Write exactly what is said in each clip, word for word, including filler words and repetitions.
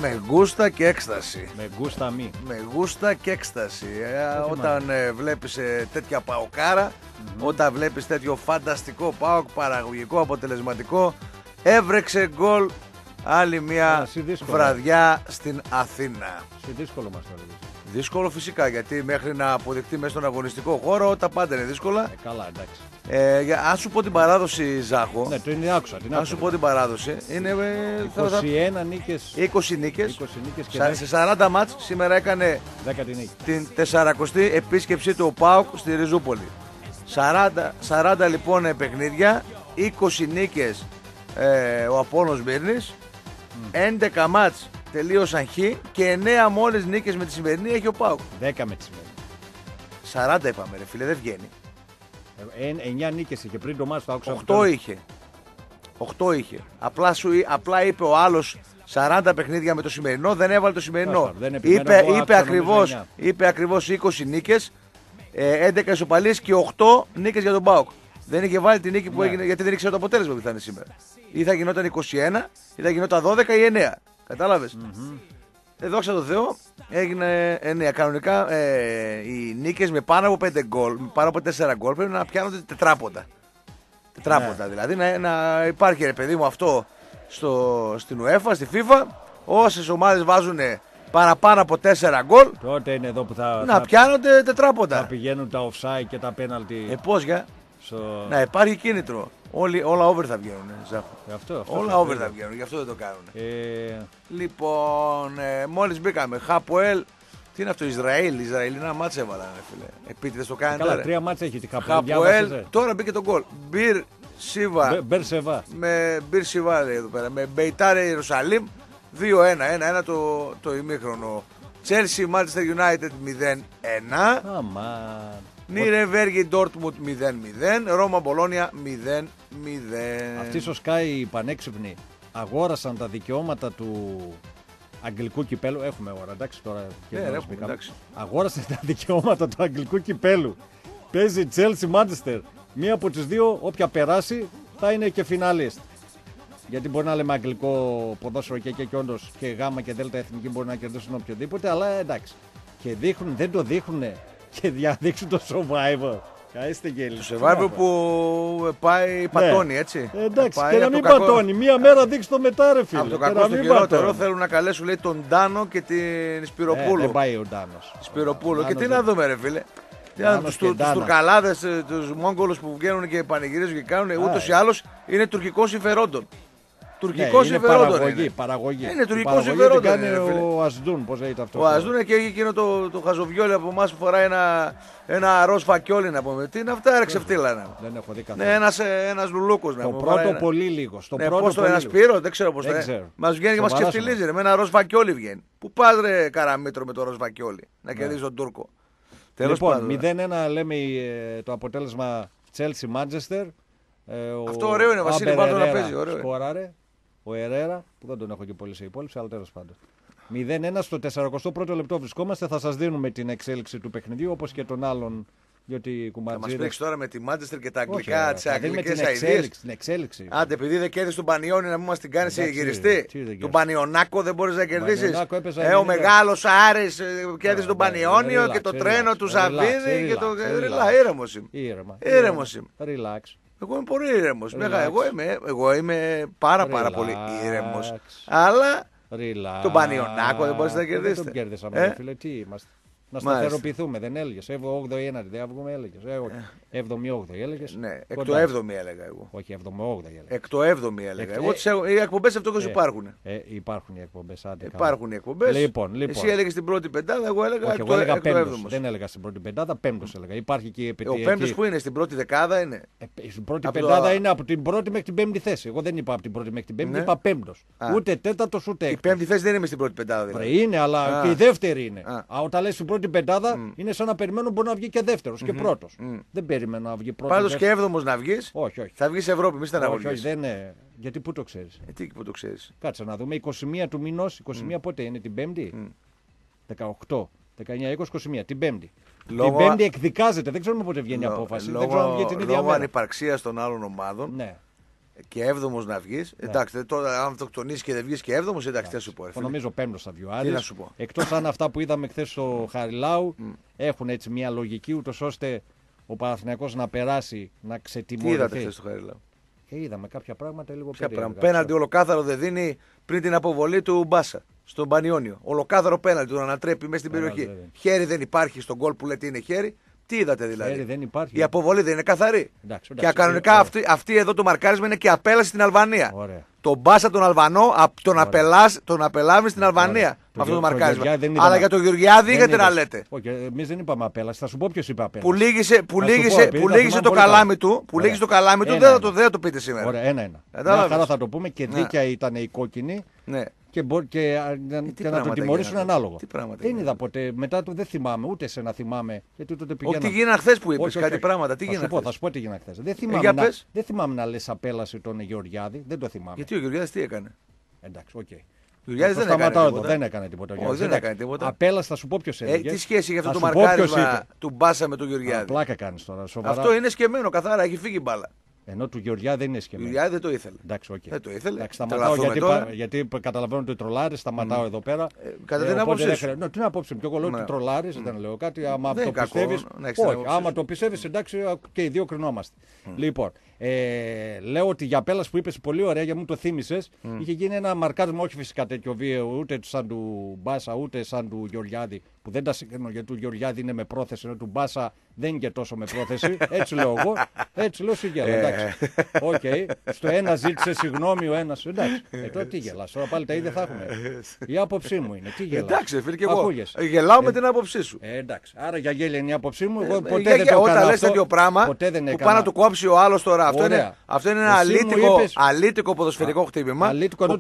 Με γούστα και έκσταση. Με γούστα μη. Με γούστα και έκσταση. Ε, όταν ε, βλέπεις ε, τέτοια παοκάρα, mm-hmm. όταν βλέπεις τέτοιο φανταστικό ΠΑΟΚ, παραγωγικό, αποτελεσματικό, έβρεξε γκολ άλλη μια βραδιά στην Αθήνα. Σε δύσκολο μας το ρωτήσεις. Δύσκολο φυσικά, γιατί μέχρι να αποδειχτεί μέσα στον αγωνιστικό χώρο τα πάντα είναι δύσκολα. Ε, καλά, εντάξει. Ε, αν σου πω την παράδοση, Ζάχο. Ναι, το είναι άκουσα. Την αν σου πω την παράδοση, είναι ε, είκοσι ένα νίκες. είκοσι νίκες. είκοσι νίκες και Σα, σε σαράντα μάτς σήμερα έκανε την τεσσαρακοστή επίσκεψή του ΠΑΟΚ στη Ριζούπολη. σαράντα, σαράντα λοιπόν παιχνίδια, είκοσι νίκες ε, ο Απόλλωνας Μύρνης, mm. έντεκα μάτς τελείωσαν χ και εννέα μόλις νίκες με τη σημερινή έχει ο ΠΑΟΚ. δέκα με τη σημερινή. σαράντα είπαμε ρε φίλε, δεν βγαίνει. Ε, εννέα νίκες είχε πριν το μάτς το άκουσα. οκτώ είχε. οκτώ είχε. Απλά, σου, απλά είπε ο άλλος σαράντα παιχνίδια με το σημερινό, δεν έβαλε το σημερινό. Άρα, είπε, είπε, ακριβώς, είπε ακριβώς είκοσι νίκες, έντεκα ισοπαλίες και οκτώ νίκες για τον ΠΑΟΚ. Δεν είχε βάλει τη νίκη που ναι. έγινε, γιατί δεν ήξερε το αποτέλεσμα που θα είναι σήμερα. Ή θα γινόταν είκοσι ένα, ή θα γινόταν δώδεκα ή εννέα. Κατάλαβες. Mm-hmm. Ε, δόξα τω Θεώ, έγινε εννέα. Κανονικά ε, οι νίκες με πάνω από πέντε γκολ, με πάνω από τέσσερα γκολ πρέπει να πιάνονται τετράποντα. Τετράποντα ναι. δηλαδή. Να, να υπάρχει ρε παιδί μου αυτό στο, στην UEFA, στη FIFA. Όσες ομάδες βάζουν παραπάνω από τέσσερα γκολ, τότε είναι εδώ που θα, να θα, πιάνονται τετράποντα. Θα πηγαίνουν τα offside και τα penalty. Ε, πώς για. Στο... Να υπάρχει κίνητρο. Όλοι, όλα over θα βγαίνουν. Αυτό, αυτό, όλα over θα βγαίνουν, γι' αυτό δεν το κάνουν. Ε... Λοιπόν, ε, μόλις μπήκαμε. Χαποέλ. Τι είναι αυτό, Ισραήλ. Ισραηλινά μάτσα έβαλαν, φίλε. Επίτηδες το κάνετε. Καλά, τρία μάτσα έχει τη Χαποέλ. Τώρα μπήκε το γκολ. Μπυρ Σίβα. Μπερ Σεβά. Με Μπυρ Σίβα εδώ πέρα. Με Μπεϊτάρε Ιερουσαλήμ. δύο ένα. ένα ένα το, το ημίχρονο. Chelsea Manchester United μηδέν ένα. Αμάν. Νιρεμβέργη Ντόρτμουντ μηδέν μηδέν, Ρώμα Μπολόνια μηδέν μηδέν. Αυτοί στο Sky οι πανέξυπνοι αγόρασαν τα δικαιώματα του αγγλικού κυπέλου. Έχουμε ώρα, εντάξει τώρα. Ε, ναι, έχουμε, εντάξει. Αγόρασαν τα δικαιώματα του αγγλικού κυπέλου. Παίζει Chelsea Manchester. Μία από τις δύο, όποια περάσει, θα είναι και φινάλιστ. Γιατί μπορεί να λέμε αγγλικό ποδόσφαιρο και, και, και όντως και γάμα και δέλτα εθνική μπορεί να κερδίσουν οποιοδήποτε, αλλά εντάξει. Και δείχνουν, δεν το δείχνουν. Και διαδείξουν το Survivor. Κάιστε γέλοι. Το Survivor που πάει πατώνει, έτσι. Ε, εντάξει, πάει και να μην πατώνει. Μία μέρα δείξει το μετά, ρε φίλε. Από το κακό στο χειρότερο θέλουν να καλέσουν λέει, τον Ντάνο και την Σπυροπούλου. Ε, δεν πάει ο Ντάνος. Σπυροπούλου. Και τι να δούμε, ρε φίλε. Τους τουρκαλάδες, τους Μόγγολους που βγαίνουν και πανηγυρίζουν και κάνουν, ούτως ή άλλως είναι τουρκικό συμφερόντων. Τουρκικό ναι, συμφερόντων. Παραγωγή, είναι. παραγωγή. Είναι τουρκικό συμφερόντων. Κάνει ο Ασδούν, πώς λέγεται αυτό. Ο Ασδούν και έχει εκείνο το, το χαζοβιόλι από εμάς που φοράει ένα, ένα ροζ φακιόλι να πούμε. Τι είναι αυτά, ρε ξεφτύλα. Δεν έχω δει καθόλου. Ναι, ένας, ένας λουλούκος. Το πρώτο ένα... πολύ λίγο. Στο ναι, πρώτο πώς το ένα Σπύρο, δεν ξέρω πώς το είναι. Μας βγαίνει και μας ξεφτυλίζει. Με ένα ροζ φακιόλι βγαίνει. Πού πας ρε Καραμήτρο με το ροζ φακιόλι να κερδίσει τον Τούρκο. Λοιπόν, μηδέν ένα λέμε το αποτέλεσμα Chelsea Manchester. Αυτό ωραίο είναι, Βασίλη, πάντως να παίζει. Σκόραρε. Ο Ερέρα, που δεν τον έχω και πολύ σε υπόλοιψη, αλλά τέλος πάντων. μηδέν ένα στο σαράντα πρώτο λεπτό βρισκόμαστε. Θα σας δίνουμε την εξέλιξη του παιχνιδιού όπως και των άλλων. Γιατί θα μας πρίξει τώρα με τη Μάντσεστερ και τα αγγλικά, όχι, τις αγγλικές αηδίες. Την εξέλιξη. Άντε, επειδή δεν κέρδισε τον Πανιόνι να μην μας την κάνει σε γυριστή. Τον Πανιονάκο δεν μπορείς να κερδίσεις. Ε, ο μεγάλος Άρης κέρδισε τον Πανιόνιο και το τρένο του Σαββίδη και το. Ήρεμος είμαι. Ήρεμος είμαι. Εγώ είμαι πολύ ήρεμος. Εγώ είμαι, εγώ είμαι πάρα πάρα Relax. πολύ ήρεμος. Αλλά Relax. τον Πανιονάκο δεν μπορείς να κερδίσεις. Δεν τον κέρδισαμε, ε? φίλε, τι είμαστε. Να σταθεροποιηθούμε, δεν έλεγες. όγδοη ένατη, δεν βγούμε, έλεγες. έβδομη όγδοη έλεγες. Ναι, εκ το έβδομη έλεγα εγώ. Όχι, έβδομη όγδοη έλεγα. Εκ το έβδομη έλεγα. Εγώ τις, οι εκπομπές αυτόχως υπάρχουν. Ε, υπάρχουν οι εκπομπές. Άντε, υπάρχουν οι εκπομπές. Λοιπόν, λοιπόν. Εσύ έλεγες την πρώτη πεντάδα, εγώ έλεγα όχι, εκ εγώ το, έλεγα εκ το έβδομος. Δεν έλεγα στην πρώτη πεντάδα, πέμπτος έλεγα. Υπάρχει και η επιτυχία. Ο πέμπτος που είναι, στην πρώτη δεκάδα είναι. Ε, στην πρώτη από πεντάδα το... είναι από την πρώτη μέχρι την πέμπτη θέση. Εγώ δεν είπα από την πρώτη μέχρι την πέμπτη, ναι. είπα πέμπτος. Ούτε τέταρτος ούτε έκτος. Η πέμπτη θέση δεν είναι στην πρώτη πεντάδα. Δηλαδή. Είναι, αλλά και η δεύτερη είναι. Όταν λες την πρώτη πεντάδα είναι σαν να περιμένω μπορεί να βγει και δεύτερος και πρώτος. Δεν περιμένω να βγει πρώτος. Πάντως και έβδομος να βγεις. Όχι, όχι. Θα βγεις Ευρώπη, μη στεναχωρηθείς. Όχι, όχι, δεν είναι. Γιατί πού το ξέρεις. Ε, τι που το ξέρεις. Κάτσε να δούμε. είκοσι μία του μηνός. είκοσι μία mm. πότε είναι, την Πέμπτη. Mm. δεκαοκτώ, δεκαεννιά, είκοσι, είκοσι μία. Την Πέμπτη. Λόγω... Την Πέμπτη εκδικάζεται. Δεν ξέρουμε πότε βγαίνει η απόφαση. Λόγω... Δεν ξέρω αν βγει την ίδια λόγω μέρα. ανυπαρξίας των άλλων ομάδων. Ναι. και έβδομος να βγεις. Ναι. Εντάξει, τώρα αν αυτοκτονήσεις και δεν βγεις και έβδομος, εντάξει, τι να σου πω. Εγώ νομίζω πέμπτος θα βγει ο Άρης. Τι να σου πω. Εκτός αν αυτά που είδαμε χθες στο Χαριλάου mm. έχουν έτσι μια λογική, ούτως ώστε ο Παναθηναϊκός να περάσει, να ξετιμωρηθεί. Τι είδατε χθες στο Χαριλάου. Και είδαμε κάποια πράγματα λίγο πιο περίεργα. Πέναλτι ολοκάθαρο δεν δίνει πριν την αποβολή του Μπάσα στον Πανιόνιο. Ολοκάθαρο πέναλτι, τον ανατρέπει μέσα στην περιοχή. Δεν. Χέρι δεν υπάρχει στον γκολ που λέτε είναι χέρι. Τι είδατε δηλαδή. Χέρι δεν υπάρχει. Η αποβολή δεν είναι καθαρή. Εντάξει, εντάξει, και κανονικά αυτή, αυτή εδώ το μαρκάρισμα είναι και απέλαση στην Αλβανία. Ωραία. Τον Μπάσα τον Αλβανό τον, απελάς, τον απελάβει στην Αλβανία. Με αυτό το μαρκάρισμα. Αλλά για τον Γεωργιάδη είχατε να λέτε. Όχι, εμείς δεν είπαμε απέλαση. Θα σου πω ποιος είπε απέλαση. Που λύγησε, που λύγησε, που λύγησε το καλάμι του. Που λύγησε το καλάμι του, δεν θα το πείτε σήμερα. Ωραία, ένα-ένα. Μια χαρά θα το πούμε και δίκαια ήταν η κόκκινη. Και, μπο, και, ε, και να τον τιμωρήσουν ανάλογο. Δεν είδα ποτέ. Μετά το δεν θυμάμαι, ούτε σε να θυμάμαι. Γιατί τότε πηγαίνα... Όχι, τι γίνανε χθες που είπες, κάτι πράγματα. Τι θα, σου πω, θα σου πω τι γίνανε χθες. Δεν θυμάμαι, ε, να, δεν θυμάμαι να λες απέλαση τον Γεωργιάδη. Δεν το θυμάμαι. Γιατί ο Γεωργιάδης τι έκανε. Εντάξει, οκ. Okay. Ο Γεωργιάδης δεν έκανε τίποτα. Εδώ, δεν έκανε τίποτα. Όχι, δεν έκανε τίποτα. Απέλαση θα σου πω ποιος έλεγε. Ε, τι σχέση έχει αυτό το μαρκάρισμα του Μπάσα με τον Γεωργιάδη. Πλάκα κάνεις τώρα. Αυτό είναι σκεμμένο καθαρά, έχει φύγει μπάλα. Ενώ του Γεωργιά δεν είναι σκεμμένο. Γεωργιά δεν το ήθελε. Εντάξει, okay. Δεν το ήθελε. Εντάξει, σταματάω γιατί, γιατί καταλαβαίνω ότι τρολάρι, σταματάω mm. εδώ πέρα. Ε, κατά την άποψή σου. Ναι, την άποψή μου. Και εγώ λέω ότι τρολάρι, δεν λέω κάτι. Άμα το πιστεύει. Όχι, άμα το πιστεύει, εντάξει, και οι δύο κρινόμαστε. Λοιπόν, ε, λέω ότι για απέλαση που είπε πολύ ωραία, για μου το θύμισε, mm. είχε γίνει ένα μαρκάρισμα, όχι φυσικά τέτοιο βίαιο, ούτε σαν του Μπάσα, ούτε σαν του Γεωργιάδη. Που δεν τα συγκρίνω γιατί του Γεωργιάδη είναι με πρόθεση, ενώ του Μπάσα δεν είναι και τόσο με πρόθεση. Έτσι λέω εγώ. Έτσι λέω συγγέλα. Εντάξει. Οκ. Okay. Στο ένα ζήτησε συγγνώμη ο ένα. Εντάξει. Ε, τώρα τι γελά. Τώρα πάλι τα ίδια θα έχουμε. Η άποψή μου είναι. Τι γελά. Εντάξει, φίλε και εγώ. Ακούγες. Γελάω ε, με την άποψή σου. Ε, εντάξει. Άρα για γέλια είναι η άποψή μου. Εγώ ποτέ ε, δεν το όταν λες τέτοιο πράγμα που πάει να του κόψει ο άλλο τώρα. Αυτό είναι, αυτό είναι ένα αλήτικο, αλήτικο ποδοσφαιρικό χτύπημα που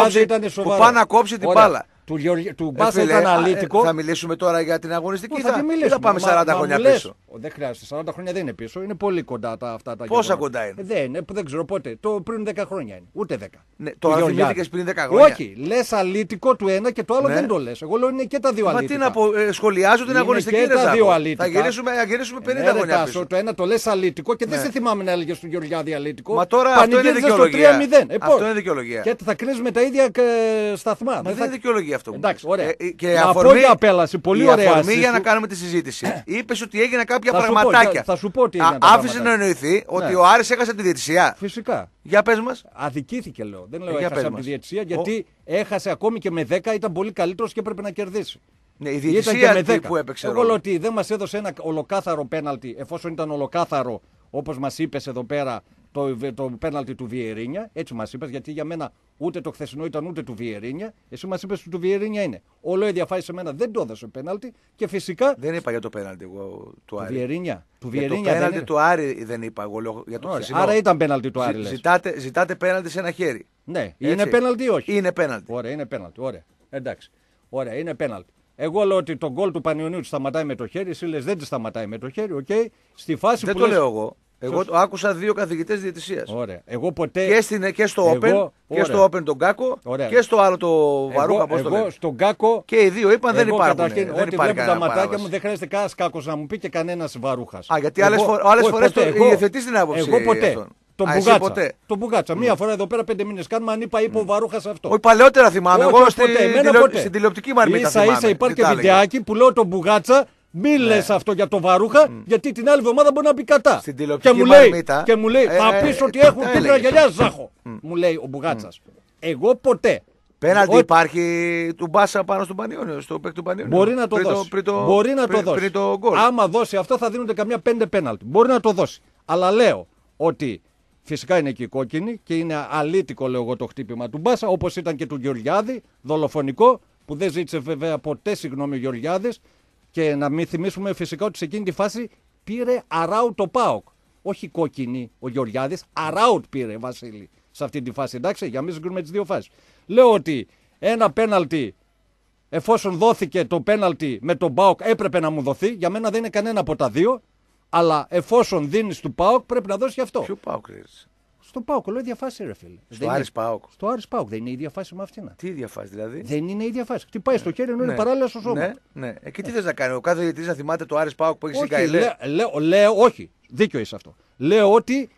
πάει να κόψει την μπάλα. Του, Γεωργ... του Μπάσα ε, ήταν αλήτικο. Ε, θα μιλήσουμε τώρα για την αγωνιστική. Θα, θα, θα, θα πάμε μα, σαράντα μα, χρόνια μα πίσω. Δεν χρειάζεται. σαράντα χρόνια δεν είναι πίσω. Είναι πολύ κοντά τα, αυτά τα. Πόσα κοντά είναι. Ε, δεν, δεν ξέρω πότε. Το πριν δέκα χρόνια είναι. Ούτε δέκα. Ναι, τώρα θυμήθηκες πριν δέκα χρόνια. Όχι. Λες αλήτικο του ένα και το άλλο ναι. δεν το λες. Εγώ λέω είναι και τα δύο αλήτικα. Μα τι να πω, ε, σχολιάζω την αγωνιστική. Και τα δύο αλήτικα. Θα γυρίσουμε πενήντα χρόνια πίσω. Το ένα το λες αλήτικο και δεν σε θυμάμαι να έλεγε του Γεωργιάδη αλήτικο. Μα τώρα αυτό είναι δικαιολογία. Αυτό είναι δικαιολογία. Και θα κρίνουμε τα ίδια σταθμά. Μα δεν είναι δικαιολογία αυτό. Εντάξει, ωραία. Και αφορμή, για απέλαση, πολύ ωραία αφορμή για να κάνουμε τη συζήτηση. Είπε ότι έγιναν κάποια θα πραγματάκια. Πω, θα σου πω τι έγιναν. Άφησε να εννοηθεί ότι ναι. ο Άρης έχασε τη διαιτησία. Φυσικά. Για πες μας. Αδικήθηκε λέω. Δεν λέω ε, έχασε από τη διαιτησία γιατί ο... έχασε ακόμη και με δέκα, ήταν πολύ καλύτερος και έπρεπε να κερδίσει. Ναι, η διαιτησία που έπαιξε. Εγώ λέω ότι δεν μας έδωσε ένα ολοκάθαρο πέναλτι εφόσον ήταν ολοκάθαρο όπως μας είπες εδώ πέρα. Το, το πέναλτι του Βιερίνια, έτσι μας είπες, γιατί για μένα ούτε το χθεσινό ήταν ούτε του Βιερίνια. Εσύ μας είπες ότι του Βιερίνια είναι. Ο Λόι διαφάει σε μένα, δεν το έδωσε πέναλτι και φυσικά. Δεν είπα για το πέναλτι εγώ του Άρη. Του Βιερίνια. Του για το πέναλτι του Άρη δεν είπα εγώ λέω, για το Ωραία, χθεσινό. Άρα ήταν πέναλτι του Άρη. Ζη, ζητάτε, ζητάτε πέναλτι σε ένα χέρι. Ναι, έτσι. Είναι πέναλτι ή όχι. Είναι πέναλτι. Ωραία, είναι πέναλτι. Ωραία. Εντάξει. Ωραία, είναι πέναλτι. Εγώ λέω ότι το γκολ του Πανιωνίου τη σταματάει με το χέρι, εσύ λες δεν τη σταματάει με το χέρι, οκ. Okay. Στη φάση δεν που το λες... λέω εγώ. Εγώ το άκουσα δύο καθηγητές διαιτησίας. Ωραία. Εγώ ποτέ... και, στην, και στο Open, εγώ... και στο Open τον Γκάκο και στο άλλο το Βαρούχα. Εγώ, εγώ στον Γκάκο. Και οι δύο είπαν δεν υπάρχουν. Καταρχήν, δεν ό,τι βλέπουν τα ματάκια μου δεν χρειάζεται κανένα Κάκος να μου πει και κανένας Βαρούχας. Α, γιατί άλλες φορές το υιοθετείς την άποψη. Εγώ ποτέ. Τον Μπουγάτσα. Τον Μπουγάτσα. Μία φορά εδώ πέρα πέντε μήνες κάνουμε αν είπα είπε ο Βαρούχας αυτό. Όχι παλαιότερα θυμάμαι. Εγώ στην τηλεοπτική μαρμίτα. Ίσα ίσα υπάρχει και βιντεάκι που λέω τον Μπουγάτσα. Μην ναι. λες αυτό για το Βαρούχα, mm. γιατί την άλλη εβδομάδα μπορεί να πει κατά. Στην τηλεοπτική και μου λέει, μαρμίτα, και μου λέει ε, θα ε, πεις ε, ότι ε, έχουν ε, κίτρινα γυαλιά Ζάχο. Mm. Μου λέει ο Μπουγάτσας. Mm. Εγώ ποτέ. Πέναντι υπάρχει του Μπάσα πάνω στον Πανιόνιο, στο παίκ του Πανιόνιο. Μπορεί να το πριν δώσει. Πριν το, μπορεί να πριν, το πριν δώσει. Το άμα δώσει αυτό θα δίνονται καμιά πέντε πέναλτι. Μπορεί να το δώσει. Αλλά λέω ότι φυσικά είναι και η κόκκινη και είναι αλήτικο λέω εγώ το χτύπημα του Μπάσα όπως ήταν και του Γεωργιάδη, δολοφονικό που δεν ζήτησε βέβαια ποτέ συγγνώμη ο Γεωργιάδης. Και να μην θυμίσουμε φυσικά ότι σε εκείνη τη φάση πήρε αράουτ το ΠΑΟΚ. Όχι κόκκινη ο Γεωργιάδης, αράουτ πήρε Βασίλη σε αυτή τη φάση. Εντάξει, για να μην συγκρίνουμε τις δύο φάσεις. Λέω ότι ένα πέναλτι, εφόσον δόθηκε το πέναλτι με τον ΠΑΟΚ, έπρεπε να μου δοθεί. Για μένα δεν είναι κανένα από τα δύο. Αλλά εφόσον δίνεις του ΠΑΟΚ, πρέπει να δώσεις και αυτό. Ποιο ΠΑΟΚ ρίξε. Στο ΠΑΟΚ, λέω ίδια φάση, ρε φίλε. Στο Άρης ΠΑΟΚ. Στο Άρης ΠΑΟΚ δεν είναι η ίδια φάση με αυτήν. Τι ίδια φάση δηλαδή. Δεν είναι η ίδια φάση. Τι πάει στο χέρι ενώ είναι παράλληλα στο σώμα. Ναι, ναι. Ε, και τι θες να κάνει, ο κάθε διαιτητής να θυμάται το Άρης ΠΑΟΚ που έχει συγκαηλέ. Λέω, λέω, λέω, όχι, δίκιο είσαι αυτό. Λέω ότι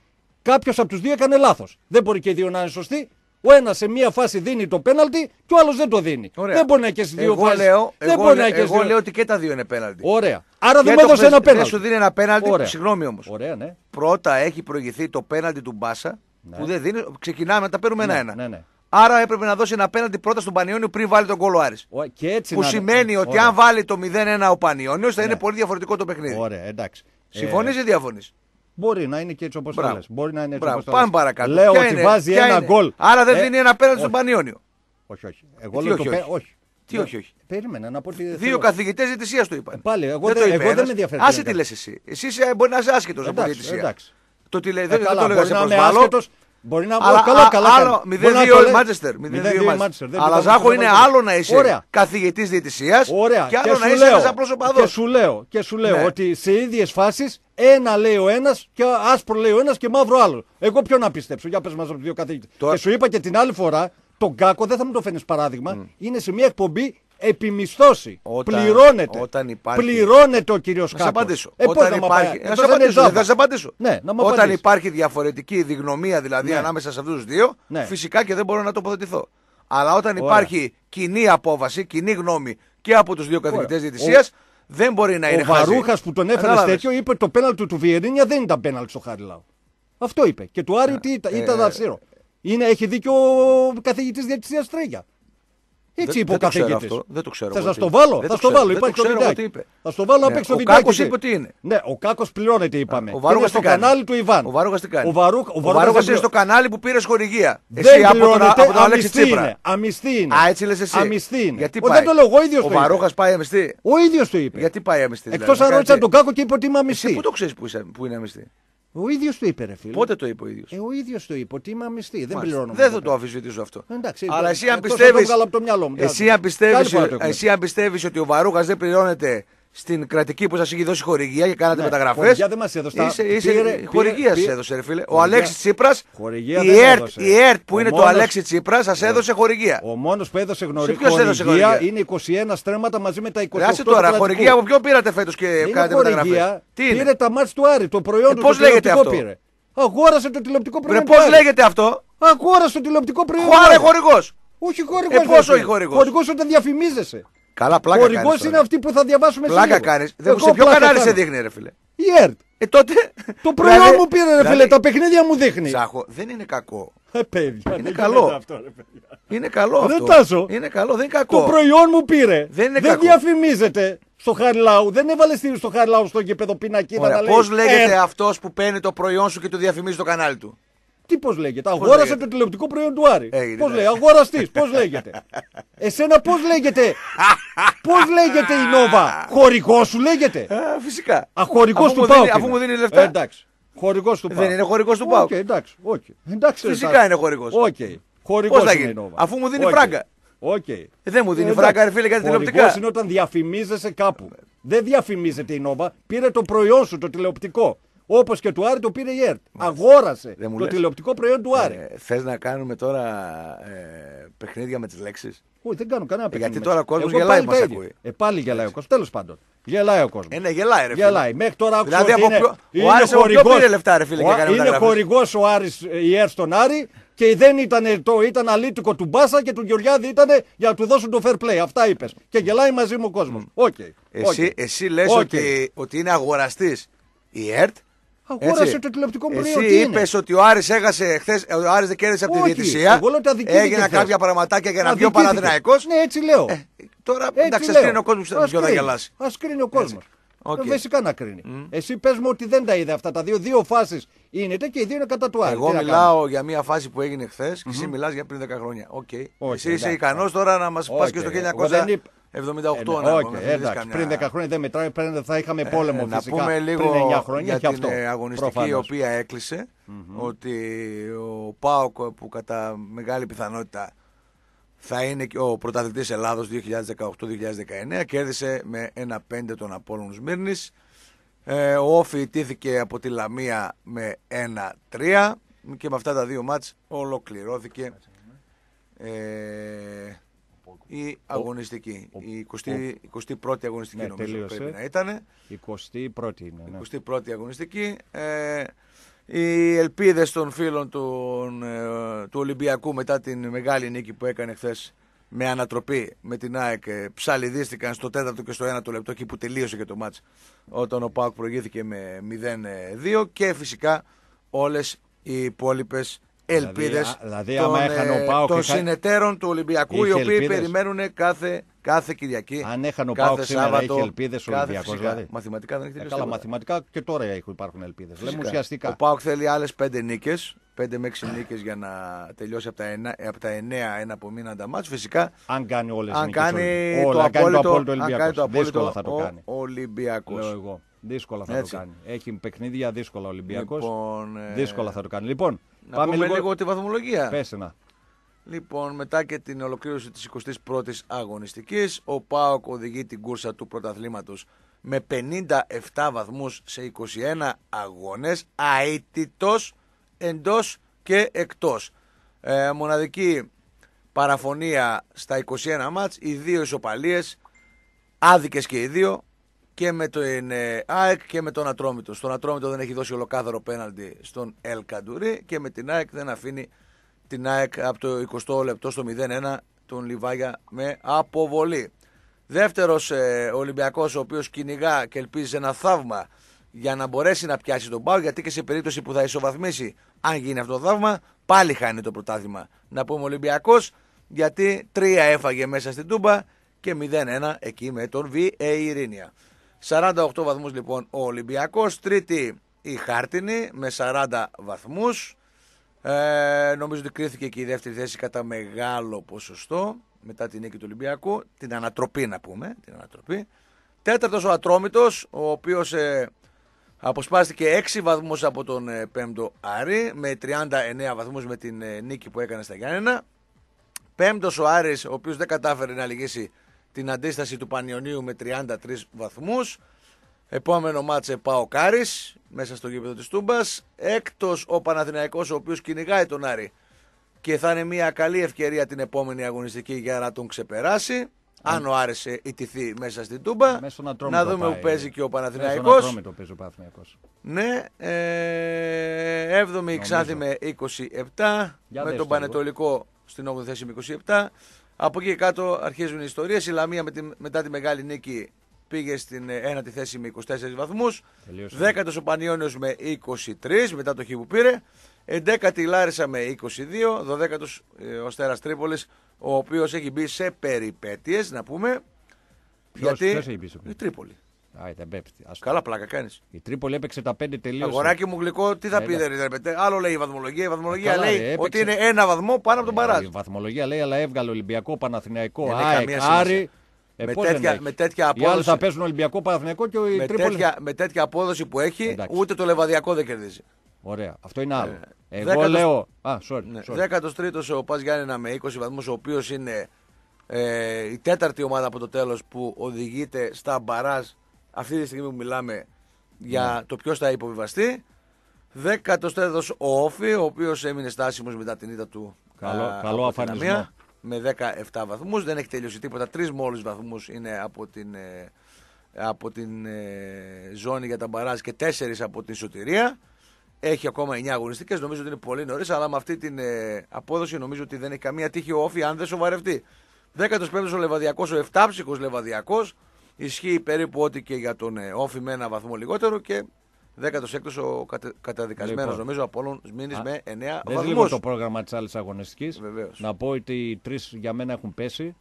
κάποιος από τους δύο έκανε λάθος. Δεν μπορεί και οι δύο να είναι σωστοί. Ο ένας σε μία φάση δίνει το πέναλτι και ο άλλος δεν το δίνει. Ωραία. Δεν μπορεί να έχει και στις δύο εγώ φάσεις. Λέω, δεν εγώ, μπορεί να εγώ, εγώ λέω ότι και τα δύο είναι πέναλτι. Ωραία. Άρα και δεν μου έδωσε ένα πέναλτι. Δεν σου δίνει ένα πέναλτι. Ωραία. Συγγνώμη όμως. Ωραία, ναι. Πρώτα έχει προηγηθεί το πέναλτι του Μπάσα Ναι. που δεν δίνει. Ξεκινάμε να τα παίρνουμε Ναι, ένα-ένα. ναι, ναι. Άρα έπρεπε να δώσει ένα πέναλτι πρώτα στον Πανιόνιο πριν βάλει τον γκολ ο Άρης. Ο- Και έτσι Που να... σημαίνει ότι Ωραία. αν βάλει το μηδέν ένα ο Πανιόνιος θα Ναι. είναι πολύ διαφορετικό το παιχνίδι. Ωραία, εντάξει. Συμφωνείς Ε, ή διαφωνείς? Μπορεί να είναι και έτσι όπως το Μπράβο. λες. Μπορεί να είναι έτσι Μπράβο. όπως το Πάμε λες. παρακάτω. Λέω Ποια ότι είναι- βάζει ποια ένα είναι? γκολ. Άρα δεν Ε, δίνει ένα πέναλτι όχι. στον Πανιόνιο. Όχι, όχι. Εγώ Τι λέω όχι, το όχι. πέ- όχι. Τι Ναι. όχι, όχι. Περίμενα να πω ότι. Δύο θέλω. καθηγητές διαιτησίας το είπαν. Πάλι, εγώ δεν, δεν- το είπε εγώ δεν ένας. με ενδιαφέρει Άσε τι τι έκανε. λες εσύ. Εσύ είσαι- μπορεί να είσαι άσχετος από Εντάξει, διαιτησία. εντάξει. Το τι λέει, Ε, δεν, δεν καλά, το λέγα μπορεί σε να είμαι προσβάλλω. άσχετος, μπορεί να Αλλά Ω, καλά, α- καλά άλλο κάνει. μηδέν Μπορεί να δύο το λέει- Manchester. μηδέν μηδέν δύο δύο Manchester, Manchester. δεν Αλλά το Ζάχο κάνω είναι στο άλλο να είσαι Ωραία. καθηγητής διαιτησίας Ωραία. και άλλο να σου είσαι λέω- ένας απλός Και οπαδός. σου λέω, και σου λέω Ναι. ότι σε ίδιες φάσεις ένα λέει ο ένας και άσπρο λέει ο ένας και μαύρο άλλο. Εγώ ποιο να πιστέψω, για πες μας από τους δύο καθηγητές. Τώρα- Και σου είπα και την άλλη φορά, τον Κάκο δεν θα μου το φαίνεις παράδειγμα, είναι σε μια εκπομπή επιμισθώσει. Όταν- Πληρώνεται. όταν υπάρχει- Πληρώνεται ο κύριος Να Κάκος. σε απαντήσω. Ε, πώς Όταν να μ' υπάρχει... απαντήσει. Να Εκτός σε αν είναι απαντήσω. τζάμπα. Θα σε απαντήσω. Ναι, να μ' Όταν απαντήσεις. υπάρχει διαφορετική διγνωμία δηλαδή Ναι. ανάμεσα σε αυτούς τους δύο, Ναι. φυσικά και δεν μπορώ να τοποθετηθώ. Αλλά όταν Ωραία. υπάρχει κοινή απόβαση, κοινή γνώμη και από τους δύο καθηγητές Ωραία. διαιτησίας, δεν μπορεί να είναι Ο χαζή. Βαρούχας που τον έφερε Κατάλαβες. τέτοιο είπε το πέναλτι του, του Βιερίνια δεν ήταν πέναλτι στο Χαριλάου. Αυτό είπε. Και του Άρη τι ήταν, ε, ήταν δαυσίρο. Είναι, έχει δίκιο ο καθηγητής διαιτησίας Τρέγια. Έτσι Δεν- είπε ο δεν το ξέρω καθηγητής. αυτό, δεν το ξέρω Θες εγώ να τι στο είπε. βάλω, Δεν θα το στο ξέρω, βάλω, δεν υπάρχει το το ξέρω εγώ βιντεάκι. τι είπε. Θα στο βάλω να Ναι, παίξει το ο βιντεάκι. Κάκος και- είπε τι είναι. Ναι, ο Κάκος πληρώνεται είπαμε. Ο Και Βαρούχας είναι στο τι κάνει. κανάλι του Ιβάν. Ο Βαρούχας τι κάνει. Ο, Βαρούχ, ο Ο Βαρούχας Βαρούχας δεν είναι στο κανάλι που πήρε χορηγία. Δεν Εσύ από τον, πληρώνεται, από τον Αλέξη αμυστή Τσίπρα. είναι. Αμυστή είναι. Α, έτσι λες εσύ. Αμυστή είναι. Γιατί Ο, πάει. δεν το λέω εγώ, ο ίδιος Ο το είπε. Βαρούχας πάει αμυστή. Ο ίδιος το είπε. Γιατί πάει αμυστή. Εκτός δηλαδή, αν να ρώτησα κάνει τον τι? Κάκο και είπε ότι είμαι Εσύ αμυστή. πού το ξέρεις που, είσαι- που είναι αμυστή. Ο ίδιος το είπε, ρε φίλε. Πότε το είπε ο ίδιος. Ε, ο ίδιος το είπε ότι είμαι αμυστή. Δεν Μάλιστα. πληρώνω. Δεν θα το αμφισβητήσω αυτό. Εντάξει, Αλλά το- εσύ αν εκτός να το πιστεύεις, βγάλω από το μυαλό μου. εσύ Τι αν άλλο. πιστεύεις, Άλλη φορά το έχουμε. εσύ αν πιστεύεις ότι ο Βαρούχας δεν πληρώνεται στην κρατική που σας έχει δώσει χορηγία και κάνατε Ναι, μεταγραφές. χορηγία δεν μας έδωσε. Τα- Είσαι, είσαι, πήρε- χορηγία πήρε- σας πήρε- έδωσε, ρε φίλε. Ο χορηγία- Αλέξης Τσίπρας, χορηγία η δεν ΕΡΤ, έδωσε. η ΕΡΤ που Ο είναι το μόνος- Αλέξη Τσίπρας σας έδωσε χορηγία. Ο μόνος που έδωσε γνωρί... ποιος έδωσε χορηγία χορηγία? είναι είκοσι ένα στρέμματα μαζί με τα είκοσι οκτώ Άσε τώρα, του κρατικού. χορηγία από ποιον πήρατε φέτος και Δεν είναι κάνατε χορηγία. μεταγραφές. Τι Πήρε είναι. τα μάτς του Άρη, το προϊόν Ε, του. πώς το λέγεται τηλεοπτικό αυτό? Πήρε. Αγόρασε το τηλεοπτικό προϊόν. Ρε του πώς Άρη. λέγεται αυτό. Αγόρασε το τηλεοπτικό προϊόν. του Χωρέ Άρη. χορηγός. Όχι χορηγός. Ε, πόσο ρε φίλε. όχι χορηγός? Χορηγός όταν διαφημίζεσαι. Καλά, πλάκα Χορηγός κάνεις είναι τώρα. αυτή που θα διαβάσουμε Πλάκα λίγο. κάνεις. Δεν Εγώ μου σε ποιο πλάκα κανάλι σε κάνω. δείχνει ρε φίλε. Η ΕΡΤ. Ε τότε. Το προϊόν Δηλαδή- μου πήρε ρε φίλε, δηλαδή- τα παιχνίδια μου δείχνει. Ζάχο, δεν είναι κακό. Ε, παιδιά, Είναι δεν καλό. γίνεται αυτό, ρε παιδιά. Είναι καλό Ρε, αυτό. Τάσο. Είναι καλό, δεν είναι κακό. Το προϊόν μου πήρε. Δεν είναι δεν κακό. διαφημίζεται στο Χαριλάου. Δεν έβαλε στήριο στο Χαριλάου στο γήπεδο πινακίδα Ωραία, να λέει. πώς λέγεται «Ε, αυτός που παίρνει το προϊόν σου και το διαφημίζει στο κανάλι του. Τι πώς λέγεται. Αγόρασε λέγεται? το τηλεοπτικό προϊόν του Άρη. Έγινε, Πώς ναι. λέει. Αγοραστής. Πώς λέγεται. Εσένα πώς λέγεται. Πώς λέγεται η Νόβα. Χορηγός σου λέγεται. Α, φυσικά. Αχορηγός Αφού του μου Πάου. δίνει- Αφού μου δίνει λεφτά. Ε, εντάξει. Χορηγός του Πάου. Δεν είναι χορηγός του ΠΑΟΚ. Οκ, εντάξει. Okay. εντάξει. Φυσικά εντάξει. είναι χορηγός. Οκ. Χορηγός Πώς θα είναι η γίνει, Νόβα. αφού μου δίνει Οκ. φράγκα. Οκ. Ε, Δεν μου δίνει Ε, φράγκα, εντάξει. ρε φίλε, κάτι Χορηγός τηλεοπτικά. είναι όταν διαφημίζεσαι κάπου. Δεν διαφημίζεται η Νόβα. Πήρε το προϊόν σου, το τηλεοπτικό. Όπως και του Άρη το πήρε η ΕΡΤ. Αγόρασε Δεν μου το λες. τηλεοπτικό προϊόν του Άρη. Ε, θες να κάνουμε τώρα ε, παιχνίδια με τις λέξεις. Όχι, δεν κάνω κανένα Ε, παιχνίδι. γιατί τώρα ο κόσμος Εγώ γελάει, πάλι μας τα ίδια. ακούει. Ε, πάλι γελάει ο κόσμος. Τέλος πάντων. Γελάει ο κόσμος. Ε, ναι, γελάει ρε φίλε. Γελάει. Μέχρι τώρα άκουσα Δηλαδή, ότι από είναι, ποιο- ο είναι Άρης από ποιο χορηγός- πήρε λεφτά, ρε φίλε, και ο- έκανε είναι μεταγραφές. χορηγός ο Άρης, η ΕΡΤ στον Άρη και δεν ήταν, το, ήταν αλήτικο του Μπάσα και του Γεωργιάδη ήταν για να του δώσουν το fair play. Αυτά είπες. Και γελάει μαζί μου ο κόσμος. Οκ. Εσύ, Οκ. εσύ λες Οκ. ότι, ότι είναι αγοραστής η ΕΡΤ. Αγόρασε έτσι. το τηλεοπτικό προϊόν. Εσύ τι είναι? είπες ότι ο Άρης έχασε χθες, ο Άρης δεν κέρδισε από τη Όχι, διαιτησία. εγώ λέω ότι αδικήθηκε Έγιναν χθες. κάποια πραγματάκια για να βγει ο Αδικήθηκε. Παναθηναϊκός. Ναι, έτσι λέω. Ε, τώρα Έτσι εντάξει, ας λέω. κρίνει ο κόσμος Ας ποιο θα κρίνει. γελάσει. Ας κρίνει ο κόσμος. Οκ. Ε, Φυσικά να κρίνει. Εσύ πες μου ότι δεν τα είδε αυτά τα δύο. Δύο φάσεις είναι και οι δύο είναι κατά του Άρη. Εγώ Τι να μιλάω για μια φάση που έγινε χθες και εσύ μιλάς για πριν δέκα χρόνια. Οκ. Όχι, Εσύ είσαι εντάξει. ικανός τώρα να μας πας Όχι, και στο εγώ δεν χίλια είπα- εβδομήντα οκτώ. κάνουμε. να Ε, ναι, πούμε, όχι, μην δεις εντάξει. καμιά- Πριν δέκα χρόνια δεν μετράει, πριν θα είχαμε πόλεμο Ε, να φυσικά. πούμε λίγο πριν εννιά χρόνια για και την αυτό. ε, αγωνιστική Προφανώς. η οποία έκλεισε, ότι ο ΠΑΟΚ που κατά μεγάλη πιθανότητα θα είναι και ο πρωταθλητής Ελλάδος δύο χιλιάδες δεκαοκτώ δύο χιλιάδες δεκαεννέα, κέρδισε με ένα πέντε τον Απόλλων Σμύρνης. Ε, ο Όφι ιτήθηκε από τη Λαμία με ένα τρία και με αυτά τα δύο μάτς ολοκληρώθηκε ε, η αγωνιστική. ο- η εικοστή, εικοστή πρώτη αγωνιστική Ναι, νομίζω τελείωσε. πρέπει να ήταν. εικοστή πρώτη είναι. Ναι. εικοστή πρώτη αγωνιστική. Ε, Οι ελπίδες των φίλων του, του Ολυμπιακού μετά την μεγάλη νίκη που έκανε χθες με ανατροπή με την ΑΕΚ ψαλιδίστηκαν στο τέταρτο και στο ένατο λεπτό, εκεί που τελείωσε και το μάτς, όταν ο ΠΑΟΚ προηγήθηκε με μηδέν δύο, και φυσικά όλες οι υπόλοιπες ελπίδες δηλαδή, δηλαδή, των, των είχα... συνεταίρων του Ολυμπιακού, οι οποίοι ελπίδες. περιμένουν κάθε, κάθε Κυριακή. Αν έχανε ο ΠΑΟΚ σήμερα, είχε ελπίδες ο Ολυμπιακός. Δηλαδή. Μαθηματικά δεν έχει τελειώσει. Ε, καλά, μαθηματικά και τώρα υπάρχουν ελπίδες. Λέμε ουσιαστικά. Ο ΠΑΟΚ θέλει άλλες πέντε νίκες, πέντε με έξι νίκες για να τελειώσει από τα, εννέα, από τα εννέα ένα απομείναντα μάτς. Φυσικά, αν κάνει όλες αν νίκες, κάνει όλα, το αν απόλυτο, το απόλυτο Ολυμπιακός. Το δύσκολα θα το ο κάνει. Ολυμπιακός. Λέω εγώ. Δύσκολα θα Έτσι. το κάνει. Έχει παιχνίδια δύσκολα ο Ολυμπιακός. Λοιπόν, δύσκολα θα το κάνει. Λοιπόν, να πάμε πούμε λίγο... λίγο τη βαθμολογία. Πες ένα. Λοιπόν, μετά και την ολοκλήρωση της εικοστής πρώτης αγωνιστικής, ο ΠΑΟΚ οδηγεί την κούρσα του πρωταθλήματος με πενήντα επτά βαθμούς σε είκοσι ένα αγώνες, αίτητος εντός και εκτός. Ε, μοναδική παραφωνία στα είκοσι ένα μάτς, οι δύο ισοπαλίες, άδικες και οι δύο, και με τον ε, ΑΕΚ και με τον Ατρόμητο. Στον Ατρόμητο δεν έχει δώσει ολοκάθαρο πέναλτι στον Ελ Καντουρί, και με την ΑΕΚ δεν αφήνει την ΑΕΚ από το εικοστό λεπτό στο μηδέν ένα τον Λιβάγια με αποβολή. Δεύτερος ε, Ολυμπιακός, ο οποίος κυνηγά και ελπίζει σε ένα θαύμα για να μπορέσει να πιάσει τον ΠΑΟΚ, γιατί και σε περίπτωση που θα ισοβαθμίσει, αν γίνει αυτό το θαύμα, πάλι χάνει το πρωτάθλημα. Να πούμε Ολυμπιακός, γιατί τρία έφαγε μέσα στην Τούμπα και μηδέν ένα εκεί με τον Β. Ειρήνια. σαράντα οκτώ βαθμούς λοιπόν ο Ολυμπιακός, τρίτη η Χάρτινη με σαράντα βαθμούς. Ε, νομίζω ότι κρίθηκε και η δεύτερη θέση κατά μεγάλο ποσοστό μετά την νίκη του Ολυμπιακού, την ανατροπή να πούμε, την ανατροπή. Τέταρτος ο Ατρόμητος, ο οποίος ε, αποσπάστηκε έξι βαθμούς από τον ε, πέμπτο Άρη με τριάντα εννέα βαθμούς με την ε, νίκη που έκανε στα Γιάννενα. Πέμπτος ο Άρης, ο οποίος δεν κατάφερε να λυγίσει την αντίσταση του Πανιωνίου με τριάντα τρεις βαθμούς. Επόμενο μάτσε ΠΑΟΚ Άρης μέσα στο γήπεδο της Τούμπας. Έκτος ο Παναθηναϊκός, ο οποίος κυνηγάει τον Άρη και θα είναι μια καλή ευκαιρία την επόμενη αγωνιστική για να τον ξεπεράσει. Αν ο Άρης ιτηθεί μέσα στην Τούμπα, να δούμε που παίζει και ο Παναθηναϊκός. Ναι, ε, έβδομη η Ξάνθη με είκοσι επτά, για με τον Πανετολικό στην όγδοη θέση με είκοσι επτά. Από εκεί κάτω αρχίζουν οι ιστορίες. Η Λαμία με τη, μετά τη μεγάλη νίκη πήγε στην ένατη θέση με είκοσι τέσσερις βαθμούς. Δέκατος ο Πανιώνιος με είκοσι τρεις μετά το χ που πήρε. Εντέκατη η Λάρισα με είκοσι δύο. Δωδέκατος ο Αστέρας Τρίπολης, ο οποίος έχει μπει σε περιπέτειες, να πούμε. Ποιος, γιατί ποιος έχει μπει σε η Τρίπολη. Α, καλά πλάκα κάνεις. Η Τρίπολη έπαιξε τα πέντε τελείως. Αγοράκι μου γλυκό, τι θα πει, δεν ρεπετέ. Άλλο λέει η βαθμολογία. Η βαθμολογία καλά, λέει έπαιξε... ότι είναι ένα βαθμό πάνω από τον Παράζ. Η βαθμολογία λέει, αλλά έβγαλε Ολυμπιακό, Παναθηναϊκό, ΑΕΚ, Άρη. Ε, με, τέτοια, με τέτοια απόδοση. Οι άλλοι θα παίζουν Ολυμπιακό, Παναθηναϊκό και ο με Τρίπολη. Τέτοια, με τέτοια απόδοση που έχει, εντάξει, ούτε το Λεβαδιακό δεν κερδίζει. Ωραία, αυτό είναι άλλο. Ε, Εγώ δέκατος, λέω. Α, sorry. Ναι, sorry. δέκατος τρίτος ο Πας Γιάννενα με είκοσι βαθμούς, ο οποίος είναι ε, η τέταρτη ομάδα από το τέλος που οδηγείται στα μπαράζ αυτή τη στιγμή που μιλάμε για mm. το ποιος θα υποβιβαστεί. δέκατος τέταρτος ο Όφι, ο οποίος έμεινε στάσιμος μετά την ήττα του. Καλό, α, καλό αφανισμό. Με δεκαεπτά βαθμούς, δεν έχει τελειώσει τίποτα. Τρεις μόλις βαθμούς είναι από την, ε, από την ε, ζώνη για τα μπαράζ και τέσσερις από την σωτηρία. Έχει ακόμα εννιά αγωνιστικές, νομίζω ότι είναι πολύ νωρίς, αλλά με αυτή την ε, απόδοση νομίζω ότι δεν έχει καμία τύχη ο Όφι αν δεν σοβαρευτεί. δέκατος πέμπτος ο Λεβαδιακός, ο επτάψυχος Λεβαδιακός, ισχύει περίπου ό,τι και για τον ε, Όφι με ένα βαθμό λιγότερο, και δέκατος έκτος ο κατε, καταδικασμένος λοιπόν, νομίζω από όλων Μήνης με εννέα βαθμούς. Δεν λίγο το πρόγραμμα της άλλης αγωνιστικής. Βεβαίως. Να πω ότι οι τρεις για μένα έχουν πέσει.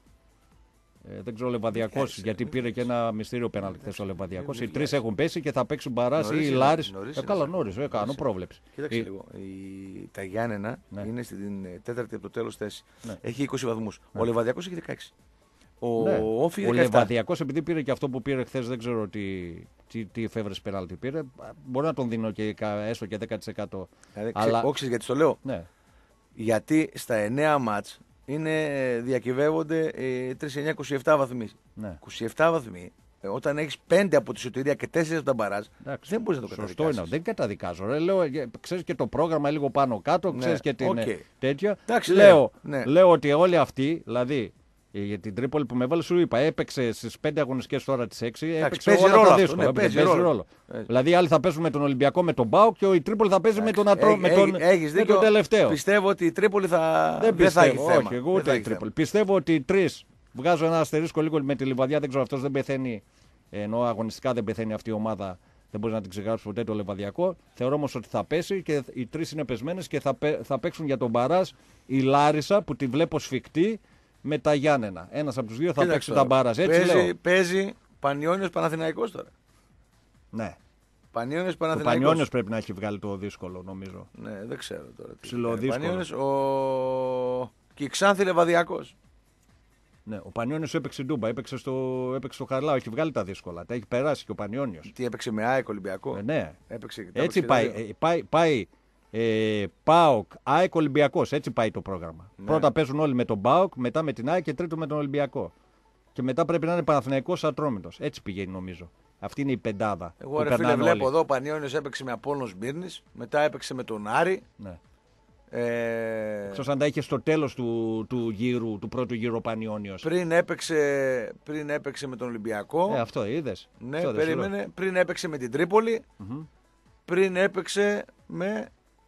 Ε, δεν ξέρω ο Λεβαδιακός, γιατί πήρε και ένα μυστήριο πέναλτι χθες ο Λεβαδιακός. Οι τρεις έχουν πέσει και θα παίξουν Μπαράς ή Λάρης. Ε, καλά, νωρίς, ε, κάνω πρόβλεψη. Κοίταξε η... λίγο. Η... Τα Γιάννενα ναι. είναι στην τέταρτη από το τέλος θέση. Ναι. Έχει είκοσι βαθμούς. Ναι. Ο Λεβαδιακός έχει δεκαέξι. Ο, ναι. ο Λεβαδιακός, επειδή πήρε και αυτό που πήρε χθες, δεν ξέρω τι, τι, τι εφεύρες πέναλτι πήρε. Μπορεί να τον δίνω και έστω και δέκα τοις εκατό. Δηλαδή, αλλά... Όξεις γιατί το λέω. Ναι. Γιατί στα εννέα μάτς είναι, διακυβεύονται ε, τριάντα εννέα είκοσι επτά βαθμοί. Ναι. είκοσι επτά βαθμοί, ε, όταν έχεις πέντε από τη σωτηρία και τέσσερα από τα μπαράζ, εντάξει, δεν μπορείς να το καταδικάσεις. Σωστό είναι, δεν καταδικάζω. Ρε, λέω, ξέρεις και το πρόγραμμα λίγο πάνω κάτω, ξέρεις ναι, και την okay. τέτοια. Εντάξει, λέω, ναι. λέω ότι όλοι αυτοί, δηλαδή Για την Τρίπολη που με βάλει, σου είπα, έπαιξε στις πέντε αγωνιστικές τώρα τις έξι. Έπαιξε παίζει όλα ρόλο τα αυτό, δύσκολα. ναι, παίζει παίζει ρόλο. ρόλο. Έτσι. Δηλαδή, οι άλλοι θα παίζουν με τον Ολυμπιακό, με τον Μπάουκ και η Τρίπολη θα παίζει με τον, Ατρό, με τον, Έχεις με δίκιο. τον τελευταίο. Πιστεύω ότι η Τρίπολη θα... Δεν, δεν θα έχει πιστεύω, θέμα. όχι, εγώ ούτε η Τρίπολη. Πιστεύω ότι οι τρεις, βγάζω ένα αστερίσκο λίγο με τη Λιβαδιά, δεν ξέρω, αυτός δεν πεθαίνει, ενώ αγωνιστικά δεν πεθαίνει αυτή η ομάδα. Δεν μπορεί να την ξεχάσει ποτέ το Λεβαδιακό. Θεωρώ όμως ότι θα πέσει και οι τρεις είναι πεσμένες και θα, θα παίξουν για τον Μπαράζ η Λάρισα που τη βλέπω σφιχτή με τα Γιάννενα. Ένας από τους δύο θα Κοίταξε παίξει τα Μπαράζ. Έτσι παίζει, λέω. Παίζει Πανιώνιος Παναθηναϊκός τώρα. Ναι. Πανιώνιος Ο Παναθηναϊκός. Πανιώνιος πρέπει να έχει βγάλει το δύσκολο νομίζω. Ναι, δεν ξέρω τώρα. Ψιλοδύσκολο. Πανιώνιος, ο... και η Ξάνθη Λεβαδιακός. Ναι, ο Πανιώνιος έπαιξε ντούμπα, έπαιξε στο, έπαιξε στο Χαρλάο, έχει βγάλει τα δύσκολα. Τα έχει περάσει και ο Πανιώνιος. Τι έπαιξε με ΑΕΚ Ολυμπιακό. Ε, ναι. Έπαιξε, έτσι πάει. Ε, πάει, πάει ε, ΠΑΟΚ, ΑΕΚ, Ολυμπιακός. Έτσι πάει το πρόγραμμα. Ναι. Πρώτα παίζουν όλοι με τον ΠΑΟΚ, μετά με την ΑΕΚ και τρίτο με τον Ολυμπιακό. Και μετά πρέπει να είναι Παναθηναϊκός Ατρόμητος. Έτσι πηγαίνει νομίζω. Αυτή είναι η πεντάδα. Εγώ ρε φίλε βλέπω εδώ ο Πανιώνιος έπαιξε με Απόλλων Σμύρνης, μετά έπαιξε με τον Άρη. Ναι. Ε... Εκτός αν τα είχε στο τέλος του, του, γύρου, του πρώτου γύρου ο Πανιώνιος. Πριν έπαιξε, πριν έπαιξε με τον Ολυμπιακό. Ε, αυτό είδες. Ναι, αυτό περίμενε. Πριν έπαιξε με την Τρίπολη. Mm-hmm. Πριν έπαιξε με...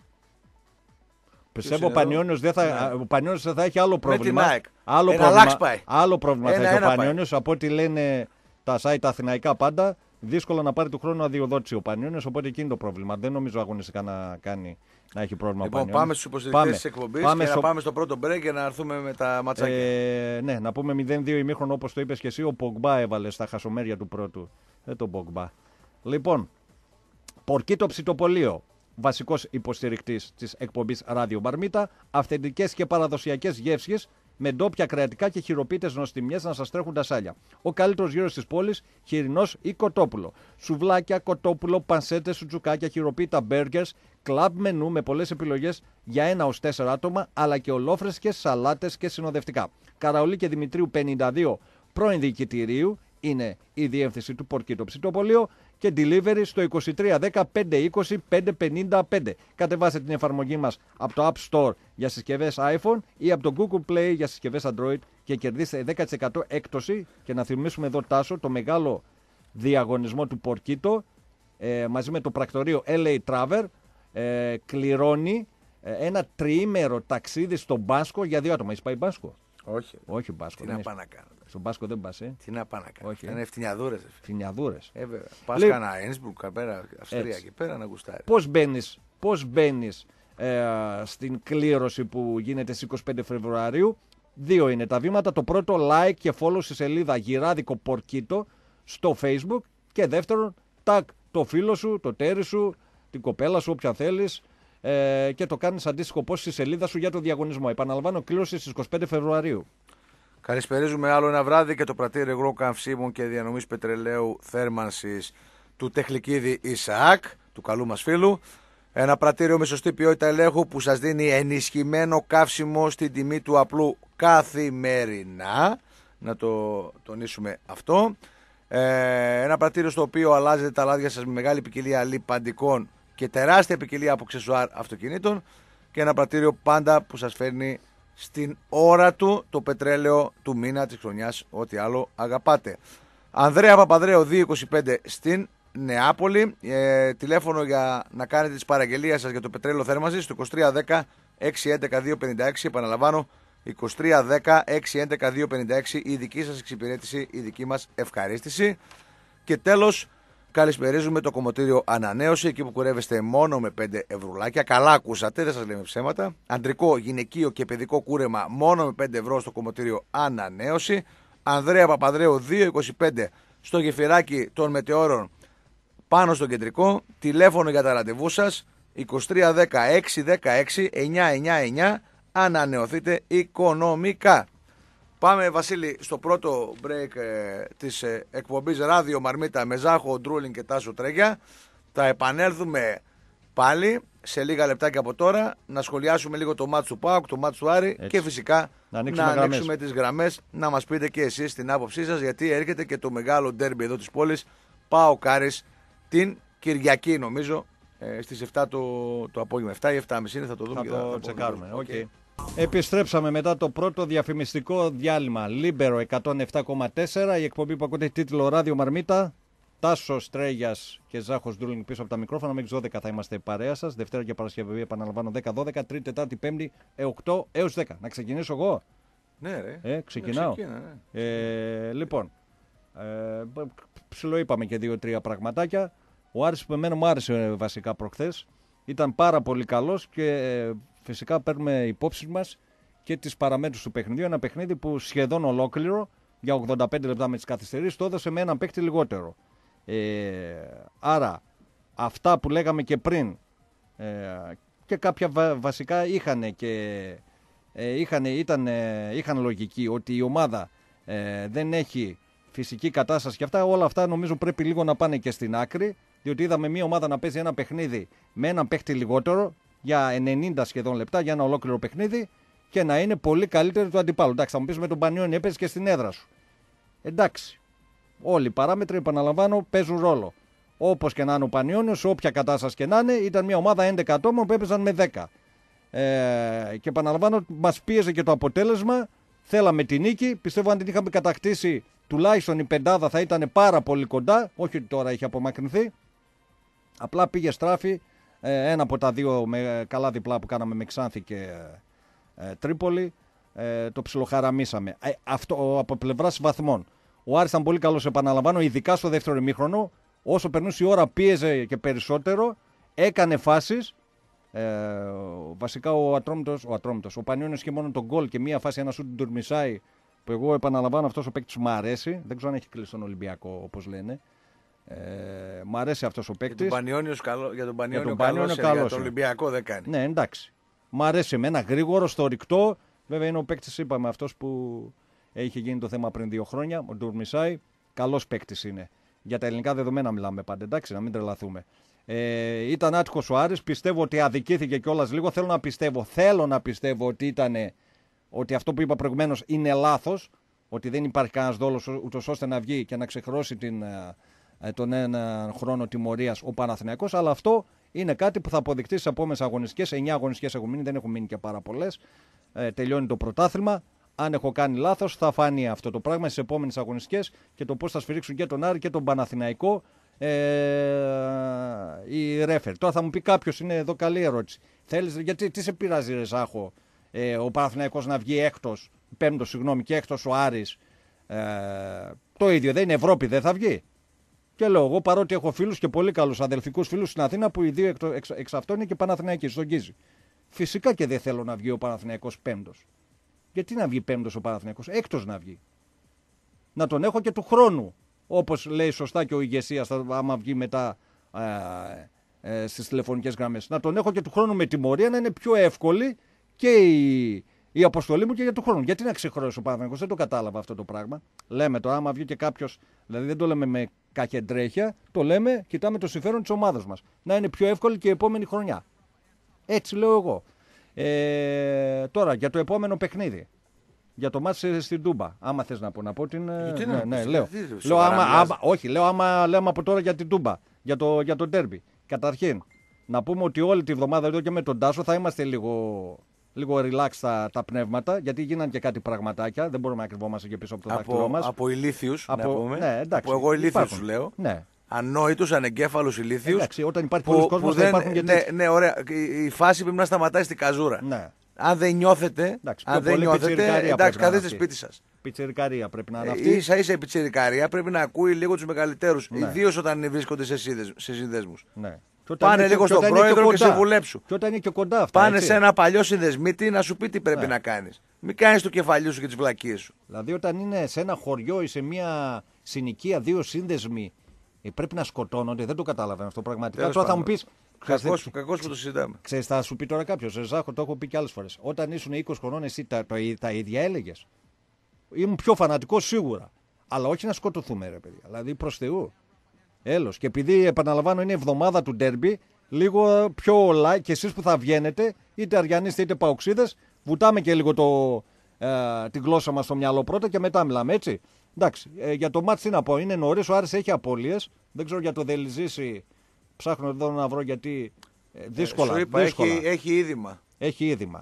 Πιστεύω ο Πανιώνιος ναι. θα, θα έχει άλλο πρόβλημα. Με την ΑΕΚ. Άλλο Ένα πρόβλημα, πάει. άλλο πρόβλημα ένα, θα έχει ένα ο Πανιώνιος από ό,τι λένε τα site αθηναϊκά πάντα. Δύσκολο να πάρει του χρόνου αδειοδότηση ο Πανιώνιος, οπότε εκείνη το πρόβλημα. Δεν νομίζω αγωνιστικά να κάνει να έχει πρόβλημα λοιπόν, ο Πανιώνιος. Πάμε στους υποστηρικτές της εκπομπής και στο... να πάμε στο πρώτο break και να έρθουμε με τα ματσάκια. Ε, ναι, να πούμε μηδέν δύο ημίχρονο όπως το είπες και εσύ. Ο Πογκμπά έβαλε στα χασομέρια του πρώτου. Δεν τον Πογκμπά. Λοιπόν, Πορκίτο Ψητοπολείο. Βασικός υποστηρικτής της εκπομπής Ράδιο Μαρμίτα. Αυθεντικές και παραδοσιακές γεύσεις με ντόπια κρεατικά και χειροποίητες νοστιμιές να σας τρέχουν τα σάλια. Ο καλύτερος γύρος της πόλης, χοιρινός ή κοτόπουλο. Σουβλάκια, κοτόπουλο, πανσέτες, σουτσουκάκια, χειροποίητα μπέργκερς, κλαμπ μενού με πολλές επιλογές για ένα ως τέσσερα άτομα, αλλά και ολόφρεσκες, σαλάτες και συνοδευτικά. Καραολί και Δημητρίου πενήντα δύο, πρώην διοικητηρίου, είναι η διεύθυνση του Πορκίτο Ψητοπολείο και delivery στο είκοσι τρία δέκα πεντακόσια είκοσι πεντακόσια πενήντα πέντε. Κατεβάστε την εφαρμογή μας από το App Store για συσκευές iPhone ή από το Google Play για συσκευές Android και κερδίστε δέκα τοις εκατό έκπτωση. Και να θυμίσουμε εδώ, Τάσο, το μεγάλο διαγωνισμό του Πορκίτο ε, μαζί με το πρακτορείο ελ έι Travel ε, κληρώνει ε, ένα τριήμερο ταξίδι στο Μπάσκο για δύο άτομα. Έχεις πάει Μπάσκο? Όχι. Όχι Μπάσκο. Τι να πάω να κάνω. Στον Μπάσκο δεν πας, ε. Τι να πάω να κάνω. Όχι. Είναι φτηνιαδούρες. Φτηνιαδούρες. Ε, βέβαια. Πας Λε... κανένα Ένσμπουργκ, πέρα, Αυστρία έτσι. Και πέρα να γουστάρει. Πώς μπαίνεις, πώς μπαίνεις ε, στην κλήρωση που γίνεται στις είκοσι πέντε Φεβρουαρίου? Δύο είναι τα βήματα. Το πρώτο, like και follow στη σελίδα Γυράδικο Πορκίτο στο Facebook. Και δεύτερον, tag το φίλο σου, το τέρι σου, την κοπέλα σου, όποια θέλεις. Ε, και το κάνεις αντίστοιχο post στη σελίδα σου για το διαγωνισμό. Επαναλαμβάνω, κλήρωση στις είκοσι πέντε Φεβρουαρίου. Καλησπερίζουμε άλλο ένα βράδυ και το πρατήριο υγρό καυσίμων και διανομής πετρελαίου θέρμανσης του Τεχλικίδη Ισαάκ, του καλού μας φίλου. Ένα πρατήριο με σωστή ποιότητα ελέγχου που σας δίνει ενισχυμένο καύσιμο στην τιμή του απλού καθημερινά. Να το τονίσουμε αυτό. Ε, ένα πρατήριο στο οποίο αλλάζετε τα λάδια σας με μεγάλη ποικιλία λιπαντικών και τεράστια ποικιλία από αξεσουάρ αυτοκινήτων. Και ένα πρατήριο πάντα που σας φέρνει στην ώρα του το πετρέλαιο του μήνα, της χρονιάς, ό,τι άλλο αγαπάτε. Ανδρέα Παπαδρέου δύο είκοσι πέντε στην Νεάπολη. Ε, τηλέφωνο για να κάνετε τις παραγγελίες σας για το πετρέλαιο θέρμανσης στο είκοσι τρία δέκα έξι έντεκα δύο πενήντα έξι. Επαναλαμβάνω, είκοσι τρία δέκα έξι έντεκα δύο πενήντα έξι. Η δική σας εξυπηρέτηση, η δική μας ευχαρίστηση. Και τέλος, καλησπερίζουμε το κομμωτήριο Ανανέωση, εκεί που κουρεύεστε μόνο με πέντε ευρουλάκια. Καλά ακούσατε, δεν σας λέμε ψέματα. Αντρικό, γυναικείο και παιδικό κούρεμα μόνο με πέντε ευρώ στο κομμωτήριο Ανανέωση. Ανδρέα Παπαδρέου δύο είκοσι πέντε στο γεφυράκι των Μετεώρων πάνω στο κεντρικό. Τηλέφωνο για τα ραντεβού σας είκοσι τρία δέκα έξι δέκα έξι εννιά εννιά εννιά. Ανανεωθείτε οικονομικά. Πάμε, Βασίλη, στο πρώτο break ε, της ε, εκπομπής Ράδιο Μαρμίτα με Ζάχο Ντρούλιν και Τάσο Τρέγια. Θα επανέλθουμε πάλι σε λίγα λεπτάκια από τώρα να σχολιάσουμε λίγο το μάτς του ΠΑΟΚ, το μάτς του Άρη. Έτσι. Και φυσικά να ανοίξουμε, να ανοίξουμε τις γραμμές, να μας πείτε και εσείς την άποψή σας, γιατί έρχεται και το μεγάλο ντέρμπι εδώ της πόλης, ΠΑΟΚ Άρης, την Κυριακή νομίζω ε, στις επτά το, το απόγευμα. επτά ή επτά και μισή θα το δούμε. Θα το τσεκάρουμε. Okay. Επιστρέψαμε μετά το πρώτο διαφημιστικό διάλειμμα. Λίμπερο εκατόν επτά κόμμα τέσσερα, η εκπομπή που ακούτε τίτλο Ράδιο Μαρμίτα. Τάσος Τρέγιας και Ζάχος Ντρούλινγκ πίσω από τα μικρόφωνα. Μέχρι δώδεκα θα είμαστε παρέα σας. Δευτέρα και Παρασκευή, επαναλαμβάνω, δέκα δώδεκα. Τρίτη, Τετάρτη, Πέμπτη, οκτώ έως δέκα. Να ξεκινήσω εγώ. Ναι, ρε. Ε, ξεκινάω. Ναι, ξεκίνα, ναι. Ε, λοιπόν, ε, ψιλοείπαμε και δύο-τρία πραγματάκια. Ο Άρης που εμένα μου άρεσε βασικά προχθές. Ήταν πάρα πολύ καλός και ε, φυσικά παίρνουμε υπόψη μας και τις παραμέτρους του παιχνιδιού. Ένα παιχνίδι που σχεδόν ολόκληρο για ογδόντα πέντε λεπτά με τις καθυστερήσεις το έδωσε με έναν παίκτη λιγότερο. Ε, άρα αυτά που λέγαμε και πριν ε, και κάποια βα, βασικά είχαν και ε, είχαν, ήταν, ε, είχαν λογική ότι η ομάδα ε, δεν έχει φυσική κατάσταση και αυτά, όλα αυτά νομίζω πρέπει λίγο να πάνε και στην άκρη, διότι είδαμε μια ομάδα να παίζει ένα παιχνίδι με έναν παίκτη λιγότερο για ενενήντα σχεδόν λεπτά για ένα ολόκληρο παιχνίδι και να είναι πολύ καλύτερο του αντιπάλου. Εντάξει, θα μου πεις με τον Πανιόνι έπαιζε και στην έδρα σου. Εντάξει. Όλοι οι παράμετροι, επαναλαμβάνω, παίζουν ρόλο. Όπως και να είναι ο Πανιόνιος, όποια κατάσταση και να είναι, ήταν μια ομάδα έντεκα ατόμων που έπαιζαν με δέκα. Ε, και επαναλαμβάνω, μας πίεζε και το αποτέλεσμα. Θέλαμε τη νίκη. Πιστεύω αν την είχαμε κατακτήσει, τουλάχιστον η πεντάδα θα ήταν πάρα πολύ κοντά. Όχι ότι τώρα έχει απομακρυνθεί. Απλά πήγε στράφη. Ε, ένα από τα δύο με, καλά διπλά που κάναμε με Ξάνθη και ε, Τρίπολη. Ε, το ψιλοχαραμίσαμε. Ε, αυτό από πλευράς βαθμών. Ο Άρης ήταν πολύ καλός, επαναλαμβάνω, ειδικά στο δεύτερο ημίχρονο. Όσο περνούσε η ώρα πίεζε και περισσότερο. Έκανε φάσεις. Ε, βασικά ο Ατρόμητος, ο, Ατρόμητος, ο Πανιόνιος είχε μόνο τον γκολ και μία φάση, ένα σούτ του Ντουρμισάη, που εγώ επαναλαμβάνω αυτός ο παίκτης μου αρέσει. Δεν ξέρω αν έχει κλείσει τον Ολυμπιακό όπως λένε. Ε, μ' αρέσει αυτός ο παίκτης. Για τον Πανιόνιο καλό, για τον Πανιόνιο για τον καλός, καλός, για τον Ολυμπιακό δεν κάνει. Ναι, εντάξει. Μ' αρέσει εμένα, γρήγορο, στο ρηκτό. Βέβαια είναι ο παίκτης, είπαμε, αυτός που είχε γίνει το θέμα πριν δύο χρόνια, ο Ντουρμισάη. Καλός παίκτης είναι. Για τα ελληνικά δεδομένα μιλάμε πάντα, εντάξει, να μην τρελαθούμε. Ε, ήταν άτυχος ο Άρης, πιστεύω ότι αδικήθηκε κιόλας λίγο. Θέλω να πιστεύω, θέλω να πιστεύω ότι, ήτανε, ότι αυτό που είπα προηγουμένως είναι λάθος, ότι δεν υπάρχει κανένας δόλος ούτως ώστε να βγει και να ξεχρώσει την, τον ένα χρόνο τιμωρίας ο Παναθηναϊκός, αλλά αυτό είναι κάτι που θα αποδειχτεί στις επόμενες αγωνιστικές. εννιά αγωνιστικές έχουν μείνει, δεν έχουν μείνει και πάρα πολλές. Ε, τελειώνει το πρωτάθλημα. Αν έχω κάνει λάθος, θα φανεί αυτό το πράγμα στις επόμενες αγωνιστικές και το πώς θα σφυρίξουν και τον Άρη και τον Παναθηναϊκό ε, οι ρέφερ. Τώρα θα μου πει κάποιος, είναι εδώ καλή ερώτηση. Θέλεις, γιατί τι σε πειράζει, ρε Ζάχο, ε, ο Παναθηναϊκός να βγει έκτος, πέμπτος, συγγνώμη, και έκτος ο Άρης. Ε, το ίδιο, δεν είναι Ευρώπη, δεν θα βγει. Και λέω εγώ, παρότι έχω φίλους και πολύ καλούς αδελφικούς φίλους στην Αθήνα, που οι δύο εξ, εξ, εξ αυτών είναι και Παναθηναϊκοί, στον Γκίζη. Φυσικά και δεν θέλω να βγει ο Παναθηναϊκός πέμπτος. Γιατί να βγει πέμπτος ο Παναθηναϊκός, έκτος να βγει. Να τον έχω και του χρόνου. Όπως λέει σωστά και ο ηγεσίας, άμα βγει μετά ε, ε, στις τηλεφωνικές γραμμές. Να τον έχω και του χρόνου με τιμωρία, να είναι πιο εύκολη και η, η αποστολή μου και για του χρόνου. Γιατί να ξεχρώσει ο Παναθηναϊκός, δεν το κατάλαβα αυτό το πράγμα. Λέμε τώρα, άμα βγει και κάποιος, δηλαδή δεν το λέμε με κακεντρέχεια, το λέμε, κοιτάμε το συμφέρον της ομάδας μας. Να είναι πιο εύκολη και η επόμενη χρονιά. Έτσι λέω εγώ. Ε, τώρα για το επόμενο παιχνίδι. Για το μάτς στην Τούμπα. Άμα θες να πω, να πω την. Γιατί ναι, να ναι, πεις, λέω. τι, λέω άμα, άμα, όχι, λέω άμα λέμε από τώρα για την Τούμπα. Για το, για το ντέρμπι. Καταρχήν, να πούμε ότι όλη τη βδομάδα εδώ και με τον Τάσο θα είμαστε λίγο, λίγο relax τα, τα πνεύματα. Γιατί γίνανε και κάτι πραγματάκια. Δεν μπορούμε να κρυβόμαστε και πίσω από το δάχτυλό μας. Από ηλίθιους, από, να πούμε. Ναι, εντάξει, από εγώ ηλίθιους σου λέω. Ναι. Ανόητους, ανεγκέφαλους ηλίθιους. Εντάξει, όταν υπάρχει πολλοί κόσμος θα υπάρχουν και ναι, ναι, ωραία. Η, η φάση πρέπει να σταματάει στην καζούρα. Ναι. Αν δεν νιώθετε, εντάξει, αν δεν νιώθετε, εντάξει, καθίστε σπίτι σας. Πιτσιρικαρία πρέπει να είναι αυτή. Ε, ίσα ίσα η πιτσιρικαρία πρέπει να ακούει λίγο τους μεγαλύτερους. Ναι. Ιδίως όταν βρίσκονται σε, σύνδεσ, σε συνδέσμους. Ναι. Πάνε λίγο στον πρόεδρο και, και σε βουλέψου. Και όταν είναι και κοντά αυτά. Πάνε έτσι. σε ένα παλιό συνδεσμίτη να σου πει τι πρέπει ναι. να κάνεις. Μην κάνεις το κεφαλιού σου και τις βλακίες σου. Δηλαδή όταν είναι σε ένα χωριό ή σε μια συνοικία δύο σύνδεσμοι. Πρέπει να σκοτώνονται, δεν το καταλαβαίνω αυτό πραγματικά. Τέλος τώρα θα μου πει. Κακός, κακός που το συζητάμε. Ξέρεις, θα σου πει τώρα κάποιο, Ζάχο, το έχω πει και άλλες φορές. Όταν ήσουν είκοσι χρονών, εσύ τα, τα, τα ίδια έλεγε. Ήμουν πιο φανατικό σίγουρα. Αλλά όχι να σκοτωθούμε, ρε παιδιά. Δηλαδή προς Θεού. Έλος. Και επειδή επαναλαμβάνω είναι η εβδομάδα του ντέρμπι, λίγο πιο light και εσείς που θα βγαίνετε, είτε αριανίστε είτε παοξίδες, βουτάμε και λίγο το, ε, την γλώσσα μας στο μυαλό πρώτα και μετά μιλάμε, έτσι. Εντάξει, ε, για το μάτς τι να πω, είναι νωρίς, ο Άρης έχει απώλειες. Δεν ξέρω για το Δελιζήσι, ψάχνω εδώ να βρω γιατί ε, δύσκολα. Ε, σου είπα, δύσκολα. Έχει, έχει είδημα. Έχει είδημα.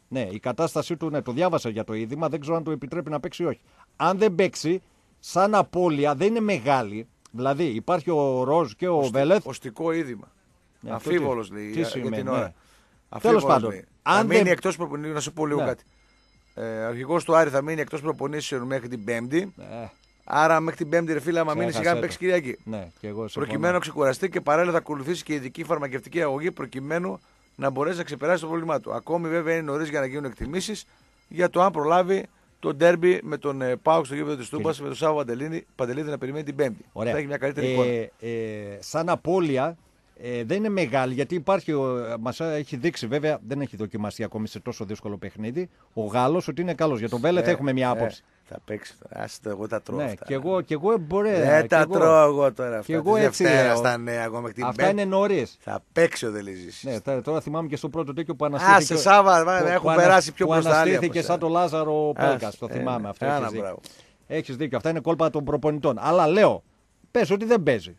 Ναι, η κατάστασή του, ναι, το διάβασα για το είδημα, δεν ξέρω αν του επιτρέπει να παίξει ή όχι. Αν δεν παίξει, σαν απώλεια δεν είναι μεγάλη. Δηλαδή υπάρχει ο Ροζ και ο Οστι, Βέλεθ. Οστικό είδημα. Ναι, αμφίβολος λέει για, για την ώρα. Ναι. Τέλος πάντων. Αν θα μείνει δεν... εκτός προπονήσεων, να σου πω λίγο ναι. κάτι. Ε, αρχηγός του Άρη θα μείνει εκτός προπονήσεων μέχρι την Πέμπτη. Ναι. Άρα μέχρι την Πέμπτη, ρε φίλε, άμα μείνει σιγά μην παίξει Κυριακή. Ναι, και εγώ προκειμένου να ξεκουραστεί και παράλληλα θα ακολουθήσει και ειδική φαρμακευτική αγωγή προκειμένου να μπορέσει να ξεπεράσει το πρόβλημά του. Ακόμη βέβαια είναι νωρίς για να γίνουν εκτιμήσεις για το αν προλάβει το ντέρμπι με τον ε, Πάοκ στο γήπεδο της Τούμπας και... με τον Σάββο Παντελίδη να περιμένει την Πέμπτη. Ωραία. Θα έχει μια καλύτερη ε, εικόνα. Ε, σαν απώλεια ε, δεν είναι μεγάλη γιατί υπάρχει, μας έχει δείξει βέβαια, δεν έχει δοκιμαστεί ακόμη σε τόσο δύσκολο παιχνίδι, ο Γάλλος ότι είναι καλός. Για τον Βέλεθ ε, έχουμε μια άποψη. Ε, θα παίξει τώρα. Άστε, εγώ τα τρώω. Ναι, αυτά. Και εγώ, και εγώ μπορεί. Δεν τα εγώ, τρώω εγώ τώρα αυτά. Και εγώ έτσι λέω. Στα νέα, εγώ με την αυτά Μπέ... είναι νωρίς. Θα παίξει ο Δελίζης. Ναι, τώρα θυμάμαι και στο πρώτο τέτοιο που αναστήθηκε. Α, σε Σάββα, έχουν περάσει πιο μπροστά. Αναστήθηκε σαν το Λάζαρο Πέλκας. Το θυμάμαι αυτό. Έχεις δίκιο. Αυτά είναι κόλπα των προπονητών. Αλλά λέω, πες ότι δεν παίζει.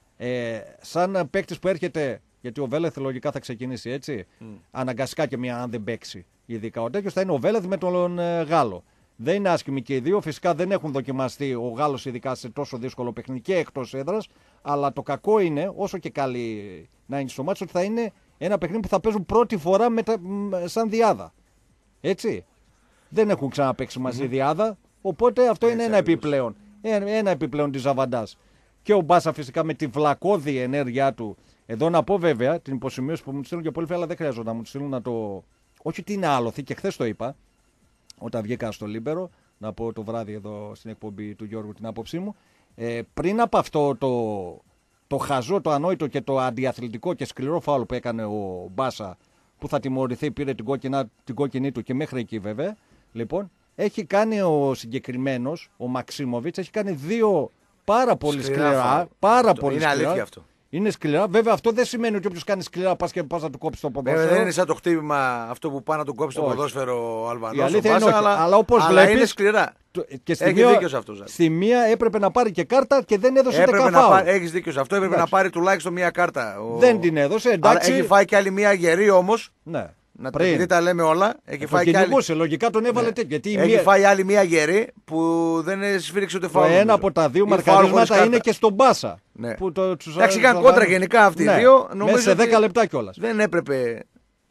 Σαν παίκτη που έρχεται. Γιατί ο Βέλεθ λογικά θα ξεκινήσει έτσι. Mm. Αναγκαστικά και μια αν δεν παίξει. Ειδικά ο τέτοιος θα είναι ο Βέλεθ με τον ε, Γάλλο. Δεν είναι άσχημοι και οι δύο. Φυσικά δεν έχουν δοκιμαστεί ο Γάλλος ειδικά σε τόσο δύσκολο παιχνίδι και εκτός έδρας. Αλλά το κακό είναι, όσο και καλή να είναι στο μάτσο, ότι θα είναι ένα παιχνίδι που θα παίζουν πρώτη φορά με τα, σαν διάδα. Έτσι. Δεν έχουν ξαναπαίξει μαζί mm-hmm. διάδα. Οπότε αυτό έτσι είναι ένα επιπλέον. Ένα, ένα επιπλέον της Ζαβαντάς. Και ο Μπάσα φυσικά με τη βλακώδη ενέργειά του. Εδώ να πω βέβαια την υποσημείωση που μου στείλουν και πολύ φίλοι, αλλά δεν χρειάζεται να μου στείλουν να το. Όχι ότι είναι άλοθη, και χθες το είπα, όταν βγήκα στο Λίμπερο, να πω το βράδυ εδώ στην εκπομπή του Γιώργου την άποψή μου. Ε, πριν από αυτό το, το χαζό, το ανόητο και το αντιαθλητικό και σκληρό φάουλ που έκανε ο Μπάσα, που θα τιμωρηθεί, πήρε την, κόκκινα, την κόκκινη του και μέχρι εκεί βέβαια. Λοιπόν, έχει κάνει ο συγκεκριμένος, ο Μαξίμοβιτς, έχει κάνει δύο πάρα πολύ σκληρά. σκληρά πάρα πολύ είναι σκληρά. Αλήθεια αυτό. Είναι σκληρά. Βέβαια αυτό δεν σημαίνει ότι όποιος κάνει σκληρά πας και πας να του κόψει το ποδόσφαιρο. Βέβαια δεν είναι σαν το χτύπημα αυτό που πάει να του κόψει το ποδόσφαιρο ο Αλβανός. Η αλήθεια είναι όχι. Αλλά, αλλά όπως αλλά βλέπεις, είναι σκληρά. Και στη Έχει μία, δίκιο σε αυτό. Στη μία έπρεπε να πάρει και κάρτα και δεν έδωσε ούτε καν. Έχεις δίκιο σε αυτό. Έπρεπε εντάξει. να πάρει τουλάχιστον μία κάρτα. Ο... Δεν την έδωσε. Εντάξει. Έχει φάει και άλλη μία γερή όμως. Ναι. Να πριν. Γιατί τα λέμε όλα. Έχει φάει και άλλη... λογικά τον έβαλε ναι. τέτοιο. Γιατί έχει μία... φάει άλλη μία γερή που δεν σφίριξε ούτε φάουλ. Ένα από τα δύο μαρκαρίσματα είναι και στον Μπάσα. Ναι. Εντάξει, είχαν κόντρα γενικά αυτοί οι δύο. Μέσα σε δέκα λεπτά κιόλας. Δεν έπρεπε.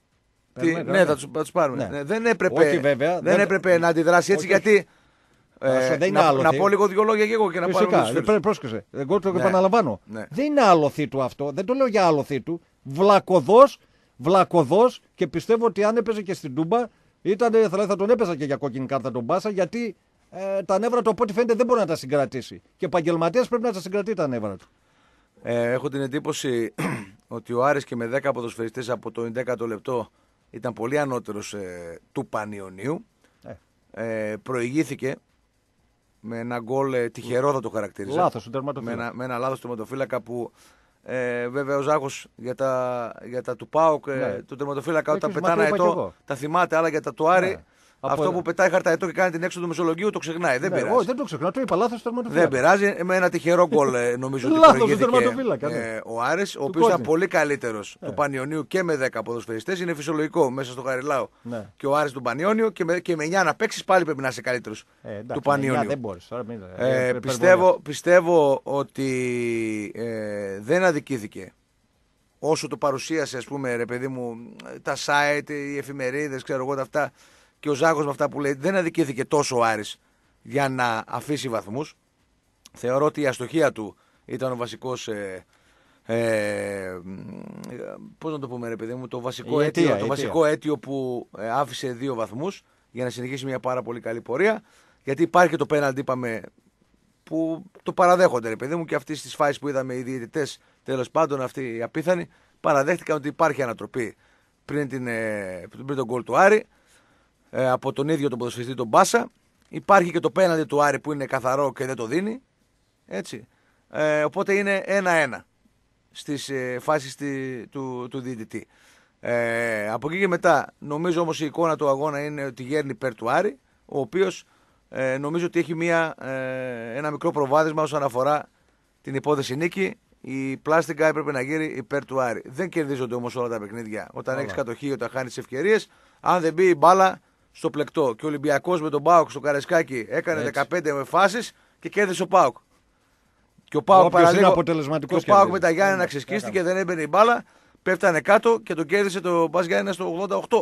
Ναι, θα του πάρουμε. Δεν έπρεπε να αντιδράσει έτσι γιατί. Ε, δεν να, να πω λίγο δύο λόγια και εγώ και να πάρω λίγο. Πρόσκεισε. Εγώ το ναι. επαναλαμβάνω. Ναι. Δεν είναι άλοθη του αυτό. Δεν το λέω για άλοθη του. Βλακωδός, βλακωδός και πιστεύω ότι αν έπαιζε και στην Τούμπα ήταν, θα, θα τον έπαιζα και για κόκκινη κάρτα τον Μπάσα γιατί ε, τα νεύρα του από ό,τι φαίνεται δεν μπορεί να τα συγκρατήσει. Και επαγγελματίας πρέπει να τα συγκρατεί τα νεύρα του. Ε, έχω την εντύπωση ότι ο Άρης και με δέκα ποδοσφαιριστές από το ενδέκατο λεπτό ήταν πολύ ανώτερος ε, του Πανιωνίου. Ε. Ε, προηγήθηκε. Με ένα γκολ ε, τυχερό θα το χαρακτήριζα. Λάθος του τερματοφύλακα. Με ένα, με ένα λάθος του τερματοφύλακα που ε, βέβαια ο Ζάχος για τα, για τα του ΠΑΟΚ, ναι. ε, του τερματοφύλακα όταν πετάνε αετό, τα θυμάται, αλλά για τα του Άρη, ναι. αυτό από... που πετάει χαρταετό και κάνει την έξοδο του Μεσολογγίου το ξεχνάει. Δεν ναι, πειράζει. Εγώ δεν το ξεχνάω, το είπα λάθος του τερματοφύλακα. Δεν πειράζει. Με ένα τυχερό γκολ ε, νομίζω ότι προηγήθηκε ε, ο Άρης, ο οποίος ήταν πολύ καλύτερος ναι. του Πανιωνίου και με δέκα ποδοσφαιριστές. Είναι φυσιολογικό μέσα στο Χαριλάου ναι. και ο Άρης του Πανιόνιο και με, και με εννιά να παίξει πάλι πρέπει να είσαι καλύτερος ε, εντάξει, του Πανιονίου. Δεν μπορείς, ε, ε, πιστεύω, πιστεύω ότι ε, δεν αδικήθηκε. Όσο το παρουσίασε, ας πούμε, ρε παιδί μου, τα site, οι εφημερίδες, ξέρω εγώ τα αυτά. Και ο Ζάκος με αυτά που λέει δεν αδικήθηκε τόσο ο Άρης για να αφήσει βαθμούς. Θεωρώ ότι η αστοχία του ήταν ο βασικός ε, ε, πώς να το πούμε ρε παιδί μου, το βασικό, αίτιο, αίτιο, το βασικό αίτιο που ε, άφησε δύο βαθμούς για να συνεχίσει μια πάρα πολύ καλή πορεία. Γιατί υπάρχει και το πέναλτι, είπαμε, που το παραδέχονται ρε παιδί μου, και αυτή στις φάσεις που είδαμε οι διαιτητές, τέλος πάντων αυτοί οι απίθανοι, παραδέχτηκαν ότι υπάρχει ανατροπή πριν, την, ε, πριν τον γκολ του Άρη. Ε, από τον ίδιο τον ποδοσφαιριστή τον Μπάσα. Υπάρχει και το πέναλτι του Άρη που είναι καθαρό και δεν το δίνει. Έτσι. Ε, οπότε είναι ένα-ένα στις ε, φάσεις τη, του, του διαιτητή. Ε, από εκεί και μετά νομίζω όμως η εικόνα του αγώνα είναι ότι γέρνει υπέρ του Άρη, ο οποίος ε, νομίζω ότι έχει μια, ε, ένα μικρό προβάδισμα όσον αφορά την υπόθεση νίκη. Η πλάστικα έπρεπε να γύρει υπέρ του Άρη. Δεν κερδίζονται όμως όλα τα παιχνίδια. Όταν έχεις κατοχή, όταν χάνεις ευκαιρίες. αν δεν μπει η μπάλα στο πλεκτό. Και ο Ολυμπιακός με τον ΠΑΟΚ στο Καρεσκάκι έκανε έτσι. δεκαπέντε φάσεις και κέρδισε ο ΠΑΟΚ. Και ο ΠΑΟΚ παραλίγο. Και ο ΠΑΟΚ με τα Γιάννενα ξεσκίστηκε, δεν έμπαινε η μπάλα, πέφτανε κάτω και τον κέρδισε το Μπας Γιάννενα στο ογδόντα οκτώ.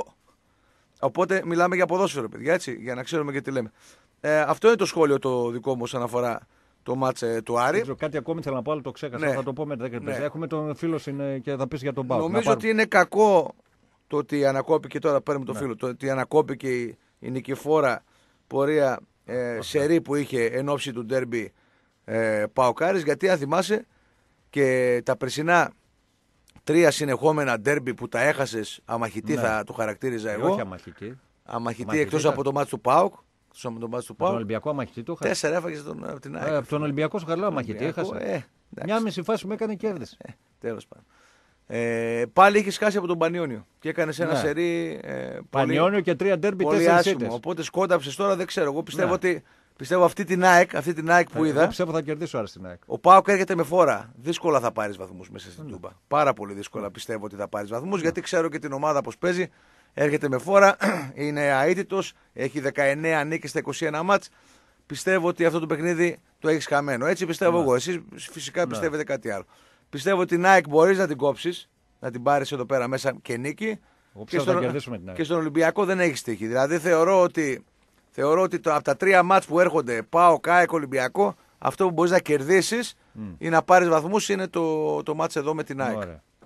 Οπότε μιλάμε για ποδόσφαιρο, παιδιά, έτσι, για να ξέρουμε και τι λέμε. Ε, αυτό είναι το σχόλιο το δικό μου όσον αφορά το μάτς ε, του Άρη. Ξέρω, κάτι ακόμη θέλω να πω, αλλά το ξέχασα. Ναι. Θα το πω μετά. Ναι. Έχουμε τον φίλο και θα πει για τον ΠΑΟΚ. Νομίζω ότι είναι κακό το ότι ανακόπηκε τώρα, παίρνουμε το ναι. φίλο, το ότι ανακόπηκε η, η νικηφόρα πορεία ε, σερί που είχε εν ώψη του ντέρμπι ε, ΠΑΟΚ Άρης, γιατί αν θυμάσαι και τα περσινά τρία συνεχόμενα ντέρμπι που τα έχασες αμαχητή, ναι. θα το χαρακτήριζα εγώ. Όχι αμαχητή. Αμαχητή εκτός από το μάτς του ΠΑΟΚ. Από τον, τον Ολυμπιακό αμαχητή το είχα. Τέσσερα έφαγε από την ΑΕΚ. Ε, από τον Ολυμπιακό σου λέω αμαχητή. Έχασα. Ε, μια μισή φάση μου έκανε κέρδισε. Ε, τέλος πάντων. Ε, πάλι είχε χάσει από τον Πανιόνιο και έκανε ένα ναι. σερί. Ε, Πανιόνιο πολύ, και τρία ντέρμπι τέσσερις ήττες. Οπότε σκόνταψε τώρα, δεν ξέρω. Εγώ πιστεύω ναι. ότι πιστεύω αυτή την ΑΕΚ, αυτή την ΑΕΚ που ε, είδα. Εγώ πιστεύω θα κερδίσω άρα στην ΑΕΚ. Ο ΠΑΟΚ έρχεται με φόρα. Δύσκολα θα πάρει βαθμού μέσα στην Τούμπα. Mm. Πάρα πολύ δύσκολα πιστεύω ότι θα πάρει βαθμού mm. γιατί ξέρω και την ομάδα πώ παίζει. Έρχεται με φόρα, είναι αίτητος, έχει δεκαεννέα νίκες στα είκοσι ένα μάτς. Πιστεύω ότι αυτό το παιχνίδι το έχεις χαμένο. Έτσι πιστεύω ναι. εγώ. Εσείς φυσικά ναι. πιστεύετε κάτι άλλο. Πιστεύω ότι την ΑΕΚ μπορείς να την κόψεις, να την πάρεις εδώ πέρα μέσα και νίκη. Και στον, και στον Ολυμπιακό δεν έχεις τύχη. Δηλαδή θεωρώ ότι, θεωρώ ότι το, από τα τρία μάτς που έρχονται, ΠΑΟΚ, ΑΕΚ, Ολυμπιακό, αυτό που μπορείς να κερδίσεις mm. ή να πάρεις βαθμούς είναι το, το μάτς εδώ με την ΑΕΚ.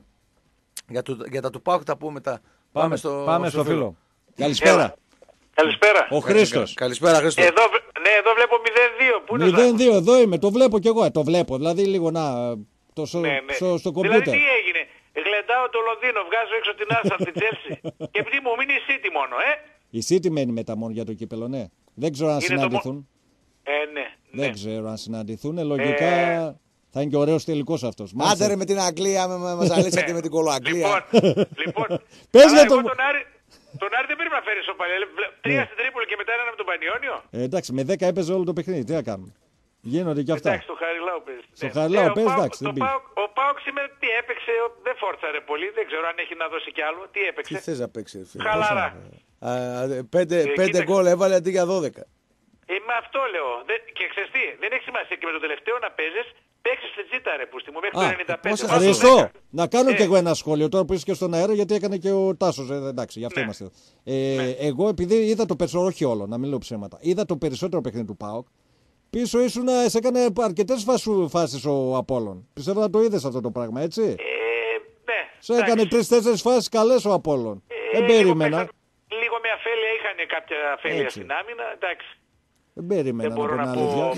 Για, το, για τα του ΠΑΟΚ τα πούμε μετά. Πάμε, πάμε στο, πάμε στο φίλο. φίλο. Καλησπέρα. Καλησπέρα. Ο Χρήστος. Καλησπέρα, Χρήστο. Εδώ, ναι, εδώ βλέπω μηδέν δύο. Πού είναι μηδέν δύο, εδώ είμαι. Το βλέπω κι εγώ. Το βλέπω. Δηλαδή λίγο να. Το, στο, ναι, ναι. στο, στο κομπιούτερ. Δηλαδή τι έγινε. Γλεντάω το Λονδίνο, βγάζω έξω την Άρσα από την Τσέλσι. Και επειδή μου μείνει η City μόνο, ε. Η City μένει μετά μόνο για το κύπελο, ναι. Δεν ξέρω αν είναι συναντηθούν. Το... Ε, ναι, ναι. Δεν ξέρω αν συναντηθούν. Λογικά. Ε... Θα είναι και ωραίος τελικός αυτός. Άντε ρε με την Αγγλία, με μας αλύσατε με την Κολοαγγλία. Λοιπόν, λοιπόν πες για τον... τον, Άρη, τον Άρη δεν πρέπει να φέρει στο παλιό. Τρία στην Τρίπολη και μετά ένα με τον Πανιόνιο. Ε, εντάξει, με δέκα έπαιζε όλο το παιχνίδι. Τι να κάνουμε. Γίνονται και αυτά. Εντάξει, στο Χαριλάου παίζει. Στο Χαριλάου ε, παίζει, εντάξει. Δεν Πάοκ, ο Πάοκ σήμερα τι έπαιξε, δεν φόρτσαρε πολύ. Δεν ξέρω αν έχει να δώσει κι άλλο. Τι έπαιξε. Τι θες να παίξει, φίλε. Χαλαρά. Πέντε γκολ έβαλε αντί για δώδεκα. Ε, με αυτό λέω. Δεν, και ξέρεις τι, δεν έχει σημασία και με το τελευταίο να παίζεις. Παίξεις τη τζίτα ρε πούστη μου μέχρι το ενενήντα πέντε. Ευχαριστώ. Να κάνω ε. κι εγώ ένα σχόλιο τώρα που είσαι και στον αέρα γιατί έκανε και ο Τάσος. Ε, εντάξει, γι' αυτό ναι. είμαστε. Ε, ναι. Εγώ επειδή είδα το περισσότερο, όχι όλο, να μην λέω ψέματα, είδα το περισσότερο παιχνίδι του ΠΑΟΚ. Πίσω ήσουν, σε έκανε αρκετές φάσεις ο Απόλλων. Πιστεύω να το είδες αυτό το πράγμα, έτσι. Ε, ναι. Σε έκανε τρεις-τέσσερις φάσεις καλές ο Απόλλων. Ε, δεν περίμενα. Λίγο, λίγο με αφέλεια είχαν κάποια αφέλεια έτσι. Στην άμυνα, εντάξει. Δεν περίμενα δεν μπορώ να, να πω.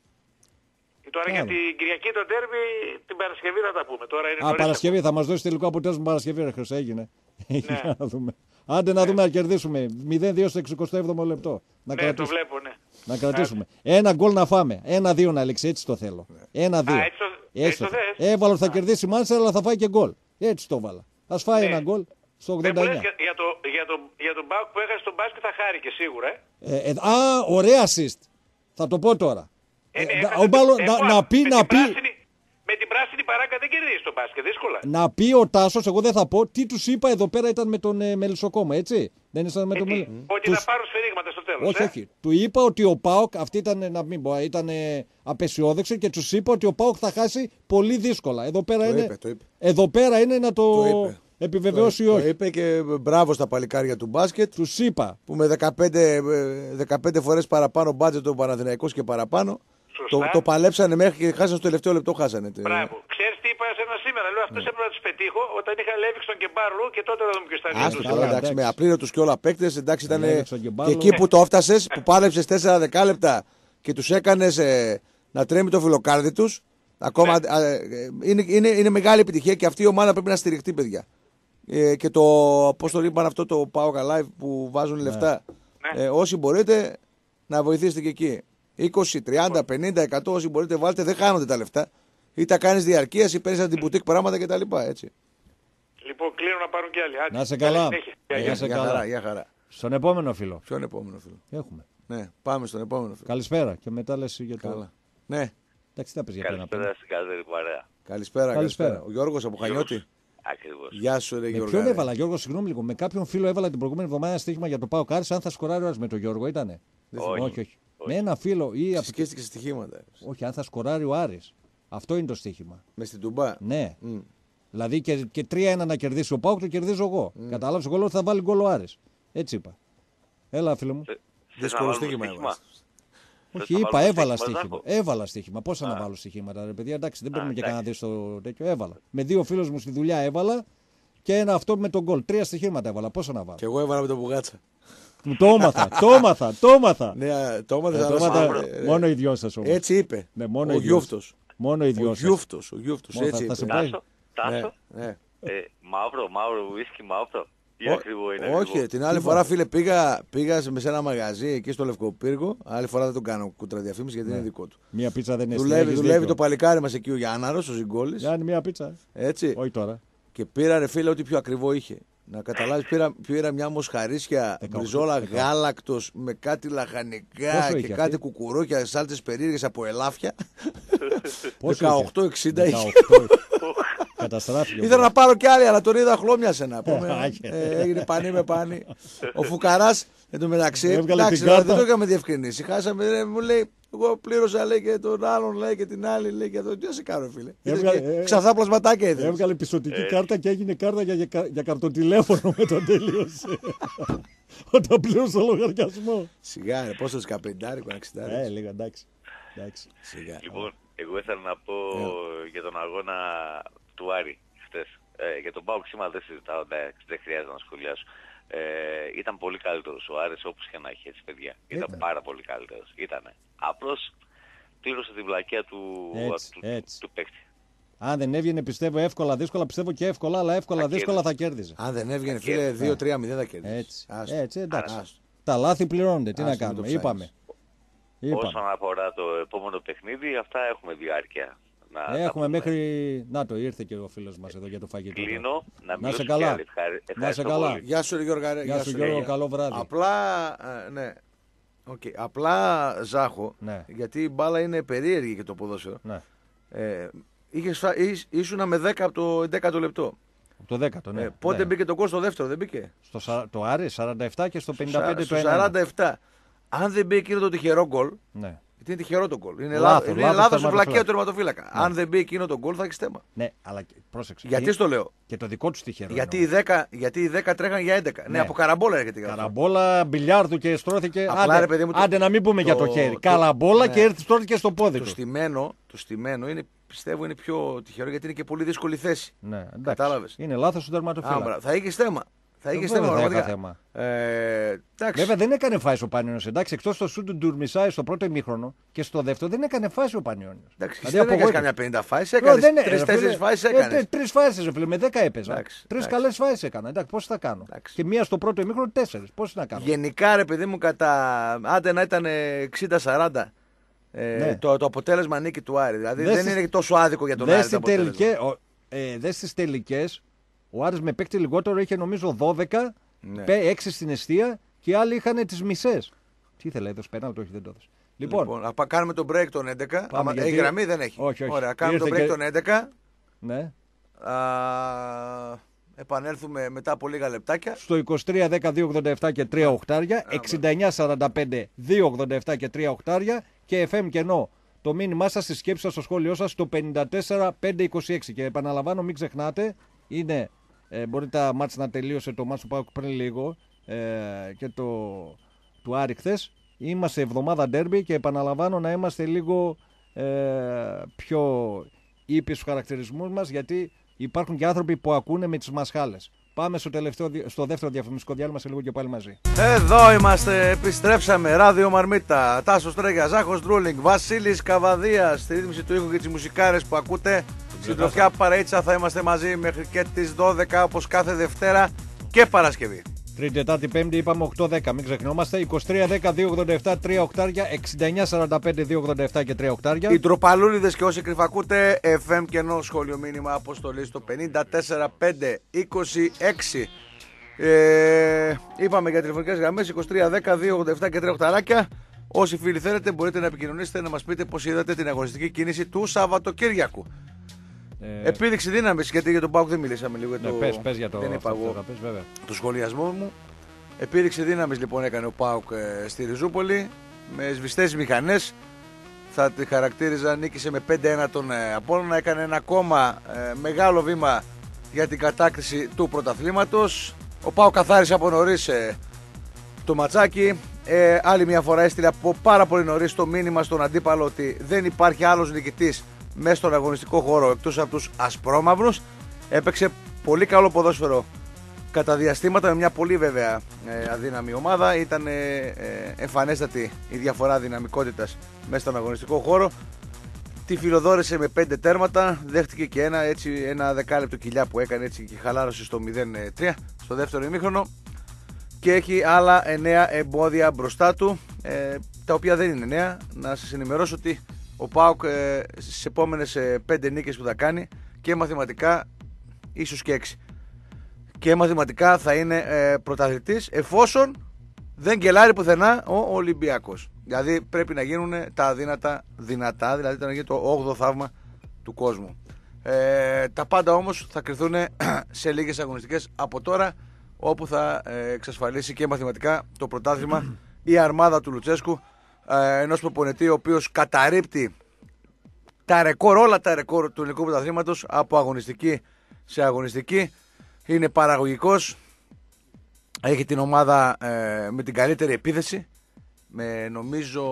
Τώρα για την Κυριακή το ντέρμπι την Παρασκευή θα τα πούμε. Τώρα είναι Α, Παρασκευή θα, θα μας δώσει τελικό αποτέλεσμα Παρασκευή, ρε Χρυσό, έγινε. Ναι. να δούμε. Άντε να ναι. δούμε να κερδίσουμε. μηδέν δύο στο εξηκοστό έβδομο λεπτό. Να ναι, κρατήσουμε. Το βλέπω, ναι. Να κρατήσουμε. Ένα γκολ να φάμε. Ένα δύο να λήξει, έτσι το θέλω. Ένα δύο. Α, έτσι το, έτσι το θες. Έβαλα ότι θα κερδίσει η Μάντσεστερ, αλλά θα φάει και γκολ. Έτσι το βάλα. Ας φάει ναι. ένα γκολ στο ογδόντα εννιά. Για, για, το, για, το, για τον Μπάουκ που έχασε τον μπάσκετ θα χάρηκε σίγουρα. Ε. Ε, ε, α, ωραία assist. Θα το πω τώρα. Ε, ναι, ε, ε, μπάλο, ε, να, να πει, με, να την πει, πράσινη, με την πράσινη παράγκα δεν κερδίζει το μπάσκετ, δύσκολα. Να πει ο Τάσος, εγώ δεν θα πω, τι τους είπα εδώ πέρα ήταν με τον ε, Μελισσοκόμο, έτσι. Δεν ήσταν με ε, τον τι, Μελισσοκόμο. Ότι τους... θα πάρουν σφυρίγματα στο τέλος. Όχι, ε? όχι. Του είπα ότι ο ΠΑΟΚ, αυτή ήταν, να μην πω, ήταν ε, απεσιόδοξο και τους είπα ότι ο ΠΑΟΚ θα χάσει πολύ δύσκολα. Εδώ πέρα, το είναι, είπε, το είπε. Εδώ πέρα είναι να το, το επιβεβαιώσει ή όχι. Το είπε και μπράβο στα παλικάρια του μπάσκετ. Τους είπα. Που με δεκαπέντε, δεκαπέντε φορές παραπάνω μπάτζετ ο Παναθηναϊκός και παραπάνω. Το, το παλέψανε μέχρι και χάσανε στο τελευταίο λεπτό. Χάσανε. Μπράβο. Ξέρεις τι είπα σε ένα σήμερα. Λέω αυτούς έπρεπε να τους πετύχω όταν είχα Λέβιξον και Μπάρλου και τότε θα δούμε ποιος ήταν. Άστο τώρα, εντάξει, με απλήρωτους και όλα παίκτες. Εντάξει, ήταν. Και εκεί που το έφτασες, που πάλεψες τέσσερα δεκάλεπτα και τους έκανες ε, να τρέμει το φιλοκάρδι τους. Ακόμα ναι. α, είναι, είναι, είναι μεγάλη επιτυχία και αυτή η ομάδα πρέπει να στηριχτεί, παιδιά. Ε, και το, πώς το είπαν αυτό το PAOK Live που βάζουν ναι. λεφτά. Ναι. Ε, όσοι μπορείτε να βοηθήσετε και εκεί. είκοσι, τριάντα, πενήντα, εκατό όσοι μπορείτε βάλτε, δεν χάνονται τα λεφτά. Ή τα κάνεις διαρκείας ή παίρνεις από την μπουτίκ πράγματα κτλ. Έτσι. Λοιπόν, κλείνω να πάρουν κι άλλοι. Άντε. Να σε καλά. Για, για, για, καλά. Χαρά, για χαρά. Στον επόμενο φίλο. Ποιον επόμενο φίλο. Έχουμε. Ναι, πάμε στον επόμενο φίλο. Καλησπέρα και μετά λες για το. Καλά. Ναι. Εντάξει, τι θα πεις για Καλησπέρα στην καλύτερη παρέα. Καλησπέρα, καλησπέρα. Ο Γιώργος από Χανιώτη. Ακριβώς. Γεια σου, ρε Με Γιώργο. ποιον έβαλα, Γιώργο, συγγνώμη λίγο. Με κάποιον φίλο έβαλα την προηγούμενη εβδομάδα ένα στοίχημα για το Πάο Κάρι. Αν θα σκοράρει ο Άρης με τον Γιώργο, ήτανε. Όχι. όχι, όχι. Με ένα φίλο ή. από- Συσκίστηκε στοιχήματα. Όχι, αν θα σκοράρει ο Άρης. Αυτό είναι το στοίχημα. Με στην Τουμπά. Ναι. Mm. Δηλαδή και, και τρία ένα να κερδίσει ο Πάοκ, το κερδίζω εγώ. Mm. Κατάλαβε, εγώ λέω ότι θα βάλει γκολ ο Άρης. Έτσι είπα. Έλα, φίλο μου. Θες να Δύσκολο βάλουμε στοίχημα στοίχημα? έβαλες. Όχι, να είπα, βάλουμε έβαλα στοίχημα, στοίχημα. Ζάκο? Έβαλα στοίχημα. Πόσα Α. να βάλω στοιχήματα, ρε παιδιά. Εντάξει, δεν παίρνουμε και εντάξει. κανένα στο τέτοιο. Έβαλα. Με δύο φίλου μου στη δουλειά έβαλα και ένα αυτό με τον γκολ. Τρία στοιχήματα έβαλα. Πόσα να βάλω. Και εγώ έβαλα με τον Μπουγάτσα. Μου το έμαθα, το έμαθα, το έμαθα. Ναι, το έμαθες, Ε, το αλλά έμαθα σε- μόνο οι δυο σα όμω. Έτσι είπε. Ναι, μόνο ο οι δυο Γιούφτος. Μόνο οι Ο δυο σας. Γιούφτος, ο Γιούφτος, Μόνο έτσι θα- θα είπε. σε πάει. Τάσο, Τάσο. Ναι, ναι. Ε, μαύρο, μαύρο, ουίσκι μαύρο. Ή Ω- ακριβό είναι. Όχι, ακριβό. την άλλη φορά, φίλε, πήγα, πήγα σε ένα μαγαζί εκεί στο Λευκοπύργο. Άλλη φορά δεν τον κάνω κούτρα διαφήμιση γιατί είναι δικό του. Μία πίτσα δεν είναι Δουλεύει, δουλεύει το παλικάρι μας εκεί ο Γιάνναρος, ο Ζιγκόλης. Γιάννη, μία πίτσα. Έτσι. Όχι τώρα. Και πήρα, ρε φίλε, ό,τι πιο ακριβό είχε. Να καταλάβεις, πήρα, πήρα μια μοσχαρίσια μπριζόλα γάλακτος με κάτι λαχανικά Πόσο και είχε κάτι αυτή? κουκουρόκια, σάλτες περίεργες από ελάφια. Πόσο δεκαοκτώ εξήντα είχε. δεκαοκτώ. Καταστράφηκε. Ήθελα να πάρω κι άλλη, αλλά τον είδα χλώμιασε να πούμε. Άκε. Ε, έγινε πανί με πανί. Ο Φουκαράς, εν τω μεταξύ, Έβγαλε εντάξει, την τώρα κάρτα. δεν το είχαμε διευκρινίσει. Χάσαμε, ρε, μου λέει, εγώ πλήρωσα λέει και τον άλλον λέει και την άλλη λέει και το. Τι να σε κάνω, φίλε. Έβγαλε- Είδες και ε, Ξανθά πλασματάκια ήθελες. Έβγαλε πιστωτική κάρτα και έγινε κάρτα για, για, για καρτοτηλέφωνο με τον τελείωσε. Όταν πλήρωσε το λογαριασμό. Σιγά, ρε, πόσο δεκαπεντάρικο, ένα εξηντάρικο. Ε, λίγα εντάξει. εντάξει. Σιγά. Λοιπόν, εγώ ήθελα να πω για τον αγώνα του Άρη χτες. Ε, για τον ΠΑΟΚ σήμερα δεν συζητάω, εντάξει, δεν χρειάζεται να σχολιάσω. Ε, ήταν πολύ καλύτερος ο Άρης όπως και να έχει, έτσι παιδιά. Ήταν Ήταν. πάρα πολύ καλύτερος. Ήτανε. Απλώς πλήρωσε την βλακεία του, Έτσι, του, έτσι. του παίκτη. Αν δεν έβγαινε πιστεύω εύκολα, δύσκολα, πιστεύω και εύκολα, αλλά εύκολα, Θα δύσκολα θα κέρδιζε. Αν δεν έβγαινε, φίλε, δύο τρία μηδέν θα κερδίσει. Έτσι, Άστο. έτσι εντάξει. Άστο. Τα λάθη πληρώνονται, τι Άστο, να μην κάνουμε, το είπαμε. είπαμε. Όσον αφορά το επόμενο παιχνίδι, αυτά έχουμε διάρκεια. Να τα Έχουμε πούμε. μέχρι. Να το ήρθε και ο φίλος μας εδώ για το φαγητό. Κλείνω, να Να μιλήσω σε κι καλά. άλλοι. Ευχαρι- Να σε ευχαριστώ καλά. πολύ. Γεια σου, ρε Γιώργα. ρε. Γεια σου Γιώργο, Γιώργα. καλό βράδυ. Απλά, ε, ναι. Οκ. Απλά, Ζάχο, Ναι. γιατί η μπάλα είναι περίεργη και το ποδόσφαιρο. Ναι. Ε, είχες φα... ήσ- ήσουνα με δέκα από το δέκατο λεπτό. Το δέκατο, ναι. Ε, πότε ναι. μπήκε το γκολ στο δεύτερο, δεν μπήκε. Στο, σα- το Άρη, σαράντα επτά και στο πενήντα πέντε Στο το ένα. σαράντα επτά. Αν δεν μπήκε εκείνο το τυχερό γκολ, Ναι. γιατί είναι τυχερό το γκολ. Είναι Λάθος, λάθο λάθος λάθος η τερματοφύλακα. βλακεία του τερματοφύλακα. Αν δεν μπήκε εκείνο το γκολ, θα έχει θέμα. ναι, αλλά και- πρόσεξε. Γιατί Και- στο λέω. Και το δικό του τυχερό. Γιατί οι, εννοώ. δέκα, γιατί οι δέκα τρέχαν για έντεκα. Ναι, Ναι. από καραμπόλα έρχεται η γραφή. Καραμπόλα, μπιλιάρδου και στρώθηκε. Απλά, άντε, ρε παιδί μου, το- άντε να μην πούμε για το το- χέρι. το- Καραμπόλα ναι. και έρθει στρώθηκε στο πόδι Το του. στημένο, το στημένο είναι, πιστεύω είναι πιο τυχερό γιατί είναι και πολύ δύσκολη θέση. Ναι, εντάξει. Κατάλαβες. Είναι λάθο του Α, τερματοφύλακα. μπράβο. Θα είχε θέμα. Θα είχε Ε, θέμα. βέβαια θα είχα πραγματικά. θέμα. Ε, εντάξει. Βέβαια δεν έκανε φάση ο Πανιόνιος. Εντάξει, εκτός το σου του Ντουρμισάη στο πρώτο ημίχρονο και στο δεύτερο δεν έκανε φάση ο Πανιόνιος. Εντάξει, Δηλαδή, δεν έκανε απογοήτευσε. καμιά πενήντα φάσει. Ω, Έκανε δεν- ρε, τρει-τέσσερι φίλε, φάσει. ε, Έκανε. τρει- Τρεις φάσεις, ρε φίλε, με δέκα έπαιζα. Εντάξει, Τρεις εντάξει. καλές φάσεις έκανα. Εντάξει, πώς θα κάνω. Εντάξει. Και μία στο πρώτο ημίχρονο, τέσσερις. Πώς να κάνω. Γενικά, ρε παιδί μου, κατά. Άντε να ήταν εξήντα σαράντα. Ε, Ναι. το, το αποτέλεσμα νίκη του Άρη. Δηλαδή Δες δεν τις- είναι τόσο άδικο για τον Δες Άρη. Το στις αποτέλεσμα. τελικές, ο- ε, δες στις τελικές, ο Άρης με παίκτη λιγότερο είχε νομίζω δώδεκα, Ναι. πέ- έξι στην εστία και οι άλλοι είχαν τις μισές. Τι ήθελε, έδωσε πέναλτι, όχι δεν το έδωσε. Λοιπόν, Λοιπόν, να πά- κάνουμε τον break των έντεκα. Πάμε, Άμα, γιατί- Έχει γραμμή, δεν έχει. Όχι, όχι. Ωραία, κάνουμε τον Ήρθε break και- των έντεκα. ναι. Α, επανέλθουμε μετά από λίγα λεπτάκια. Στο είκοσι τρία δέκα δύο ογδόντα επτά και τρία οχτάρια, εξήντα εννιά σαράντα πέντε δύο ογδόντα επτά και τρία οχτάρια και εφ εμ κενό. Το μήνυμά σας, στη σκέψη σας, στο σχόλιο σας, στο πενήντα τέσσερα πεντακόσια είκοσι έξι. Και επαναλαμβάνω, μην ξεχνάτε, είναι, ε, μπορεί τα μάτς να τελείωσε το μάτς του ΠΑΟΚ πριν λίγο ε, και το του Άρη χθες. Είμαστε εβδομάδα ντέρμπι και επαναλαμβάνω να είμαστε λίγο ε, πιο ήπιοι στους χαρακτηρισμούς μας, γιατί υπάρχουν και άνθρωποι που ακούνε με τις μασχάλες. Πάμε στο, τελευταίο, στο δεύτερο διαφημιστικό διάλειμμα σε λίγο και πάλι μαζί. Εδώ είμαστε, επιστρέψαμε. Ράδιο Μαρμίτα, Τάσος Τρέγια, Ζάχος Ντρούλινγκ, Βασίλης Καβαδίας. Στη ρύθμιση του ήχου και τις μουσικάρες που ακούτε. Συντροφιά παραίτσα θα είμαστε μαζί μέχρι και τις δώδεκα όπως κάθε Δευτέρα και Παρασκευή. Τρίτη, Τετάρτη, Πέμπτη είπαμε οκτώ δέκα, μην ξεχνιόμαστε. είκοσι τρία δέκα δύο ογδόντα επτά τρία οχτάρια, εξήντα εννιά σαράντα πέντε δύο ογδόντα επτά και τρία οχτάρια. Οι τροπαλούριδες και όσοι κρυφακούτε, εφ εμ κενό σχόλιο μήνυμα αποστολή στο πενήντα τέσσερα πεντακόσια είκοσι έξι. Ε, είπαμε για τηλεφωνικές γραμμές είκοσι τρία δέκα δύο ογδόντα επτά και τρία οχτάρια. Όσοι φίλοι θέλετε μπορείτε να επικοινωνήσετε να μας πείτε πώς είδατε την αγωνιστική κίνηση του Σαββατοκύριακου. Ε... Επίδειξη δύναμης, γιατί για τον ΠΑΟΚ δεν μιλήσαμε λίγο. Ναι, το... πες, πες για το, δεν είπα εγώ πες, βέβαια. το σχολιασμό μου. Επίδειξη δύναμης λοιπόν έκανε ο ΠΑΟΚ ε, στη Ριζούπολη με σβηστές μηχανές. Θα τη χαρακτήριζα, νίκησε με πέντε ένα τον ε, Απόλλωνα. Έκανε ένα ακόμα ε, μεγάλο βήμα για την κατάκτηση του πρωταθλήματος. Ο ΠΑΟΚ καθάρισε από νωρίς ε, το ματσάκι. Ε, άλλη μια φορά έστειλε από πάρα πολύ νωρίς το μήνυμα στον αντίπαλο ότι δεν υπάρχει άλλος νικητής μέσα στον αγωνιστικό χώρο εκτός από τους ασπρόμαυρους. Έπαιξε πολύ καλό ποδόσφαιρο κατά διαστήματα με μια πολύ βέβαια ε, αδύναμη ομάδα. Ήταν ε, ε, εμφανέστατη η διαφορά δυναμικότητας μέσα στον αγωνιστικό χώρο. Τη φιλοδόρησε με πέντε τέρματα, δέχτηκε και ένα, έτσι, ένα δεκάλεπτο κοιλιά που έκανε έτσι και χαλάρωσε στο μηδέν τρία στο δεύτερο ημίχρονο. Και έχει άλλα εννέα εμπόδια μπροστά του, ε, τα οποία δεν είναι νέα. Να σας ενημερώσω ότι ο ΠΑΟΚ ε, στις επόμενες ε, πέντε νίκες που θα κάνει και μαθηματικά ίσως και έξι. Και μαθηματικά θα είναι ε, πρωταθλητής εφόσον δεν γκελάρει πουθενά ο Ολυμπιακός. Δηλαδή πρέπει να γίνουν τα αδύνατα δυνατά, δηλαδή να γίνει το όγδοο θαύμα του κόσμου. Ε, τα πάντα όμως θα κρυθούν σε λίγες αγωνιστικές από τώρα, όπου θα ε, εξασφαλίσει και μαθηματικά το πρωτάθλημα η αρμάδα του Λουτσέσκου, ε, ενός προπονητή ο οποίος καταρρίπτει τα ρεκόρ, όλα τα ρεκόρ του ελληνικού πρωταθλήματος από αγωνιστική σε αγωνιστική. Είναι παραγωγικός, έχει την ομάδα ε, με την καλύτερη επίθεση, με νομίζω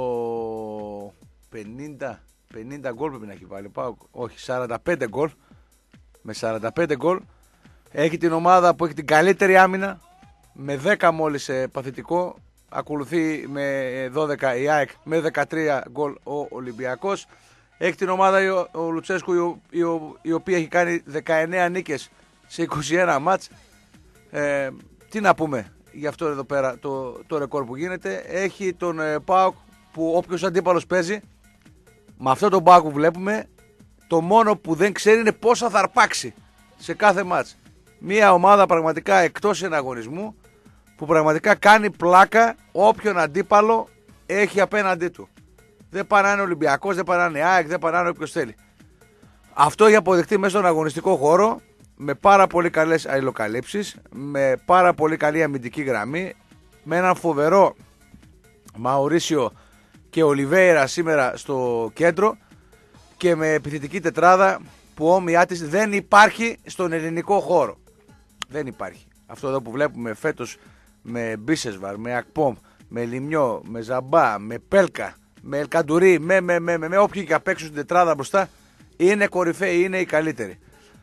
πενήντα, πενήντα γκολ πρέπει να έχει βάλει, πάω, όχι σαράντα πέντε γκολ, με σαράντα πέντε γκολ. Έχει την ομάδα που έχει την καλύτερη άμυνα, με δέκα μόλις ε, παθητικό, ακολουθεί με δώδεκα η ΑΕΚ, με δεκατρία γκολ ο Ολυμπιακός. Έχει την ομάδα ο, ο Λουτσέσκου η, η, η οποία έχει κάνει δεκαεννέα νίκες σε είκοσι ένα μάτς. Ε, τι να πούμε για αυτό εδώ πέρα το, το ρεκόρ που γίνεται. Έχει τον ε, ΠΑΟΚ που όποιος αντίπαλος παίζει, με αυτό τον ΠΑΟΚ που βλέπουμε, το μόνο που δεν ξέρει είναι πόσα θα αρπάξει σε κάθε μάτς. Μια ομάδα πραγματικά εκτός εναγωνισμού που πραγματικά κάνει πλάκα όποιον αντίπαλο έχει απέναντί του. Δεν παράνε Ολυμπιακός, δεν παράνε ΑΕΚ, δεν παράνε όποιος θέλει. Αυτό έχει αποδειχτεί μέσα στον αγωνιστικό χώρο, με πάρα πολύ καλές αλληλοκαλύψεις, με πάρα πολύ καλή αμυντική γραμμή, με έναν φοβερό Μαουρίσιο και Ολιβέιρα σήμερα στο κέντρο και με επιθετική τετράδα που όμοιά της δεν υπάρχει στον ελληνικό χώρο. Δεν υπάρχει. Αυτό εδώ που βλέπουμε φέτος με Μπίσεσβαρ, με Ακπόμ, με Λιμιό, με Ζαμπά, με Πέλκα, με Ελκαντουρί, με, με, με, με, με όποιοι και απ' έξω στην τετράδα μπροστά, είναι κορυφαίοι, είναι οι καλύτεροι.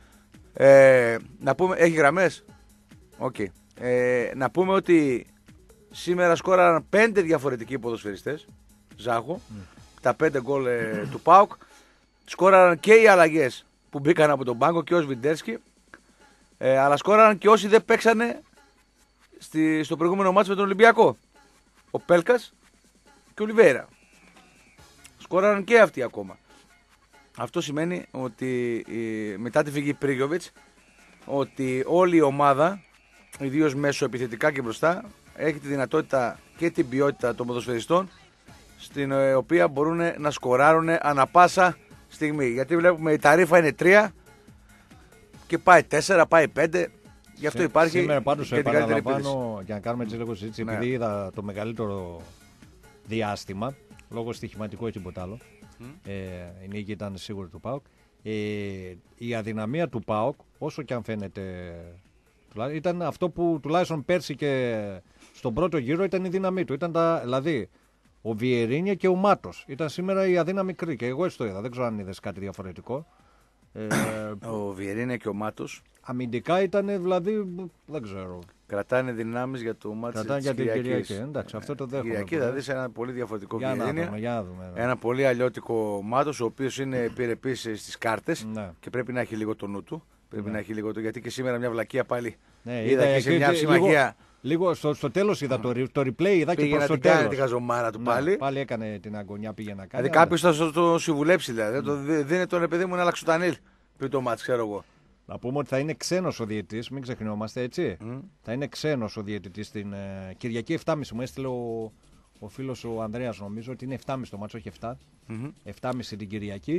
Ε, να πούμε, έχει γραμμές. Okay. Ε, να πούμε ότι σήμερα σκόραραν πέντε διαφορετικοί ποδοσφαιριστές. Ζάχο, mm. τα πέντε γκολ ε, του ΠΑΟΚ. Σκόραραν και οι αλλαγές που μπήκαν από τον πάγκο και ο Σβιντέρσκι. Ε, αλλά σκόραραν και όσοι δεν παίξανε στη, στο προηγούμενο μάτσο με τον Ολυμπιακό. Ο Πέλκας και ο Ολιβέιρα. Σκόραραν και αυτοί ακόμα. Αυτό σημαίνει ότι η, μετά τη φυγή Πρίγιοβιτς, ότι όλη η ομάδα, ιδίως μέσω επιθετικά και μπροστά, έχει τη δυνατότητα και την ποιότητα των ποδοσφαιριστών, στην οποία μπορούν να σκοράρουν ανα πάσα στιγμή. Γιατί βλέπουμε η ταρίφα είναι τρία και πάει τέσσερα, πάει πέντε. Γι' αυτό υπάρχει. Σήμερα πάντως και την καλύτερη επίθεση. Για να κάνουμε έτσι λίγο συζήτηση, ναι. επειδή είδα το μεγαλύτερο διάστημα, λόγω στοιχηματικού ή τίποτα άλλο, mm. ε, η νίκη ήταν σίγουρη του ΠΑΟΚ. Ε, η αδυναμία του ΠΑΟΚ, όσο και αν φαίνεται, ήταν αυτό που τουλάχιστον πέρσι και στον πρώτο γύρο ήταν η δύναμή του. Ήταν τα, δηλαδή ο Βιερίνια και ο Μάτος. Ήταν σήμερα η αδύναμη κρίκη. Και εγώ έτσι το είδα. Δεν ξέρω αν είδες κάτι διαφορετικό. Ε, ο Βιερίνια και ο Μάτος. Αμυντικά ήταν δηλαδή. Δεν ξέρω. Κρατάνε δυνάμεις για το μάτι της για την Κυριακής. Κυριακή. Εντάξει, αυτό το δέχομαι. Κυριακή θα δεις ένα πολύ διαφορετικό Βιερίνια. Ένα πολύ αλλιώτικο Μάτος, ο οποίος είναι επιρρεπής στις κάρτες ναι. και πρέπει να έχει λίγο το νου του. Πρέπει ναι. να έχει λίγο το. Γιατί και σήμερα μια βλακεία πάλι. Ναι, είδα, είδα και σε μια συμμαχία. Λίγο, λίγο στο, στο τέλος είδα το, το replay, είδα και προς το τέλος. Πήγε να κάνει τη χαζομάρα του ναι, πάλι. Πάλι έκανε την αγωνιά, πήγε να κάνει. Δηλαδή κάποιος θα το, το συμβουλέψει. Δηλαδή. Mm. Το δίνει τον παιδί μου να αλλάξει το τανίλ πριν το μάτς, ξέρω εγώ. Να πούμε ότι θα είναι ξένος ο διαιτητής, μην ξεχνιόμαστε έτσι. Mm. Θα είναι ξένος ο διαιτητής την ε, Κυριακή επτά και μισή. Μου έστειλε ο, ο φίλος ο Ανδρέας, νομίζω ότι είναι επτά και μισή το μάτσο, όχι επτά. Mm-hmm. επτά και μισή την Κυριακή.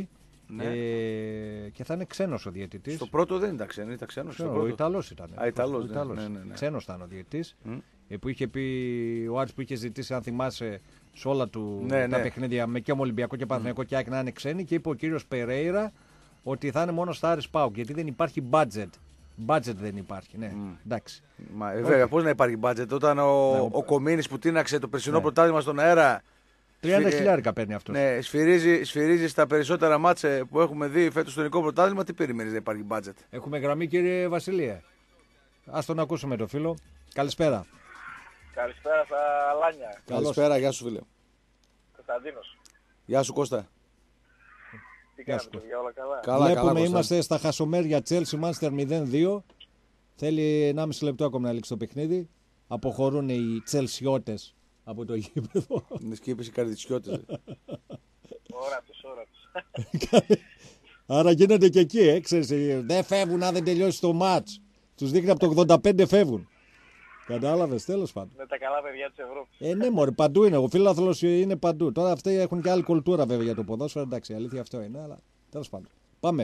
Ναι. Ε, και θα είναι ξένος ο διαιτητής. Στο πρώτο δεν ήταν ξένο, ήταν ξένος. Ξένο, ο Ιταλός ήταν. Α, Ιταλός, ο ναι, Ιταλός. ναι, ναι, ναι. Ξένος ήταν ο διαιτητής. Mm. Ε, που είχε πει ο Άρης που είχε ζητήσει, αν θυμάσαι, σε όλα του Ναι, τα ναι. παιχνίδια με και με Ολυμπιακό και Παναθηναϊκό mm. και ΑΕΚ να είναι ξένοι, και είπε ο κύριος Περέιρα ότι θα είναι μόνο στα Άρης ΠΑΟΚ, γιατί δεν υπάρχει budget. Budget δεν υπάρχει, ναι. Mm. Εντάξει. Μα, ε, βέβαια, πώς να υπάρχει budget όταν ο, Ναι, ο, ο Κομίνης που τίναξε το περσινό Ναι. πρωτάθλημα στον αέρα. τριάντα σφυ- χιλιάρικα παίρνει αυτός. Ναι, σφυρίζει, σφυρίζει στα περισσότερα μάτσε που έχουμε δει φέτος στο ελληνικό πρωτάθλημα. Τι περιμένεις να υπάρχει budget? Έχουμε γραμμή, κύριε Βασιλεία. Ας τον ακούσουμε το φίλο. Καλησπέρα. Καλησπέρα στα Αλάνια. Καλησπέρα, γεια σου φίλε. Κωνσταντίνος. Γεια σου Κώστα. Τι Γεια κάνετε, σου. παιδιά, όλα καλά? Καλά, Βλέπουμε, καλά, Κώστα. είμαστε στα χασομέρια Chelsea Manchester μηδέν δύο. Θέλει ενάμιση λεπτό ακόμα να λήξει το παιχνίδι. Αποχωρούν οι Τσελσιώτες από το γήπεδο. Μες και είπες οι καρδιτσιώτες. Όρατος, όρατος. Άρα γίνεται και εκεί, ε, ξέρεις, ε, δεν φεύγουν αν δεν τελειώσει το μάτς. Τους δείχνει από το ογδόντα πέντε φεύγουν. Κατάλαβες, τέλος πάντων. Με τα καλά παιδιά της Ευρώπης. Ε, ναι, μωρέ, παντού είναι. Ο φίλαθλος είναι παντού. Τώρα αυτοί έχουν και άλλη κουλτούρα βέβαια για το ποδόσφαιρο. Εντάξει, η αλήθεια αυτό είναι, αλλά τέλος πάντων. Πάμε.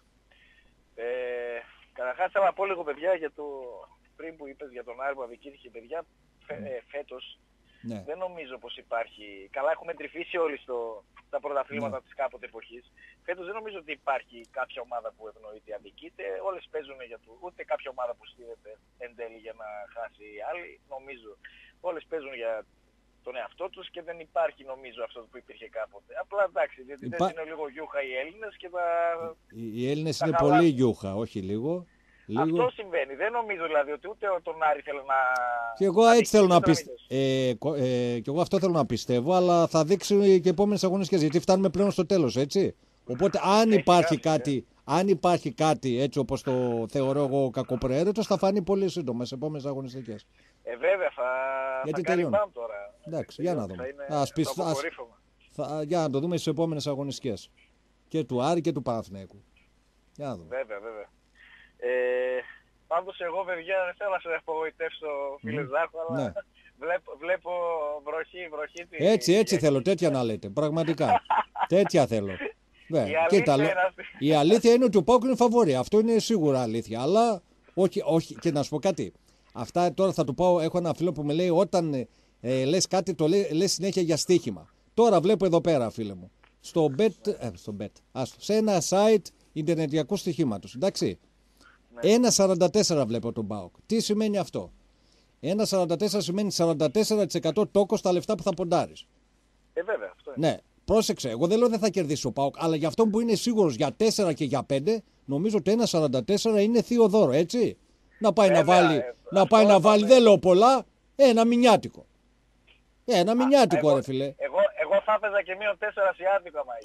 Ε, καταρχάς θέλω να πω λίγο παιδιά για το πριν που είπες για τον Άρη που αδικήθηκε παιδιά. Φε, ε, φέτος Ναι. δεν νομίζω πως υπάρχει. Καλά έχουμε τρυφήσει όλοι στο, τα πρωταθλήματα Ναι. της κάποτε εποχής. Φέτος δεν νομίζω ότι υπάρχει κάποια ομάδα που ευνοείται ή αδικείται. Όλες παίζουν για το. Ούτε κάποια ομάδα που στείλεται εν τέλει για να χάσει η άλλη. Νομίζω. Όλες παίζουν για τον εαυτό τους και δεν υπάρχει νομίζω αυτό που υπήρχε κάποτε. Απλά εντάξει, γιατί Υπά... είναι λίγο γιούχα οι Έλληνες και τα... Οι, οι Έλληνες τα είναι χαλάσουν. πολύ γιούχα, όχι λίγο. λίγο. Αυτό συμβαίνει. Δεν νομίζω δηλαδή ότι ούτε τον Άρη θέλει να... Και εγώ έτσι θέλω να αδικήσει, πιστεύω. Ε, κο- ε, και εγώ αυτό θέλω να πιστεύω, αλλά θα δείξει και επόμενες αγωνιστικές. Γιατί φτάνουμε πλέον στο τέλος, έτσι. Οπότε αν Έχει υπάρχει γράψει, κάτι, αν υπάρχει κάτι έτσι όπως το θεωρώ εγώ κακοπροαίρετος, θα φανεί πολύ σύντομα σε επόμενες αγωνιστικές. Ε, βέβαια, θα, Γιατί θα κάνει τελειώνει. μπαμ τώρα. Εντάξει, για να Θα δούμε. είναι Ας πεις- το ας- αποκορύφωμα. Θα, για να το δούμε στις επόμενες αγωνιστικές. Και του Άρη και του Παναθηναϊκού. Για να δούμε. Βέβαια, βέβαια. Ε, πάντως εγώ, παιδιά, δεν θέλω να σε απογοητεύσω, φίλε Μμμ. Ζάχο, αλλά Ναι. βλέπω, βλέπω βροχή, βροχή. τη- Έτσι, έτσι θέλω, τέτοια να λέτε. Πραγματικά. τέτοια θέλω. Η Ναι, αλήθεια κοίτα, είναι λέ- αυτή. η αλήθεια είναι ότι ο Πάουκ είναι φαβορί. Αυτό είναι σίγουρα αλήθεια. Αλλά όχι, όχι. Και να σου πω κάτι. Αυτά τώρα θα του πάω. Έχω ένα φίλο που με λέει όταν ε, ε, λες κάτι, το λέει, λες συνέχεια για στοίχημα. Τώρα βλέπω εδώ πέρα, φίλε μου. Στο bet, ε, στο bet, άστο, σε ένα site ιντερνετιακού στοιχήματος. Εντάξει. Ναι. ένα σαράντα τέσσερα βλέπω τον Πάουκ. Τι σημαίνει αυτό? ένα σαράντα τέσσερα σημαίνει σαράντα τέσσερα τοις εκατό τόκο στα λεφτά που θα ποντάρεις. Ε, βέβαια, αυτό είναι. Ναι, πρόσεξε. Εγώ δεν λέω δεν θα κερδίσει ο ΠΑΟΚ, αλλά για αυτόν που είναι σίγουρος για τέσσερα και για πέντε, νομίζω ότι ένα σαράντα τέσσερα είναι θείο δώρο, έτσι. Να πάει Βέβαια, να βάλει, ε, να αυτό πάει να είπαμε. βάλει, δεν λέω πολλά, ένα μηνιάτικο. Ε, ένα μηνιάτικο, εγώ, ρε φίλε. Εγώ, εγώ θα έπαιζα και μείον τέσσερα ασιάτικο άμα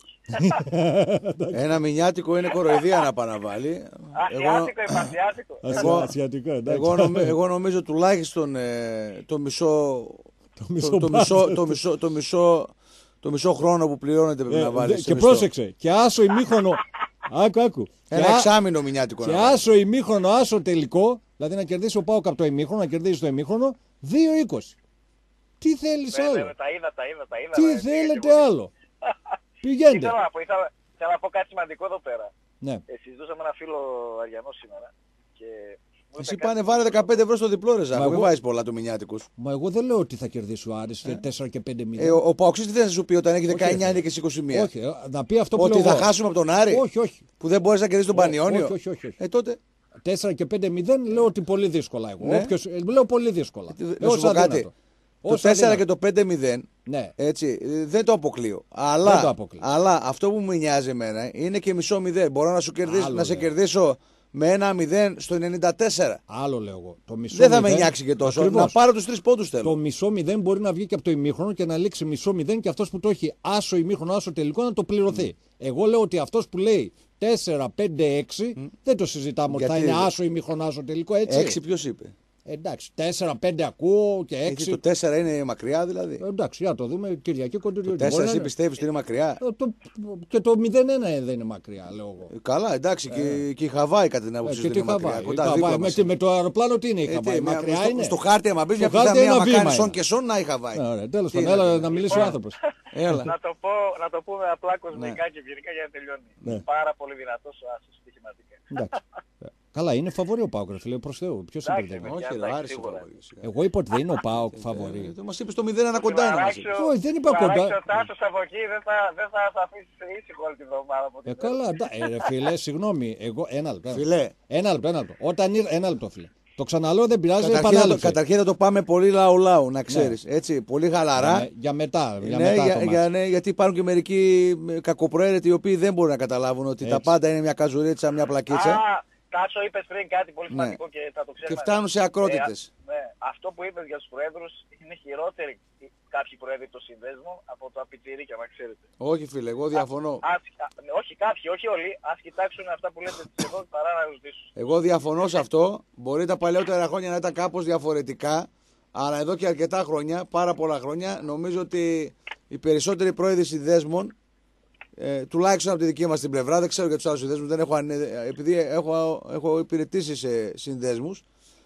έχει. Ένα μηνιάτικο είναι κοροϊδία να πάει να βάλει. Ασιάτικο είπα, ασιάτικο. εγώ- Ασιατικό, εντάξει. Εγώ, νομι- εγώ νομίζω τουλάχιστον ε, το μισό. Το Το, μισό το, μισό, budget. το, μισό, το, μισό, το μισό χρόνο που πληρώνεται πρέπει Ε, να βάλει. δε- και πρόσεξε, και άσο ημίχρονο. Άκου, άκου. Ένα Και α- εξάμηνο μηνιάτικο Και να βάλει. άσο ημίχρονο, άσο τελικό, δηλαδή να κερδίσει ο Πάοκ από το ημίχρονο, να κερδίσει το ημίχρονο, δύο είκοσι. Τι θέλεις Βέβαια, άλλο? βέβαια, τα είδα, τα είδα, τα είδα. Τι ρε, θέλετε πήγα και εγώ. άλλο? Πηγαίνετε. Ήθελα να πω, ήθελα, ήθελα να πω κάτι σημαντικό εδώ πέρα. Ναι. Ε, συζητούσα με ένα φίλο Αριανό σήμερα και μου Εσύ είπε πάνε κάτι- βάλε δεκαπέντε ευρώ στο διπλό ρε Ζάχο, Μα μην εγώ- βάζεις πολλά του μηνιάτικους. Μα εγώ δεν λέω ότι θα κερδίσει ο Άρης τέσσερα και πέντε μηδέν. Ε, ο, ο Παοξής τι θα σου πει όταν έχει δεκαεννιά όχι. νίκες είκοσι μία. Όχι, ε, να πει αυτό που Ότι λέω θα εγώ. χάσουμε από τον Άρη Όχι, όχι. που δεν μπορείς να κερδίσεις τον Ω- Πανιόνιο. όχι, όχι, όχι, όχι. Ε, τότε. τέσσερα και πέντε μηδέν λέω ότι πολύ δύσκολα εγώ. Ναι. Όποιος, ε, λέω πολύ δύσκολα. Να Έως σου πω κάτι. αδύνατο. Το Ως τέσσερα αδύνατο. και το πέντε μηδέν Ναι. έτσι, ε, δεν το αποκλείω. Αλλά, Δεν το αποκλείω. αλλά αυτό που μου νοιάζει εμένα είναι και μισό μηδέν. Μπορώ να, σου κερδίσω, Άλλο να σε λέω. κερδίσω με ένα μηδέν στο ενενήντα τέσσερα. Άλλο λέω εγώ. Το μισό Δεν θα με μηδέν- νοιάξει και τόσο. Ακριβώς. Να πάρω τους τρεις πόντους θέλω. Το μισό μηδέν μπορεί να βγει και από το ημίχρονο και να λήξει μισό μηδέν και αυτός που το έχει άσο ημίχρονο, άσο τελικό να το πληρωθεί. Εγώ λέω ότι αυτός που λέει τέσσερα πέντε έξι δεν το συζητάμε ότι θα Γιατί είναι δεν- άσο ημίχρονο, άσο τελικό έτσι. Έξι ποιος είπε. Εντάξει, τέσσερα πέντε ακούω και Γιατί έξι. το τέσσερα είναι μακριά δηλαδή. Ε, Εντάξει, για να το δούμε Κυριακή κοντουριώτη. τέσσερα Μπορεί να εσύ είναι- πιστεύεις ότι είναι μακριά. Ε, το- Και το μηδέν ένα δεν είναι μακριά, λέω εγώ. Ε, Καλά, εντάξει, και, και η Χαβάη κατά την Ε, άποψή και σου τι είναι μακριά. Χαβάη. Κοντά Η δίπλα Χαβάη. μας Με, είναι. με το αεροπλάνο τι είναι η Ε, Χαβάη, τι, μια- μακριά στο, είναι. στο χάρτη, άμα μπει Στο μια χάρτη πιθανότητα ένα να βήμα κάνει είναι. σον και σον να η Χαβάη. Ωραία, τέλος Τι πάντων, είναι, έλα τι να είναι. μιλήσει ο άνθρωπος. Έλα. να, το πω, να το πούμε απλά κοσμικά Ναι. και ευγενικά για να τελειώνει. Ναι. Πάρα πολύ δυνατός ο Άσος στοιχηματικά. Εντάξει. Καλά, είναι φαβορί ο ΠΑΟΚ, ρε φίλε, προς Θεού. Ποιος Εντάξει, είπε δεν είναι. παιδιά, Όχι, ρε, εντάξει, άρεσε σίγουρα. φαβορί. Εγώ είπα ότι δεν είναι ο ΠΑΟΚ φαβορί. Ε, Μας είπες το μηδέν ένα κοντά είναι. μας είπες. Όχι, δεν είπα κοντά. Ο Τάσος από εκεί δεν θα, δεν θα σε αφήσει ήσυχο όλη τη βδομάδα. από ό,τι Ε, ξέρω. καλά, εντά- ε, ρε φίλε, συγγνώμη. Εγώ, ένα λεπτό. ένα λεπτό. Φιλέ, Ένα λεπτό, ένα λεπτό. Όταν ήρθε, ένα λεπτό, φίλε. Το ξαναλέω, δεν πειράζει, καταρχήν θα, το, επανάληψη. καταρχήν θα το πάμε πολύ λαού-λαού, να ξέρεις. Έτσι, πολύ χαλαρά. Για, για μετά, για Ναι, μετά για, το για, μάτς. ναι, γιατί υπάρχουν και μερικοί ε, κακοπροαίρετοι οι οποίοι δεν μπορούν να καταλάβουν ότι τα Έτσι. πάντα είναι μια καζουρίτσα, μια πλακίτσα. Α, Τάσο, είπες πριν κάτι πολύ Ναι. σημαντικό και θα το Και ξέρουμε. φτάνουν σε ακρότητες. Ε, α- ναι, αυτό που είπες για τους προέδρους είναι χειρότεροι κάποιοι πρόεδροι των συνδέσμων από το απειτηρίκια, να ξέρετε. Όχι, φίλε, εγώ διαφωνώ. Ας, α, ναι, όχι κάποιοι, όχι όλοι, ας κοιτάξουν αυτά που λέτε εδώ παρά να ρωτήσουν. Εγώ διαφωνώ σε αυτό. Μπορεί τα παλαιότερα χρόνια να ήταν κάπως διαφορετικά. Αλλά εδώ και αρκετά χρόνια, πάρα πολλά χρόνια, νομίζω ότι οι περισσότεροι πρόεδροι συνδέσμων, ε, τουλάχιστον από τη δική μας την πλευρά, δεν ξέρω για τους άλλους συνδέσμους, δεν έχω, ανε- επειδή έχω, έχω υπηρετήσει σε συνδέσμους,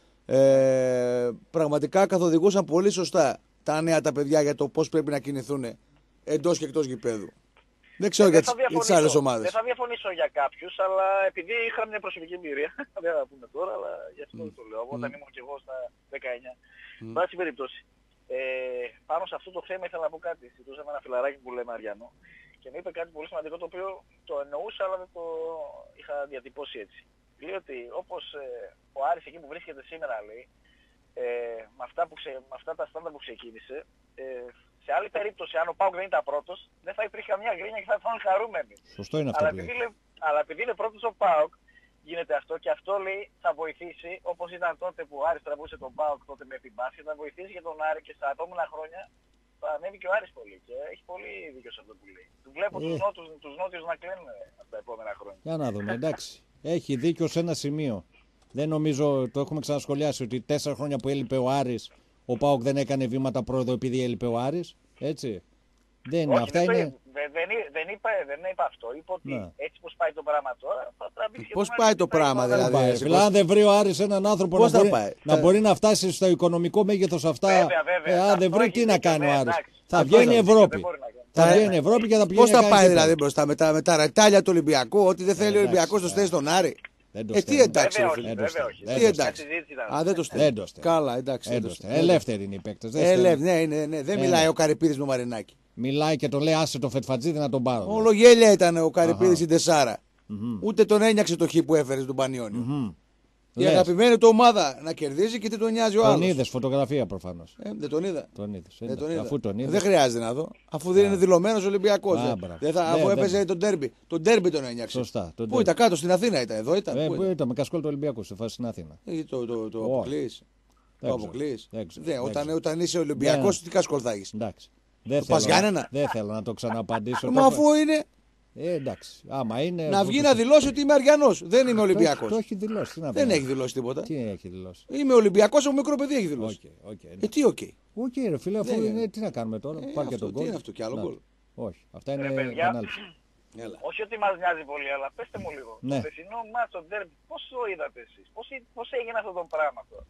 ε, πραγματικά καθοδηγούσαν πολύ σωστά τα νέα τα παιδιά για το πώς πρέπει να κινηθούν εντός και εκτός γηπέδου. Δεν ξέρω Ε, για, δεν θα τις, για τις διαφωνήσω. άλλες ομάδες. Δεν θα διαφωνήσω για κάποιους, αλλά επειδή είχα μια προσωπική εμπειρία, δεν θα πούμε τώρα, αλλά γι' αυτό το λέω. Όταν ήμουν και εγώ στα δεκαεννιά. Εν πάση περιπτώσει, ε, πάνω σε αυτό το θέμα ήθελα να πω κάτι. Συζητούσα με ένα φιλαράκι που λέμε Αριανό και μου είπε κάτι πολύ σημαντικό το οποίο το εννοούσα, αλλά δεν το είχα διατυπώσει έτσι. Λέει ότι όπως ε, ο Άρης εκεί που βρίσκεται σήμερα, λέει, ε, με, αυτά που ξε, με αυτά τα στάντα που ξεκίνησε, ε, σε άλλη περίπτωση, αν ο ΠΑΟΚ δεν ήταν πρώτος, δεν θα υπήρχε καμία γκρίνια και θα ήταν χαρούμενοι. Σωστό είναι αυτό Αλλά που λέει. επειδή, είναι, αλλά επειδή είναι πρώτος ο ΠΑΟΚ, γίνεται αυτό και αυτό λέει θα βοηθήσει, όπως ήταν τότε που ο Άρης τραβούσε τον ΠΑΟΚ τότε με την μπάσκετ, θα βοηθήσει και τον Άρη και στα επόμενα χρόνια θα ανέβει και ο Άρης πολύ. Και έχει πολύ δίκιο σε αυτό που λέει. Του βλέπω Ε. τους, νότους, τους νότιους να κλαίνουν από τα επόμενα χρόνια. Για να δούμε, εντάξει. Έχει δίκιο σε ένα σημείο. Δεν νομίζω, το έχουμε ξανασχολιάσει, ότι τέσσερα χρόνια που έλειπε ο Άρης, ο ΠΑΟΚ δεν έκανε βήματα πρόοδο επειδή έλειπε ο Άρης. Έτσι. Δεν είναι. Όχι, Αυτά δεν, το είναι. είπε. δεν, δεν, εί- δεν, είπα, δεν είπα αυτό. Είπα ότι Ναι. έτσι πως πάει το πράγμα τώρα θα τραβήξει και Πώς τον πάει Άρη. το Θα πράγμα, υπάρχει δηλαδή, ομάδα. Πάει. εσύ Φίλε, πώς- αν δεν βρει ο Άρης έναν άνθρωπο Πώς να, θα μπορεί, πάει? να Θα- μπορεί να φτάσει στο οικονομικό μέγεθος αυτά. Βέβαια, βέβαια. Ε, αν δεν Αυτό βρει, έχει τι να δίκιο, κάνει ο ναι, Άρης. εντάξει. Θα Αυτό βγαίνει η έχει δίκιο, Ευρώπη. δεν μπορεί να κάνει. Θα Θα- βγαίνει η Ευρώπη και θα πηγαίνει. Πώς να θα κάνει πάει τίποτα. δηλαδή μπροστά με τα, με τα ρετάλια του Ολυμπιακού, ό,τι δεν θέλει ο εντάξει, Ολυμπιακός το στέλνει στον Άρη. Δεν το Ε, τι στέλνει. εντάξει, ρε Βέβαια φίλε. όχι, Δεν το βέβαια στέλνει. όχι. Δεν Τι το εντάξει. συζήτηση ήταν. Α, δεν το Δεν στέλνει. το στέλνει. Καλά, εντάξει. Δεν δεν το το στέλνει. στέλνει. Ελεύθεροι είναι οι παίκτες. δεν Ε, στέλνουν. ναι, ναι, ναι. Δεν Ε, μιλάει ναι. ο Καρυπίδης με Μαρινάκη. Μιλάει και τον λέει άσε το Φετφατζίδη να τον πάρω. Όλο γέλια ήταν ο Καρυπίδης Αχα. στην Τεσάρα. Ούτε τον ένιαξε το χ που έφερε στον Πανιόνιο. Μμμ. Η Λες. αγαπημένη του ομάδα να κερδίζει και τι τον νοιάζει ο Τον άλλος. είδες, φωτογραφία προφανώς. Ε, δεν τον είδα. Τον είδες. Δεν ε, τον είδα. Αφού τον είδες. Δεν χρειάζεται να δω. Αφού δεν είναι δηλωμένος Ολυμπιακός. Α, Δεν- μπράβο. δεν θα- Ναι, Αφού δεν- έπαιζε τον ντέρμπι. Τον ντέρμπι τον ένιαξε. Σωστά, τον Πού ντέρμπι. ήταν κάτω στην Αθήνα ήταν, εδώ ήταν. Ε, Πού που ήταν? ήταν με κασκόλ του Ολυμπιακού σε φάση στην Αθήνα. Ε, Το, το, το Όχι. αποκλείς. Δεν Το ξέρω. αποκλείς. Δεν ξέρω. Δεν, Δεν όταν, ξέρω. όταν είσαι Ολυμπιακός, Ναι. τι κασκόλ θα έχεις. Εντάξει. Δεν Το πας θέλω, Γιάννενα? δεν θέλω να το ξαναπαντήσω. Μα Το- αφού είναι Ε, εντάξει. Άμα είναι. να αφού βγει το- να δηλώσει ότι είμαι Αριανός. Δεν είμαι Το έχει- Ολυμπιακός. Το έχει δηλώσει. Τι να Δεν πει. έχει δηλώσει τίποτα. Τι έχει δηλώσει. Είμαι Ολυμπιακός, από μικρό παιδί έχει δηλώσει. Οκ, οκ, Ε, εντάξει. τι οκ. Οκ, ρε φίλε, αφού Δεν είναι, είναι. τι να κάνουμε τώρα. Ε, Πάρ' και αυτό, τον τι γκολ. είναι αυτό, κι άλλο Να, γκολ. Όχι, αυτά είναι Ρε, παιδιά. επανάληψη. Έλα. Όχι ότι μας νοιάζει πολύ, αλλά πέστε μου λίγο. Ναι. Το χθεσινό μάτσο ντέρμπι, πώς το είδατε εσείς, πώς, εί- πώς έγινε αυτό το πράγμα τώρα.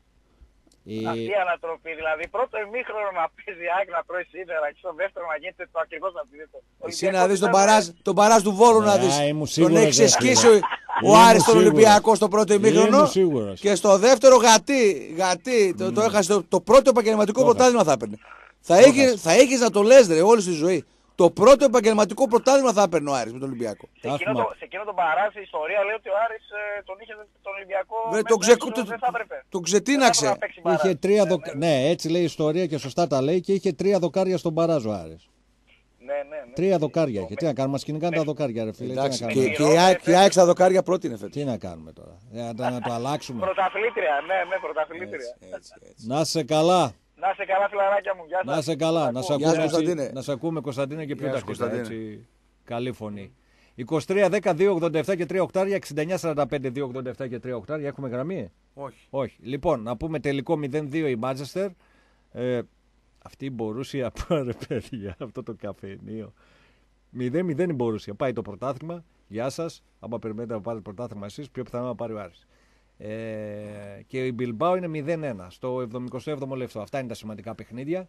Η- Αυτή η ανατροπή, δηλαδή πρώτο ημίχρονο να παίζει ΑΕΚ να τρώει σίδερα και στο δεύτερο να γίνεται το ακριβώς αντίθετο. Εσύ να δεις τον παράζ, τον παράζ του Βόλου να Ε, δεις. ήμουν Τον σίγουρος, έχει ρε, εσκίσει φίλε. ο, ο Ήμουν Άρης τον σίγουρος. Ολυμπιακό στο πρώτο ημίχρονο. Ήμουν σίγουρος. Και στο δεύτερο γατί, γατί το, το έχασε το, το πρώτο επαγγελματικό Το πρωτάθλημα θα έπαιρνε. Θα έχεις, θα έχεις να το λες ρε όλη στη ζωή. Το πρώτο επαγγελματικό πρωτάθλημα θα έπαιρνε ο Άρης με τον Ολυμπιακό. Σε εκείνο, το, σε εκείνο το παράζ η ιστορία λέει ότι ο Άρης ε, τον είχε τον Ολυμπιακό Βρε, μέσα τον ξε- έξω, το- δεν θα έπρεπε. τον Δεν θα ξετίναξε. έπρεπε να παίξει παράζ. Είχε τρία Ναι, δοκα... ναι, ναι, έτσι λέει η ιστορία και σωστά τα λέει και είχε τρία δοκάρια στον παράζ ο Άρης. ναι, ναι, ναι. Τρία δοκάρια είχε. Τι να κάνουμε, μας κυνηγάνε τα δοκάρια, ρε φίλε. Τι να Εντάξει, κάνουμε. και, και η ΑΕΚ- και η ΑΕΚ στα δοκάρια πρώτη είναι φέτος. Τι να κάνουμε τώρα. Ε, να, να το αλλάξουμε. Πρωταθλήτρια, ναι, ναι, πρωταθλήτρια. Έτσι, έτσι. Να σε καλά. Να σε καλά φιλαράκια μου, γεια σας. Να σε καλά. Να σε Γεια σου, ακούμε, Κωνσταντίνε. έτσι, να σε ακούμε Κωνσταντίνε και πιο Γεια σου, ταχύτητα. Κωνσταντίνε. Έτσι, καλή φωνή. είκοσι τρία δέκα δύο ογδόντα επτά και τρία οκτάρια, εξήντα εννιά σαράντα πέντε δύο ογδόντα επτά και τρία οκτάρια. Έχουμε γραμμή. Όχι. Όχι. Λοιπόν, να πούμε τελικό μηδέν δύο η Μάντσεστερ. Ε, αυτή η Μπορούσια, πάρε παιδιά, αυτό το καφενείο. μηδέν μηδέν η Μπορούσια. Πάει το πρωτάθλημα. Γεια σας. Άμα περιμένετε να πάρετε πρωτάθλημα εσείς, πιο πιθανό να πάρει ο Άρης. Ε, και η Μπιλμπάο είναι μηδέν ένα στο εβδομηκοστό έβδομο λεπτό. Αυτά είναι τα σημαντικά παιχνίδια.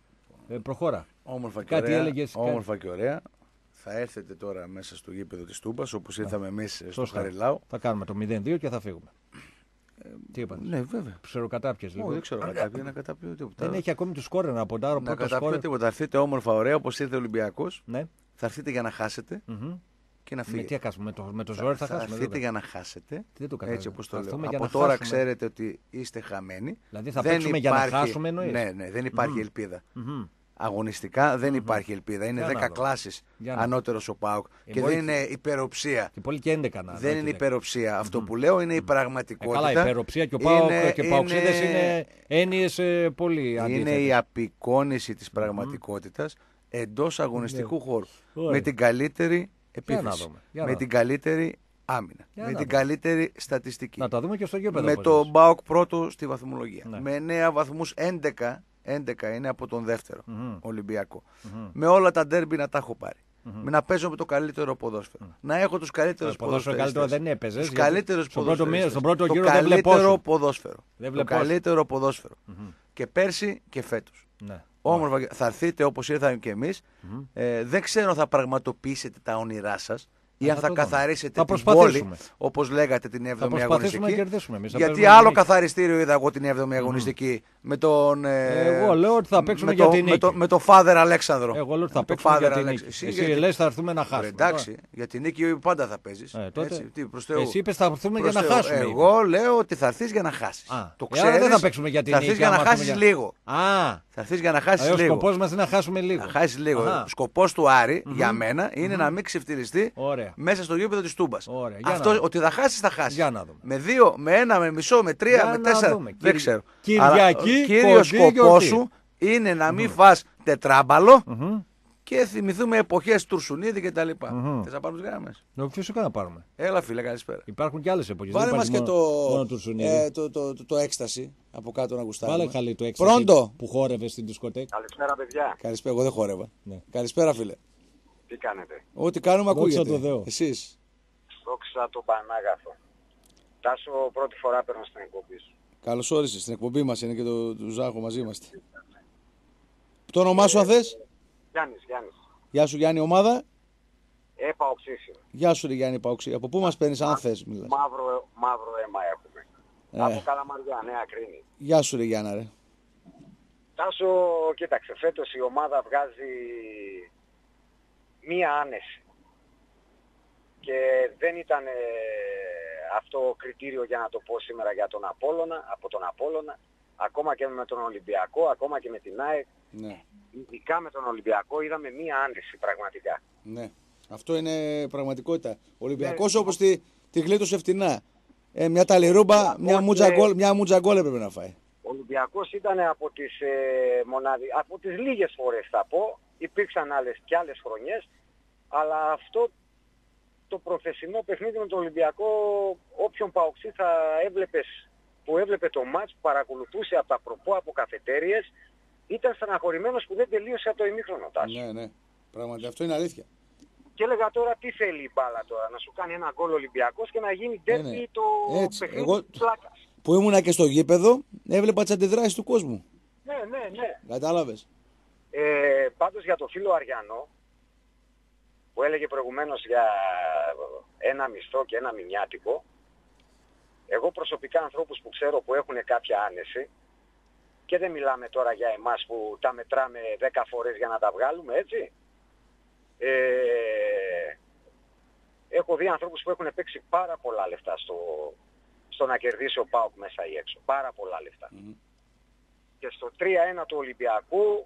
Ε, προχώρα. Όμορφα και, Κάτι ωραία, έλεγες, όμορφα και ωραία. Θα έρθετε τώρα μέσα στο γήπεδο της Τούμπας, όπως ήρθαμε εμείς στο Σωστά. Χαριλάου. Θα κάνουμε το μηδέν δύο και θα φύγουμε. Ε, τι είπατε. Ναι, βέβαια. Ψεροκατάπιες λίγο. Όχι, δεν ξέρω κατάπιο, να καταπιώ τίποτα. Δεν έχει ακόμη του σκόρ να ποντάρω. Να Πρώτο καταπιώ σκόρ. τίποτα. Θα έρθετε όμορφα, ωραία, όπως ήρθε ο Ολυμπιακός. Ναι. Θα έρθετε για να χάσετε Mm-hmm. και να Με φύγετε. τι θα κάνουμε, με το, με το ζόρι θα, θα χάσουμε. έρθετε βέβαια. για να χάσετε. Δεν το καταλαβαίνω. Έτσι όπως το Θα λέω. έρθουμε για Από να τώρα χάσουμε. ξέρετε ότι είστε χαμένοι. Δηλαδή θα Δεν παίξουμε για να υπάρχει- χάσουμε, εννοείς. Ναι, ναι, δεν υπάρχει Μμμ. ελπίδα. Μμμ. Αγωνιστικά δεν υπάρχει ελπίδα. Είναι Για να δέκα δω. κλάσεις Για να ανώτερος ο ΠΑΟΚ Ε, και μπορεί δεν και- είναι υπεροψία. Και πολύ και έντεκα να. Δεν να, είναι και υπεροψία. Αυτό που λέω είναι η Ε, πραγματικότητα. καλά, υπεροψία και ο ΠΑΟΚ Είναι- και Παοξίδες είναι- είναι έννοιες ε, πολύ Είναι αντίθετες. η απεικόνηση της πραγματικότητας εντός αγωνιστικού Ναι. χώρου. Ωραία. Με την καλύτερη να επίθεση. δούμε, για Με να την καλύτερη άμυνα. Για Με να την δούμε. καλύτερη στατιστική. Να τα δούμε και στο γήπεδο. Με όπως τον λες. ΠΑΟΚ πρώτο στη βαθμολογία. Ναι. Με εννέα βαθμούς, έντεκα, έντεκα είναι από τον δεύτερο Μμμ. Ολυμπιακό. Μμμ. Με όλα τα ντέρμπι να τα έχω πάρει. Με να παίζω με το καλύτερο ποδόσφαιρο. Να έχω τους καλύτερους Το ποδόσφαιρο καλύτερο δεν έπαιζες, Τους γιατί καλύτερους στον πρώτο ποδοσφαιριστές. μήνα- στον πρώτο Το γύρο δεν καλύτερο βλεπόσουν. ποδόσφαιρο. Δεν Το βλεπόσουν. καλύτερο ποδόσφαιρο. Και πέρσι και φέτος. Ναι. Όμορφα, θα έρθετε όπως ήρθαμε και εμείς. Ε, δεν ξέρω αν θα πραγματοποιήσετε τα όνειρά σας ή Ε, αν θα θα το δούμε. καθαρίσετε Θα την προσπαθήσουμε. πόλη, όπως λέγατε την έβδομη προσπαθήσουμε αγωνιστική. να κερδίσουμε εμείς, θα Γιατί παίζουμε άλλο την νίκη. καθαριστήριο είδα εγώ την έβδομη αγωνιστική με τον. ε, Εγώ λέω ότι θα παίξουμε με για το- την με νίκη. το, με το Father Αλέξανδρο. Εγώ λέω ότι θα Με το παίξουμε Father για την Αλέξ- νίκη. Εσύ Εσύ γιατί- λες θα έρθουμε να χάσουμε. Εντάξει, για την νίκη πάντα θα παίζεις. Ε, τότε. Έτσι, τι, προς Θεού. Εσύ είπες θα έρθουμε Προς για να Θεού. χάσουμε. Εγώ λέω ότι θα έρθεις για να χάσεις. Α, Το ε, άρα ξέρεις. δεν θα παίξουμε για την Θα νίκη, έρθεις για να άμα χάσεις έρθουμε για- λίγο. Α, Θα έρθεις για να χάσεις ε, ο λίγο. σκοπός μας είναι να χάσουμε λίγο. Να χάσει λίγο. Αχα. Ο σκοπός του Άρη για μένα είναι να μην ξεφτυλιστεί Ωραία. μέσα στο γήπεδο της Τούμπας. Ωραία, για να Αυτό δούμε. ότι θα χάσει, θα χάσει. Για να δούμε. Με δύο, με ένα, με μισό, με τρία, Για με να τέσσερα. δούμε. Δεν Κυρι- ξέρω. Κυριακή, Αλλά ο κύριος κοντή σκοπός γιορτή. σου είναι να μην φας τετράμπαλο Μμμ. και θυμηθούμε εποχές Τουρσουνίδη κτλ. Θες να πάρουμε τις γράμμες. Ναι, φυσικά να πάρουμε. Έλα φίλε, καλησπέρα. Υπάρχουν και άλλες εποχές. Βάλε δεν μας υπάρχει και μόνο- το, μόνο Τουρσουνίδη. ε, το, το, το, το έκσταση από κάτω να γουστάρουμε. Βάλε χαλί το έξι Πρόντο. που χόρευε στην δισκοτέκ. Καλησπέρα παιδιά. Καλησπέρα, εγώ δεν χόρευα. Ναι. Καλησπέρα φίλε. Τι κάνετε? Ό,τι κάνουμε Δόξα ακούγεται. τω Θεώ. Εσείς. Δόξα τον Πανάγαθο. Τάσο, πρώτη φορά παίρνω στην εκπομπή σου. Καλώς όρισες στην εκπομπή μας, είναι και το, το Ζάχο μαζί είμαστε. Το όνομά σου αν θες. Γιάννης, Γιάννης. Γεια σου Γιάννη ομάδα. Έπα οξύσιο. Γεια σου ρε Γιάννη Παοξή. Από πού μας παίρνεις αν θες μιλάς. Μαύρο, μαύρο αίμα έχουμε. Ε. Από Καλαμαριά, Νέα Κρίνη. Γεια σου ρε Γιάννα ρε. Τάσο, κοίταξε, φέτος η ομάδα βγάζει μία άνεση. Και δεν ήταν ε, αυτό κριτήριο για να το πω σήμερα για τον Απόλλωνα, από τον Απόλλωνα, ακόμα και με τον Ολυμπιακό, ακόμα και με την ΑΕΚ. Ναι, Ειδικά με τον Ολυμπιακό είδαμε μία άνεση πραγματικά. ναι. Αυτό είναι πραγματικότητα. Ο Ολυμπιακός Ναι. όπως τη, τη γλίτωσε φτηνά. Ε, μια ταλιρούμπα, μια μούτζα ναι. γκολ, μια μούτζα γκολ έπρεπε να φάει. Ο Ολυμπιακός ήταν από τις, ε, μοναδι... από τις λίγες φορές θα πω, υπήρξαν άλλες και άλλες χρονιές, αλλά αυτό το προθεσινό παιχνίδι με τον Ολυμπιακό, όποιον παοξή θα έβλεπες, που έβλεπε το μάτς, που παρακολουθούσε από τα προπό, από καφετέριες, ήταν στεναχωρημένος που δεν τελείωσε από το ημίχρονο, Τάσο. Ναι, ναι. Πράγματι αυτό είναι αλήθεια. Και έλεγα τώρα τι θέλει η μπάλα τώρα, να σου κάνει ένα γκολ Ολυμπιακός και να γίνει Ναι, ντέρμπι ναι. το Έτσι, παιχνίδι εγώ- της πλάκας. Που ήμουνα και στο γήπεδο, έβλεπα τις αντιδράσεις του κόσμου. Ναι, ναι, ναι. Κατάλαβες. Ε, πάντως για το φίλο Αριανό, που έλεγε προηγουμένως για ένα μισθό και ένα μηνιάτικο, εγώ προσωπικά ανθρώπους που ξέρω που έχουν κάποια άνεση, και δεν μιλάμε τώρα για εμάς που τα μετράμε δέκα φορές για να τα βγάλουμε, έτσι. Ε, έχω δει ανθρώπους που έχουν παίξει πάρα πολλά λεφτά στο, στο να κερδίσει ο ΠΑΟΚ μέσα ή έξω. Πάρα πολλά λεφτά. Μμμ. Και στο τρία ένα του Ολυμπιακού,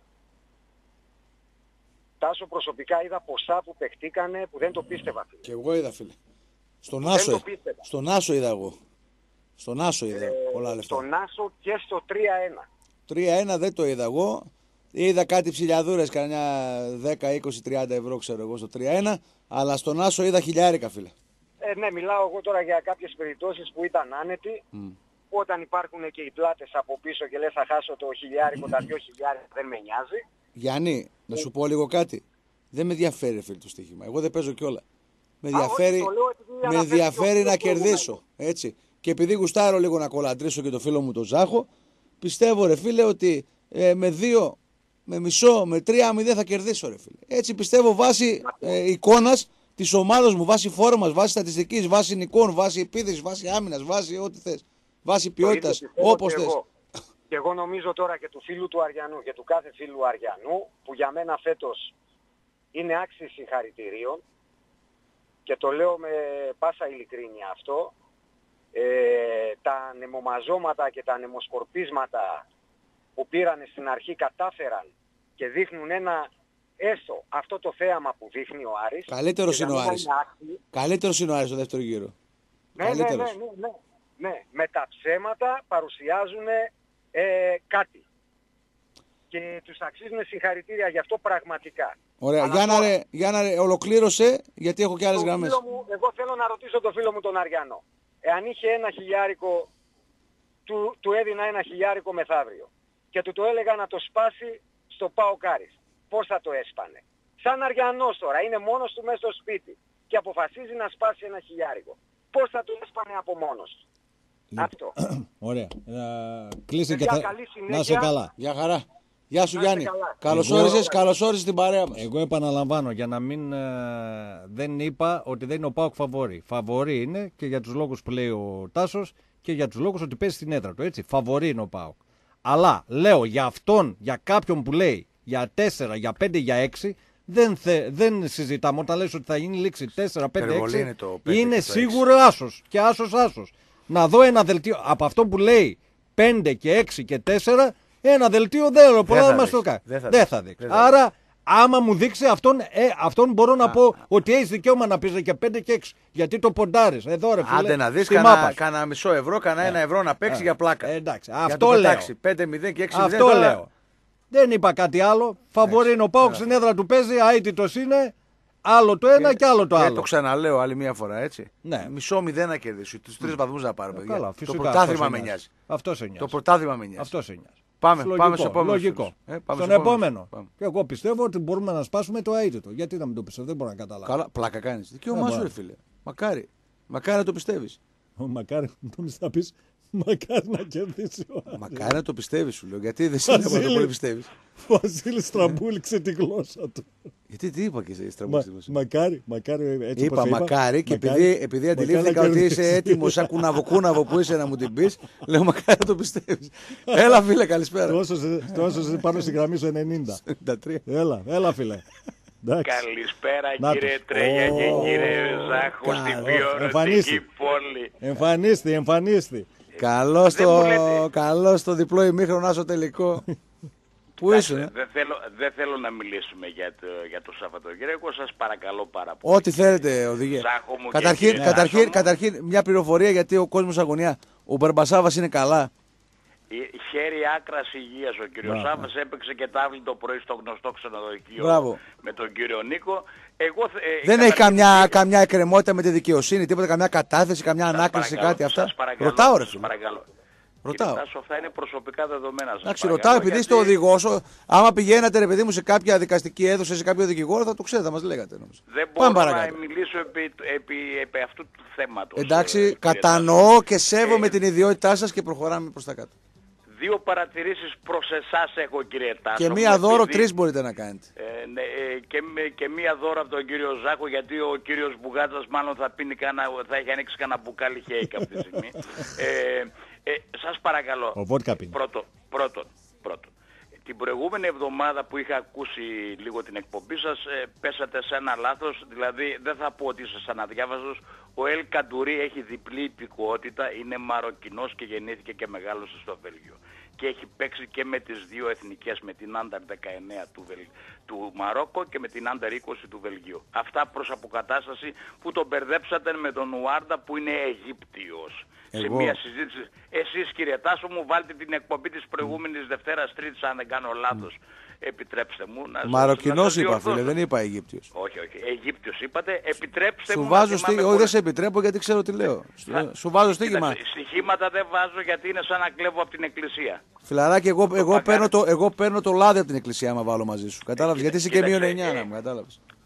Τάσο, προσωπικά είδα ποσά που παιχτήκανε που δεν το πίστευα. Και εγώ είδα φίλε. Στον Δεν Άσο, το πίστευα. στον Άσο είδα εγώ. Στον Άσο είδα πολλά λεφτά. Στον Άσο και στο τρία ένα. τρία ένα δεν το είδα εγώ. Είδα κάτι ψηλιαδούρες, κανένα δέκα, είκοσι, τριάντα ευρώ ξέρω εγώ στο τρία ένα. Αλλά στον Άσο είδα χιλιάρικα φίλε. Ε, ναι, μιλάω εγώ τώρα για κάποιες περιπτώσεις που ήταν άνετοι. Mm. Όταν υπάρχουν και οι πλάτες από πίσω και λες θα χάσω το χιλιάρικο, τα δυο χιλιάρικα, δεν με νοιάζει. Γιάννη, να σου πω λίγο κάτι. Δεν με ενδιαφέρει φίλε το στοίχημα. Εγώ δεν παίζω κιόλα. Με Α, όχι, ενδιαφέρει, το λέω επειδή με αναφέρει ενδιαφέρει το να προηγούμενο. κερδίσω. Έτσι. Και επειδή γουστάρω λίγο να κολαντρήσω και το φίλο μου τον Ζάχο, πιστεύω ρε φίλε ότι ε, με δύο με μισό, με τρία μηδέν θα κερδίσω, ρε φίλε. Έτσι πιστεύω βάσει ε, εικόνας της ομάδας μου, βάσει φόρμας, βάσει στατιστικής, βάσει νικών, βάσει επίδεσης, βάσει άμυνας, βάσει ό,τι θες. Βάσει ποιότητας, όπως θες. Εγώ. Και εγώ νομίζω τώρα και του φίλου του Αριανού και του κάθε φίλου Αριανού, που για μένα φέτος είναι άξιοι συγχαρητηρίων, και το λέω με πάσα ειλικρίνεια αυτό, ε, τα ανεμομαζώματα και τα ανεμοσκορπίσματα που πήρανε στην αρχή κατάφεραν και δείχνουν ένα, έστω αυτό το θέαμα που δείχνει ο Άρης. Καλύτερος είναι ο Άρης. Καλύτερος είναι ο Άρης στο δεύτερο γύρο. Ναι, ναι, ναι, ναι, ναι, ναι. Με τα ψέματα παρουσιάζουν ε, κάτι. Και τους αξίζουν συγχαρητήρια γι' αυτό πραγματικά. Ωραία. Για να, ρε, για να ρε, ολοκλήρωσε, γιατί έχω και άλλες γραμμές. Μου, εγώ θέλω να ρωτήσω τον φίλο μου τον Αριανό. Εάν είχε ένα χιλιάρικο, του, του έδινα ένα χιλιάρικο μεθαύριο και του το έλεγα να το σπάσει στο ΠΑΟΚ Άρης, πώς θα το έσπανε? Σαν Αριανός τώρα, είναι μόνος του μέσα στο σπίτι και αποφασίζει να σπάσει ένα χιλιάρικο. Πώς θα το έσπανε από μόνος του? Λοιπόν, αυτό. Ωραία. Ε, κλείσε και θα... Να σε καλά. Γεια χαρά. Γεια σου Γιάννη. Καλώς όρισες, καλώς όρισες την παρέα μας. Εγώ επαναλαμβάνω για να μην ε, δεν είπα ότι δεν είναι ο ΠΑΟΚ φαβορί. Φαβορί είναι και για τους λόγους που λέει ο Τάσος και για τους λόγους ότι παίζει στην έδρα του. Έτσι. Φαβορί είναι ο ΠΑΟΚ. Αλλά λέω για αυτόν, για κάποιον που λέει για τέσσερα, για πέντε, για έξι, δεν, θε, δεν συζητάμε. Όταν λες ότι θα γίνει λήξη τέσσερα, πέντε, έξι, είναι, είναι σίγουρο άσος και άσος άσος. Να δω ένα δελτίο από αυτό που λέει πέντε και έξι και τέσσερα. Ένα δελτίο δεν μπορεί να μας το κάνει. Δεν θα, δεν θα δείξει. Άρα, άμα μου δείξει αυτόν, ε, αυτόν μπορώ Α, να πω α. ότι έχει δικαίωμα να πει και πέντε και έξι. Γιατί το ποντάρεις. Εδώ ρε φίλε. Άντε να δεις κανένα μισό ευρώ, κανένα ένα ευρώ να παίξει για πλάκα. Ε, εντάξει, αυτό λέω. πέντε μηδέν και έξι μηδέν. Αυτό τώρα... λέω. Δεν είπα κάτι άλλο. Φαβορεί είναι ο ΠΑΟΚ, στην έδρα του παίζει, αίτητος είναι. Άλλο το ένα και, και άλλο το άλλο. Και το ξαναλέω άλλη μία φορά, έτσι. Ναι. Μισό μηδέν να κερδίσει. Τους τρεις βαθμούς να πάρω, παιδιά. Καλά, φυσικά, το πρωτάθλημα με νοιάζει. Αυτό σε νοιάζει. Το πρωτάθλημα με νοιάζει. Αυτό σε νοιάζει. Πάμε, λογικό, πάμε στο επόμενο. Λογικό. Ε, πάμε Στον επόμενο. Πάμε. Και εγώ πιστεύω ότι μπορούμε να σπάσουμε το αίτητο. Γιατί να μην το πιστεύω, δεν μπορώ να καταλάβω. Καλά, πλάκα κάνεις. Δικαίωμά σου, ρε φίλε. Μακάρι. Μακάρι να το πιστεύεις. Μακάρι να πει. Μακάρι να κερδίσει ο Άρης. Μακάρι να το πιστεύεις, σου λέω. Γιατί δεν συνέβη να το πολύ πιστεύεις. Ο Βασίλης τραμπούληξε τη γλώσσα του. Γιατί τι είπα και εσύ, τραμπούληξε τη γλώσσα. Μακάρι, μακάρι έτσι είπα. Είπα μακάρι και επειδή, επειδή αντιλήφθηκα ότι είσαι έτοιμος, σαν κουναβοκούναβο που είσαι να μου την πεις, λέω μακάρι να το πιστεύεις. Έλα, φίλε, καλησπέρα. Τόσο σε πάνω στη γραμμή σου ενενήντα. Έλα, έλα, φίλε. Καλησπέρα κύριε Τρέγια και κύριε Ζάχο στην ποιοτική πόλη. Εμφανίστη, εμφανίστη. Καλό στο, καλό στο διπλό ημίχρονο άσο τελικό. Πού ήσουν, ε? Δεν θέλω, δεν θέλω να μιλήσουμε για το, για το Σαββατοκύριακο, σας παρακαλώ πάρα πολύ. Ό,τι θέλετε, οδηγέ. Καταρχήν, καταρχήν, καταρχήν, μια πληροφορία γιατί ο κόσμος αγωνία. Ο Μπαρμπασάβας είναι καλά. Χέρι άκρας υγείας ο κύριος Σάββας, έπαιξε και τάβλη το πρωί στο γνωστό ξενοδοχείο Μπράβο. με τον κύριο Νίκο. Εγώ, ε, δεν έχει καμιά, και... καμιά εκκρεμότητα με τη δικαιοσύνη, τίποτα, καμιά κατάθεση, καμιά σας ανάκριση, κάτι αυτά. Παρακαλώ, ρωτάω ρε φίλε. Ρωτάω. Κύριε Τάσο, αυτά είναι προσωπικά δεδομένα σας. Εντάξει, ρωτάω επειδή είστε γιατί... οδηγός, άμα πηγαίνατε ρε παιδί μου σε κάποια δικαστική έδωση, σε κάποιο δικηγόρο θα το ξέρετε, θα μας λέγατε. Νομίζω. Δεν μπορώ να μιλήσω επί, επί, επί αυτού του θέματος. Εντάξει, ε, κατανοώ και σέβομαι ε, την ιδιότητά σας και προχωράμε προς τα κάτω. Δύο παρατηρήσεις προς εσάς έχω κύριε Τάσο. Και μία δώρο, επειδή... τρεις μπορείτε να κάνετε. Ε, ναι, ε, και, και μία δώρο από τον κύριο Ζάκο, γιατί ο κύριος Μπουγάτσας μάλλον θα, πίνει κάνα, θα έχει ανοίξει κανένα μπουκάλι χέικα αυτή τη στιγμή. ε, ε, σας παρακαλώ. Ο βότκα πίνει. Πρώτον, πρώτον, πρώτον. Την προηγούμενη εβδομάδα που είχα ακούσει λίγο την εκπομπή σας, ε, πέσατε σε ένα λάθος, δηλαδή δεν θα πω ότι είσαι σαν αδιάβαστος. Ο Ελ Καντουρί έχει διπλή υπηκότητα, είναι Μαροκινός και γεννήθηκε και μεγάλωσε στο Βέλγιο. Και έχει παίξει και με τις δύο εθνικές, με την Άντερ δεκαεννέα του, Βελ... του Μαρόκο και με την Άντερ είκοσι του Βελγίου. Αυτά προς αποκατάσταση που τον μπερδέψατε με τον Ουάρντα που είναι Αιγύπτιος. Εγώ... Σε μια συζήτηση. Εσείς κύριε Τάσο μου βάλτε την εκπομπή της προηγούμενης Δευτέρας Τρίτης αν δεν κάνω λάθος. Επιτρέψτε μου να... Μαροκινός είπα φίλε, δεν είπα Αιγύπτιος. Όχι, όχι. Αιγύπτιος είπατε. Επιτρέψτε σου μου βάζω να στή... Όχι πολύ... δεν σε επιτρέπω γιατί ξέρω τι λέω. Θα... Σου βάζω στοίχημα. Στοιχήματα δεν βάζω γιατί είναι σαν να κλέβω από την εκκλησία. Φιλαράκι, εγώ, εγώ, παίρνω το, εγώ παίρνω το λάδι από την εκκλησία άμα βάλω μαζί σου. Κατάλαβες, γιατί είσαι και μείον εννιά να μου, κατάλαβες.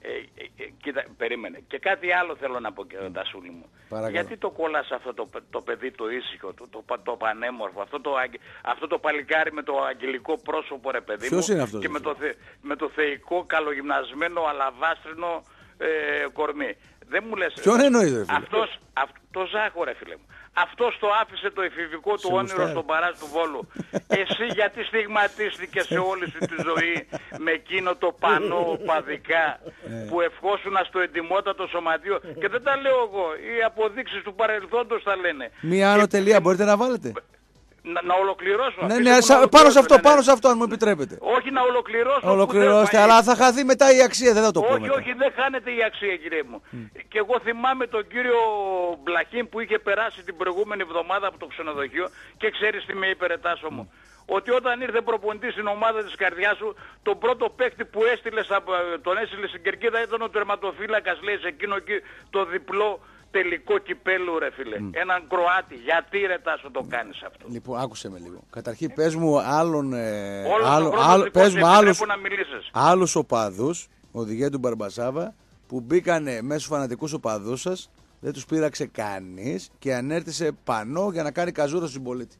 Ε, ε, ε, κοίτα, περίμενε. Και κάτι άλλο θέλω να πω, mm. Τασούλη μου. Παρακαλώ. Γιατί το κολλάς αυτό το, το παιδί το ήσυχο, το, το, το, το πανέμορφο, αυτό το, αυτό το παλικάρι με το αγγελικό πρόσωπο, ρε παιδί Ποιος μου, είναι αυτός, και με το, με το θεϊκό καλογυμνασμένο αλαβάστρινο ε, κορμί. Δεν μου λες... Ποιον εννοείς, ρε φίλε? Αυτός, αυ, το Ζάχο, ρε φίλε μου. Αυτός το άφησε το εφηβικό του όνειρο στον παράζ του Βόλου. Εσύ γιατί στιγματίστηκες σε όλη σου τη ζωή με εκείνο το πανό παδικά που ευχόσουν στο εντιμότατο σωματείο? Και δεν τα λέω εγώ, οι αποδείξεις του παρελθόντος τα λένε. Μία άνω τελεία μπορείτε να βάλετε? Να, να ολοκληρώσω. Ναι, ναι, σα, πάνω σε αυτό, ναι, πάνω σε αυτό, αν μου επιτρέπετε. Όχι να ολοκληρώσω. Ολοκληρώστε, αλλά θα χαθεί μετά η αξία, δεν θα το πω. Όχι, μετά. όχι, δεν χάνεται η αξία, κύριε μου. Mm. Και εγώ θυμάμαι τον κύριο Μπλαχίν που είχε περάσει την προηγούμενη εβδομάδα από το ξενοδοχείο και ξέρεις τι με είπε, ρε Τάσο μου? Mm. Ότι όταν ήρθε προπονητής στην ομάδα της καρδιάς σου, τον πρώτο παίκτη που έστειλε, τον έστειλε στην κερκίδα ήταν ο τερματοφύλακας, λέει, σε εκείνο εκεί το διπλό τελικό κυπέλου, ρε φίλε. Mm. Έναν Κροάτι. Γιατί, ρε Τάσο, το κάνεις αυτό? Λοιπόν, άκουσε με λίγο. Καταρχήν πες μου άλλον... Ε, άλλο, άλλο, πες μου άλλους, να άλλους οπαδούς, οδηγέ του Μπαρμπασάβα, που μπήκανε μέσα στους φανατικούς οπαδούς σας, δεν τους πείραξε κανείς και ανέρτησε πανό για να κάνει καζούρα στον συμπολίτη.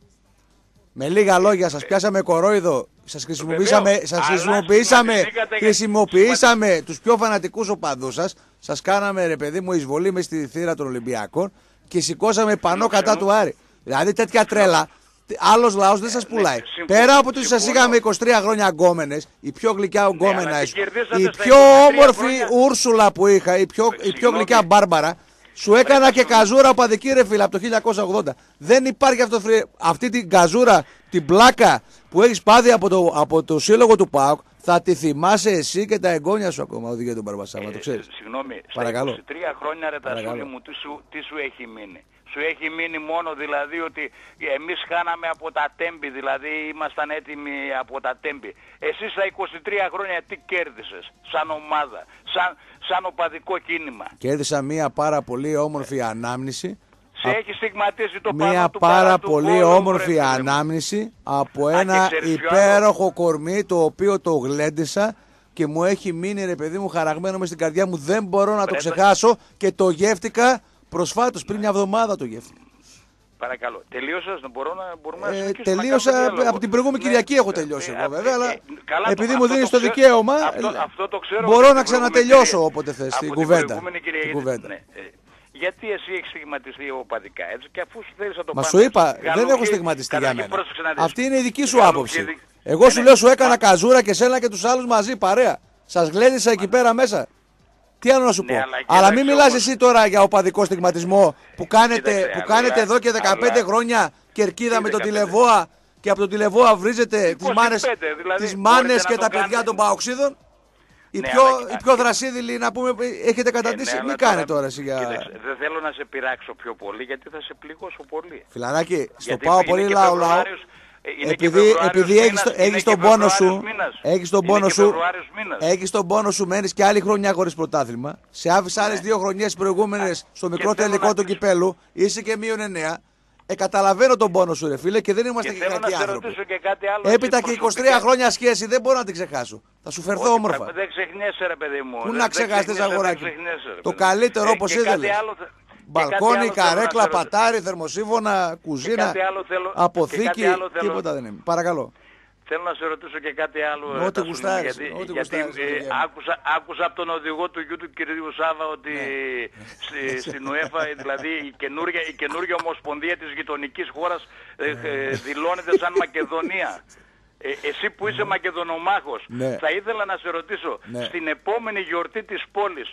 Με λίγα λόγια, σας πιάσαμε κορόιδο, σας χρησιμοποιήσαμε, σας χρησιμοποιήσαμε, χρησιμοποιήσαμε τους πιο φανατικούς οπαδούς σας, σας κάναμε, ρε παιδί μου, εισβολή μες στη θύρα των Ολυμπιακών και σηκώσαμε πανό κατά του Άρη. Δηλαδή τέτοια τρέλα, άλλος λαός δεν σας πουλάει. Πέρα από ότι σας είχαμε είκοσι τρία χρόνια γκόμενες, η πιο γλυκιά γκόμενα, η πιο όμορφη Ούρσουλα που είχα, η πιο, η πιο γλυκιά Μπάρμπαρα, σου έκανα και καζούρα οπαδική, ρε φίλε, από το χίλια εννιακόσια ογδόντα. Δεν υπάρχει αυτό, αυτή την καζούρα, την πλάκα που έχεις πάθει από το, από το σύλλογο του ΠΑΟΚ, θα τη θυμάσαι εσύ και τα εγγόνια σου ακόμα, οδηγέ τον Μπαρμπασάβα, το ξέρεις. Συγγνώμη, παρακαλώ. Στα είκοσι τρία χρόνια, ρε Τασούλη μου, τι σου, τι σου έχει μείνει? Σου έχει μείνει μόνο δηλαδή ότι εμείς χάναμε από τα τέμπη, δηλαδή ήμασταν έτοιμοι από τα τέμπη. Εσύ στα είκοσι τρία χρόνια τι κέρδισες σαν ομάδα, σαν, σαν οπαδικό κίνημα? Κέρδισα μία πάρα πολύ όμορφη ανάμνηση. Σε έχει στιγματίσει το πάνω μία του πάρα του πολύ πόλου, όμορφη βρε, ανάμνηση από ένα υπέροχο κορμί το οποίο το γλέντισα και μου έχει μείνει, ρε παιδί μου, χαραγμένο μες στην καρδιά μου. Δεν μπορώ να το ξεχάσω και το γεύτηκα προσφάτως, πριν μια εβδομάδα το γεύτηκα. Παρακαλώ, τελείωσες, μπορώ να, μπορούμε να ε, τελείωσα, να από την προηγούμενη ναι, Κυριακή έχω τελειώσει ε, εγώ βέβαια, ε, αλλά ε, καλά, επειδή το, μου δίνεις το, το δικαίωμα, αυτό, αυτό το ξέρω, μπορώ να ξανατελειώσω όποτε θες την κουβέντα. Ναι. Ε, γιατί εσύ έχεις στιγματιστεί οπαδικά έτσι, και αφού σου θέλεις να το Μα πάνε, σου είπα, γαλουχή, δεν έχω στιγματιστεί για μένα. Αυτή είναι η δική σου γαλουχή, άποψη. δι... Εγώ ναι, σου λέω, σου έκανα καζούρα και σένα και τους άλλους μαζί, παρέα. Σας γλέντισα εκεί πέρα μέσα. Τι άλλο να σου ναι, πω. Αλλά, αλλά μην μιλάς όμως... εσύ τώρα για οπαδικό στιγματισμό που κάνετε, κοίταξε, που κάνετε αλλά, εδώ και δεκαπέντε αλλά... χρόνια κερκίδα με τον τηλεβόα και από τον τηλεβόα βρίζετε τις μάνες, δηλαδή, τις μάνες και τα κάνετε... παιδιά των παοξίδων. Οι, ναι, πιο, αλλά... οι πιο δρασίδηλοι να πούμε έχετε καταντήσει. Ε, ναι, μην κάνε τώρα εσύ για... Κοίταξε, δεν θέλω να σε πειράξω πιο πολύ γιατί θα σε πληγώσω πολύ. Φιλαράκι, στο πάω πολύ λαό λαό. Επειδή, επειδή έχεις, το, έχεις τον πόνο σου, έχεις τον πόνο σου, έχεις τον πόνο σου, μένεις και άλλη χρονιά χωρίς πρωτάθλημα. Σε άφησα άλλες δύο χρονιές προηγούμενες στο μικρό τελικό του κυπέλου. Είσαι και μείον εννέα. Ε, καταλαβαίνω τον πόνο σου, ρε φίλε, και δεν είμαστε και, και κακοί άνθρωποι. Και κάτι άλλο, έπειτα και είκοσι τρία χρόνια σχέση δεν μπορώ να την ξεχάσω. Θα σου φερθώ όμορφα. Δεν ξεχνιέσαι, ρε παιδί μου. Πού να ξεχάσεις, αγοράκι. Το καλύτερο όπως ήθελες. Μπαλκόνι, καρέκλα, πατάρι, θερμοσύμφωνα, κουζίνα, αποθήκη, τίποτα δεν είναι. Παρακαλώ. Θέλω να σε ρωτήσω και κάτι άλλο. Ό,τι γουστάρεις. Γιατί, ό,τι γιατί ε, άκουσα, άκουσα από τον οδηγό του γιου του κυρίου Σάβα ότι ναι. στη, στην UEFA, δηλαδή η καινούργια, η καινούργια ομοσπονδία της γειτονικής χώρας ε, ε, δηλώνεται σαν Μακεδονία. Ε, εσύ που είσαι Μακεδονομάχος, ναι. θα ήθελα να σε ρωτήσω, ναι. στην επόμενη γιορτή της πόλης,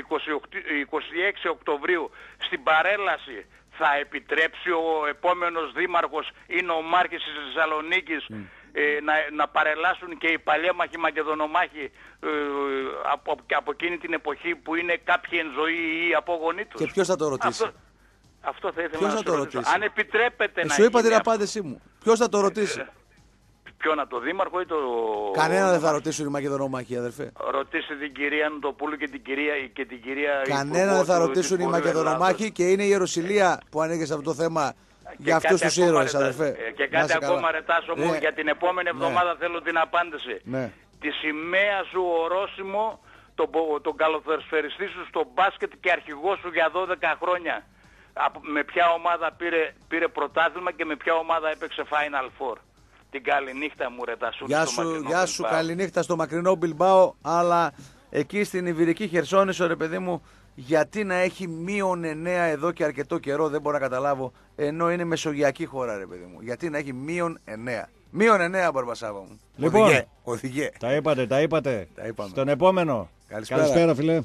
είκοσι έξι Οκτωβρίου, στην παρέλαση, θα επιτρέψει ο επόμενος δήμαρχος ή νομάρχης της Θεσσαλονίκης mm. ε, να, να παρελάσουν και οι παλιέμαχοι Μακεδονομάχοι ε, από, από εκείνη την εποχή που είναι κάποιοι εν ζωή ή απόγονοί τους? Και ποιος θα το ρωτήσει? Αυτό, αυτό θα ήθελα ποιος να θα το ρωτήσει? Αν επιτρέπετε ε, να σου είπα την απάντησή μου. Ποιος θα το ρωτήσει? Ποιο να το δήμαρχο ή το... Κανένα δεν θα ρωτήσουν οι Μακεδονομάχοι, αδερφέ. Ρωτήσει την κυρία Νοτοπούλου και την κυρία, και την κυρία Κανένα δεν θα ρωτήσουν οι Μακεδονομάχοι και είναι η Ιεροσυλία που ανήκει σε αυτό το θέμα και για αυτούς τους ήρωες, αδερφέ. Και κάτι ακόμα, ρε Τάσο μου, ναι. για την επόμενη εβδομάδα ναι. θέλω την απάντηση. Ναι. Τη σημαία σου ορόσημο τον, τον καλοθερσφαιριστή σου στο μπάσκετ και αρχηγό σου για δώδεκα χρόνια. Με ποια ομάδα πήρε, πήρε πρωτάθλημα και με ποια ομάδα έπαιξε Final Four. Την καληνύχτα μου ρε τα σου. Γεια σου, γεια σου καληνύχτα στο μακρινό Μπιλμπάο, αλλά εκεί στην Ιβηρική Χερσόνησο ρε παιδί μου, γιατί να έχει μείον εννέα εδώ και αρκετό καιρό, δεν μπορώ να καταλάβω, ενώ είναι μεσογειακή χώρα ρε παιδί μου. Γιατί να έχει μείον εννέα. Μείον εννέα Μπαρμπασάβα μου. Λοιπόν, οδηγέ, οδηγέ. Τα είπατε, τα είπατε. Τα είπαμε. Στον επόμενο. Καλησπέρα. Καλησπέρα φίλε.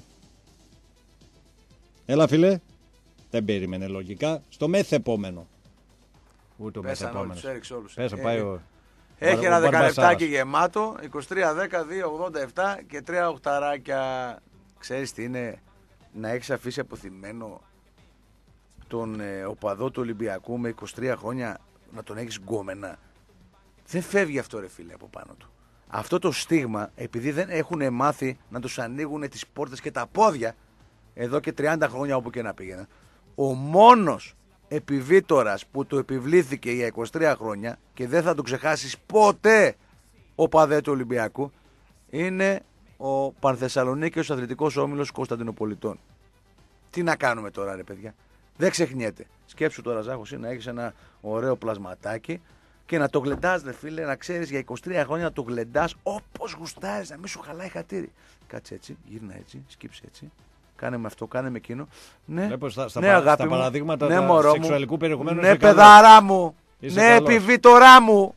Έλα φίλε. Δεν περίμενε λογικά. Στο μεθεπόμενο. Ούτε ο μεθεπόμενος. Πέσα, πάει ο... Έχει ο ένα ο δεκαλεπτάκι γεμάτο, είκοσι τρία δέκα δύο ογδόντα επτά και τρία οχταράκια. Ξέρεις τι είναι να έχεις αφήσει αποθυμένο τον ε, οπαδό του Ολυμπιακού με είκοσι τρία χρόνια να τον έχεις γκόμενα. Δεν φεύγει αυτό ρε φίλε από πάνω του. Αυτό το στίγμα, επειδή δεν έχουν μάθει να τους ανοίγουν τις πόρτες και τα πόδια εδώ και τριάντα χρόνια όπου και να πήγαινα, ο μόνος επιβίτορας που του επιβλήθηκε για είκοσι τρία χρόνια και δεν θα τον ξεχάσεις ποτέ ο παδέ του Ολυμπιακού είναι ο Πανθεσσαλονίκης Αθλητικός Όμιλος Κωνσταντινοπολιτών. Τι να κάνουμε τώρα ρε παιδιά, δεν ξεχνιέται. Σκέψου τώρα Ζάχος να έχεις ένα ωραίο πλασματάκι και να το γλεντάς ρε φίλε, να ξέρεις για είκοσι τρία χρόνια να το γλεντάς όπως γουστάρεις, να μην σου χαλάει χατήρι. Κάτσε έτσι, γύρνα έτσι, σκύψε έτσι. Κάνε με αυτό, κάνε με εκείνο. Ναι, Βλέπω στα, στα, ναι, πα, αγάπη στα μου, παραδείγματα ναι, τα μωρό σεξουαλικού μου, περιεχομένου. ναι, παιδαρά μου, είσαι ναι, καλός. επιβίτορά μου.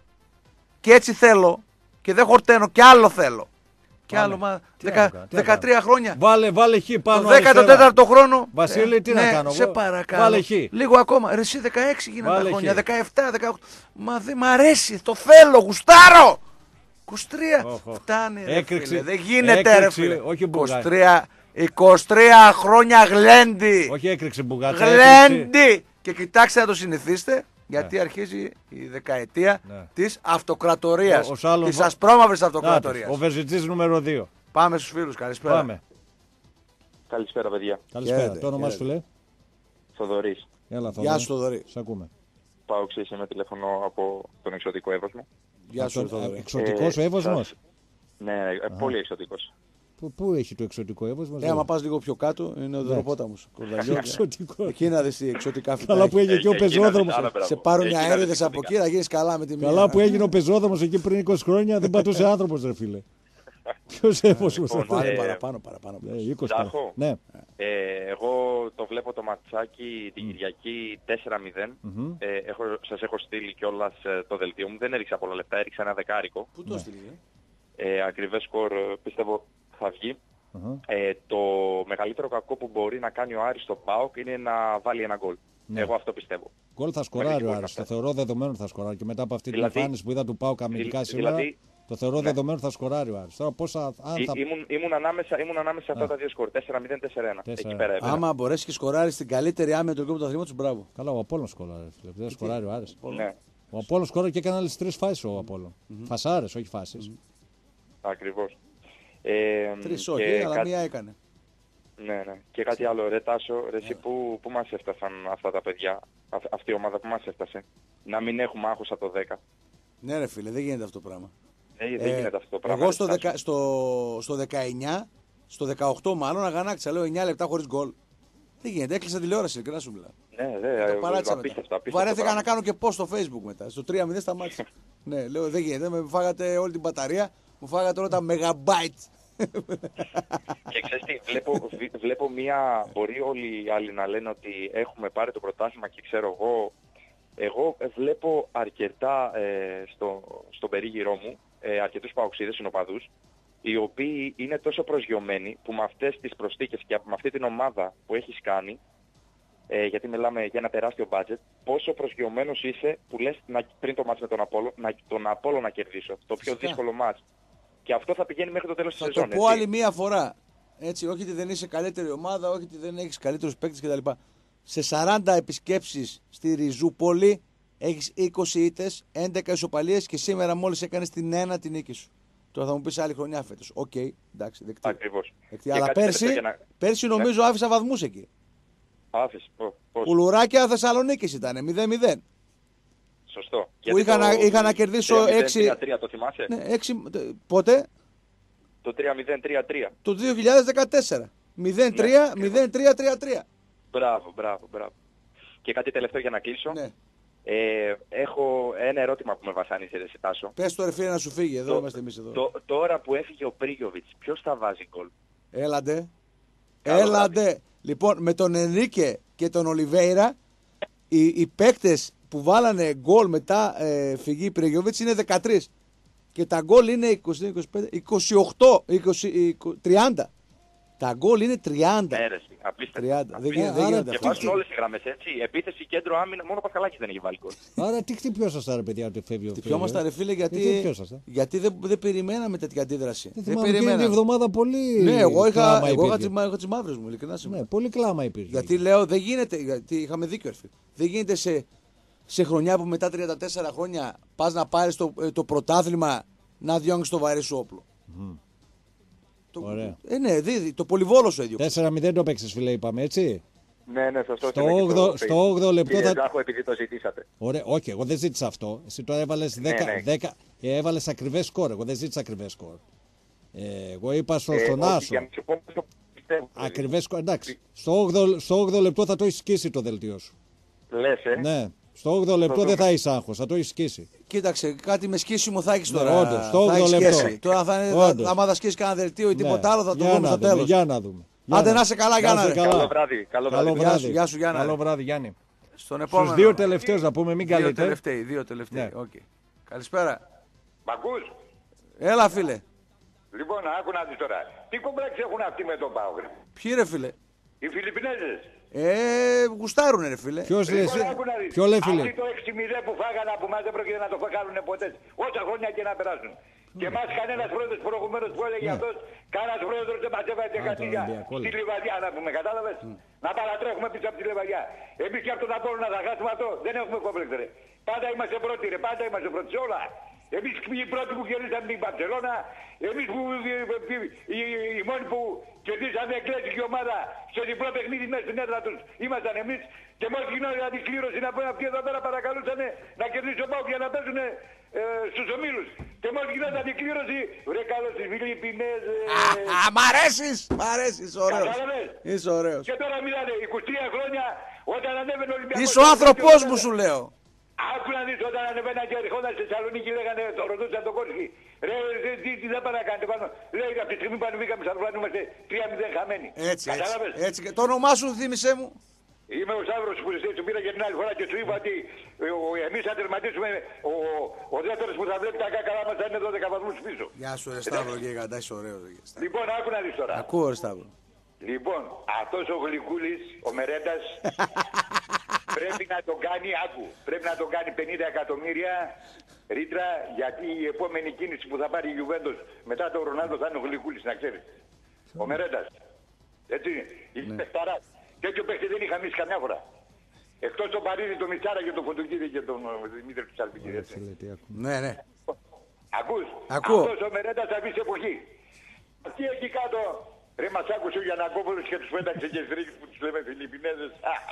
Και έτσι θέλω και δεν χορταίνω και άλλο θέλω. Και άλλο, μα, δεκα, δεκατρία χρόνια. Βάλε, βάλε χ πάνω. Το δέκατο τέταρτο χρόνο. Βασίλη, τι ναι, να κάνω. Σε εγώ. παρακαλώ. Βάλε χ. Λίγο ακόμα. Ρε, εσύ δεκαέξι γίνανε τα χρόνια. Χ. δεκαεπτά, δεκαοκτώ. Μα δεν μ' αρέσει. Το θέλω. Γουστάρω. είκοσι τρία. Oh, oh. Φτάνει. Ρε, έκρηξη, φίλε. Δεν γίνεται έκρηξη, ρε φίλε. Όχι είκοσι τρία, είκοσι τρία χρόνια γλέντι. Όχι έκρηξη μπουγάτσα. Γλέντι. Και κοιτάξτε να το συνηθίσετε. Γιατί ναι. αρχίζει η δεκαετία ναι. της αυτοκρατορίας. Ο, ο της ασπρόμαυρης αυτοκρατορίας. Ο Βεζιτζής νούμερο δύο. Πάμε στους φίλους. Καλησπέρα. Πάμε. Καλησπέρα παιδιά. Καλησπέρα. Το όνομά σου λέει. Θοδωρής. Έλα, Θοδωρή. Γεια σου Θοδωρή. Σ' ακούμε. Πάω ξύση με τηλέφωνο από τον εξωτικό Εύωσμο. Γεια σου Θοδωρή. Εξωτικός ε, Εύωσμος. Σας... Ναι, ε, πολύ εξωτικός. Πού, πού έχει το εξωτικό Εύωσμο. Ε, άμα πας λίγο πιο κάτω είναι ο Δωροπόταμος. Εξωτικό. Εκεί να δεις τι εξωτικά φυτά. Καλά που έγινε και ο πεζόδρομος. Σε πάρουν οι αέριδες από εκεί να γίνεις καλά με τη μία. Καλά που έγινε ο πεζόδρομος εκεί πριν είκοσι χρόνια δεν πατούσε άνθρωπος ρε φίλε. Ποιος Εύωσμος. Πάνε παραπάνω παραπάνω. Ζάχο, ναι. ε, εγώ το βλέπω το ματσάκι την Κυριακή τέσσερα μηδέν. Mm-hmm. ε, έχω, σας έχω στείλει κιόλας ε, το δελτίο μου. Δεν έριξα πολλά λεπτά, έριξα ένα δεκάρικο. Πού το στείλει, ε? ε, Ακριβές σκορ πιστεύω θα βγει. Mm-hmm. ε, το μεγαλύτερο κακό που μπορεί να κάνει ο Άρης στο ΠΑΟΚ είναι να βάλει ένα γκολ. Ναι. Εγώ αυτό πιστεύω. Γκολ θα σκοράρει ο Άρης. Το θεωρώ δεδομένο θα σκοράρει. Και μετά από αυτή δηλαδή, την εμφάνιση που είδα του ΠΑΟΚ αμυντικά σήμερα. Δηλαδή, το θεωρώ ναι. δεδομένο θα σκοράρει ο Άρης. Τώρα πόσα. Αν θα... ήμουν, ήμουν ανάμεσα, ήμουν ανάμεσα σε αυτά τα δύο σκορ. τέσσερα μηδέν τέσσερα ένα. Εκεί πέρα. Άμα μπορέσει και σκοράρει στην καλύτερη άμυνα του κόμματο του αθλήματο, μπράβο. Καλά, ο Απόλλων σκοράρει. Δεν σκοράρει ο Άρης. Ναι. Ο Απόλλων σκοράρει και έκανε άλλε τρει φάσει ο Απόλλων. Mm-hmm. Φασάρε, όχι φάσει. Mm-hmm. Ακριβώ. Ε, Τρει όχι, αλλά κάτι... μία έκανε. Ναι, ναι. Και κάτι άλλο, ρε Τάσο, ρε εσύ που, που μας έφτασαν αυτά τα παιδιά, α, αυτή η ομάδα που μας έφτασε, να μην έχουμε άγχος από το δέκα. Ναι ρε φίλε, δεν γίνεται αυτό το πράγμα. Ε, δεν ε, γίνεται αυτό το πράγμα. Εγώ στο, δεκα, στο, στο δεκαεννιά, στο δεκαοκτώ μάλλον, αγανάκτησα, λέω εννιά λεπτά χωρίς γκολ. Δεν γίνεται, έκλεισα τηλεόραση, ειλικρινά σου μιλάω. Ναι, δε, το παράτησα μετά. Βαρέθηκα να κάνω και post στο Facebook μετά, στο τρία μηδέν σταμάτησα. Ναι, λέω δεν γίνεται, με φάγατε όλη την μπαταρία, μου φάγατε όλα τα megabytes. Και ξέρεις τι, βλέπω, βλέπω μία, μπορεί όλοι οι άλλοι να λένε ότι έχουμε πάρει το πρωτάθλημα και ξέρω εγώ, εγώ βλέπω αρκετά ε, στο, στον περίγυρό μου, ε, αρκετούς παοξίδες συνοπαδούς, οι οποίοι είναι τόσο προσγειωμένοι που με αυτές τις προσθήκες και με αυτή την ομάδα που έχεις κάνει, ε, γιατί μιλάμε για ένα τεράστιο budget, πόσο προσγειωμένος είσαι που λες να, πριν το μάτς με τον Απόλλω, να, τον Απόλλω να κερδίσω, το πιο δύσκολο μάτς. Και αυτό θα πηγαίνει μέχρι το τέλος της σεζόν. Θα το πω άλλη μία φορά. Έτσι, όχι ότι δεν είσαι καλύτερη ομάδα, όχι ότι δεν έχεις καλύτερους παίκτες κτλ. Σε σαράντα επισκέψεις στη Ριζούπολη έχεις είκοσι ήττες, έντεκα ισοπαλίες και σήμερα μόλις έκανες την ένα την νίκη σου. Τώρα θα μου πεις άλλη χρονιά φέτος. Οκ, okay, εντάξει, δεκτή. Ακριβώς. Δεκτή. Αλλά πέρσι, να... πέρσι νομίζω ναι. άφησα βαθμούς εκεί. Άφησε. Πώς. Ουλουράκια Θεσσαλονίκης ήταν, μηδέν μηδέν. Σωστό. Που είχα, το... να, είχα να κερδίσω έξι... τρία το θυμάσαι. Ναι, έξι... Πότε? Το τρία μηδέν τρία τρία. Το δύο χιλιάδες δεκατέσσερα. μηδέν τρία μηδέν τρία τρία τρία. Μπράβο, μπράβο, μπράβο. Και κάτι τελευταίο για να κλείσω. Ναι. Ε, έχω ένα ερώτημα που με βασάνισε, ρε Τάσο. Πες το ρε φίλε να σου φύγει, εδώ Το- είμαστε εμείς εδώ. Το, τώρα που έφυγε ο Πρίγιοβιτς, ποιος θα βάζει γκολ? Έλαντε. Καλό Έλαντε. Λοιπόν, με τον Ενρίκε και τον Ολιβέιρα, οι, οι παίκτες που βάλανε γκολ μετά ε, φυγή Πρεγιόβιτς είναι δεκατρία. Και τα γκολ είναι είκοσι, είκοσι πέντε, είκοσι οκτώ, είκοσι, είκοσι, τριάντα. Τα γκολ είναι τριάντα. Έρεση, απίστευτο. τριάντα. Δεν Απίστευτο. γίνεται- δεν άρα γίνεται Και αυτό. βάζουν όλες οι γραμμές, έτσι. Επίθεση, κέντρο, άμυνα, μόνο ο Πασχαλάκης δεν έχει βάλει γκολ. Άρα τι χτυπιόσασταν, ρε παιδιά, ότι φεύγει ο Χτυπιόμασταν ρε φίλε Ε, τι γιατί, χτυπιόσασταν? γιατί δεν, δεν περιμέναμε τέτοια αντίδραση. Δεν Δεν θυμάμαι, εκείνη την περιμέναμε. εβδομάδα πολύ Ναι, εγώ είχα, κλάμα εγώ είχα, υπήρχε. τις, μα- είχα τις μαύρες μου, ειλικρινά σήμερα. Ναι, πολύ κλάμα υπήρχε. Γιατί λέω δεν γίνεται, γιατί είχαμε δίκιο έρθει. Δεν γίνεται σε, σε χρονιά που μετά τριάντα τέσσερα χρόνια πας να πάρεις το, ε, το πρωτάθλημα να διώγεις το βαρύ σου όπλο. Το, Ωραία. ε, ναι, δίδει, το πολυβόλο σου έδιωξε. τέσσερα μηδέν το παίξες, φίλε, είπαμε, έτσι. Ναι, ναι, σωστό. Στο όγδοο- στο όγδοο λεπτό Κύριε θα- Ζάχο, επειδή το ζητήσατε. Ωραία, όχι, εγώ δεν ζήτησα αυτό. Εσύ τώρα έβαλες δέκα, ναι. δέκα, ε, έβαλες ακριβές σκορ. Εγώ δεν ζήτησα ακριβές σκορ. Ε, εγώ είπα στο, Ε, στον όχι, Άσο. για να σου πω πώς το πιστεύω. Ακριβές σκορ. Εντάξει. Στο όγδοο, στο όγδοο λεπτό θα το έχει σκίσει το δελτίο σου. Λες, ε. Ναι. Στο όγδοο λεπτό δεν θα έχει άγχος, θα το έχει σκίσει. Κοίταξε, κάτι με σκίσιμο θα έχεις Ναι, τώρα. όντως, στο θα όγδοο έχεις λεπτό. σχέση. Τώρα θα είναι, Όντως. άμα θα σκίσεις κανένα δελτίο ή τίποτα Ναι. άλλο θα το Για δούμε να στο δούμε, τέλος. Για να δούμε. Για Άντε να- να είσαι καλά, Να Γιάννα, είσαι ρε. καλά. Καλό βράδυ, καλό βράδυ. Καλό Γεια σου, βράδυ. γεια σου, Γιάννα, Καλό ρε. βράδυ, Γιάννη. Στον επόμενο. Στους δύο τελευταίους να πούμε, μην Δύο καλείτε. τελευταίοι, δύο τελευταίοι. Ναι. Οκ. Καλησπέρα. Μ' ακούς? Έλα φίλε. Λοιπόν, άκου να δεις τώρα. Τι κομπλέξ έχουν αυτοί με τον ΠΑΟΚ? Ποιοι ρε φίλε. Οι Φιλιππινέζες. Ε, γουστάρουνε ρε φίλε. Ποιος λες, Λοιπόν, άκου να δεις. ποιο λέει, φίλε. Αυτοί το έξι μηδέν που φάγανε από εμάς δεν πρόκειται να το κάνουν ποτέ. Όσα χρόνια και να περάσουν. Και εμάς κανένας πρόεδρος προηγουμένως που έλεγε αυτός, κανένας πρόεδρος δεν μας έβαλε δεκατήλια Ολυμπιακό, στη λέει. Λιβαδιά να πούμε, κατάλαβες. Να παρατρέχουμε πίσω από τη Λιβαδιά. Εμείς και από τον Απόλλωνα θα χάσουμε αυτό. Δεν έχουμε κόμπλεξ ρε. Πάντα είμαστε πρώτοι ρε, πάντα είμαστε πρώτοι σε όλα. Εμείς οι πρώτοι που κερδίσαμε την Μπαρσελόνα, εμείς που οι, οι μόνοι που κερδίσαμε εκλέγικη ομάδα στο διπλό παιχνίδι μέσα στην έδρα τους ήμασταν εμείς. Και μόλις γινόταν αντικλήρωση να πούμε αυτοί εδώ πέρα παρακαλούσαν να κερδίσει ο ΠΑΟΚ για να παίζουν ε, στους ομίλους. Και μόλις γινόταν αντικλήρωση, βρε καλώς στις Φιλιππινέζες. Α, μ' αρέσεις. Μ' αρέσεις, ωραίος. Κατάλαβες. Είσαι ωραίος. Και τώρα μιλάνε είκοσι τρία χρόνια όταν ανέβαινε ο Ολυμπιακός. Είσαι ο άνθρωπός μου σου λέω. Άκου να δεις όταν ανεβαίναν και ερχόταν στη Θεσσαλονίκη λέγανε, το ρωτούσαν τον Κόρσκι. Ρε, ρε, τι, τι δεν παρακάνετε πάνω. Λέει από τη στιγμή που ανεβήκαμε στα Αλβάνια είμαστε τρία μηδέν χαμένοι. Έτσι, έτσι. Κατάλαβες. έτσι. Και το όνομά σου θύμισέ μου. Είμαι ο Σταύρος που σου πήρα και την άλλη φορά και σου είπα ότι ε, ο- εμείς θα τερματίσουμε ο, ο δεύτερος που θα βλέπει τα καλά μας θα είναι δώδεκα βαθμούς πίσω. Γεια σου ρε Σταύρο και γαντά, είσαι ωραίος. ρε, Σταύρο. Λοιπόν, άκου να δεις τώρα. Ακούω ρε Σταύρο. Λοιπόν, αυτός ο Γλυκούλης, ο Μερέντας, πρέπει να τον κάνει, άκου, πρέπει να τον κάνει πενήντα εκατομμύρια ρήτρα, γιατί η επόμενη κίνηση που θα πάρει η Γιουβέντος μετά τον Ρονάλντο θα είναι ο Γλυκούλης, να ξέρεις. Ο Μερέντας. Έτσι είναι. Είναι παιχταράς. Τέτοιο παίχτη δεν είχα εμείς καμιά φορά. Εκτός τον Παρίδη, τον Μιτσάρα και τον Φωτοκίδη και τον ε, Δημήτρη του Σαλπίκη. Έτσι. Ναι, ναι. Ακούς. Ακούω. Αυτός ο Μερέντας θα μπει σε εποχή. Αυτοί εκεί κάτω, ρε μας άκουσε ο Γιαννακόπουλος και τους πέταξε και στρίξεις που τους λέμε Φιλιππινέζες.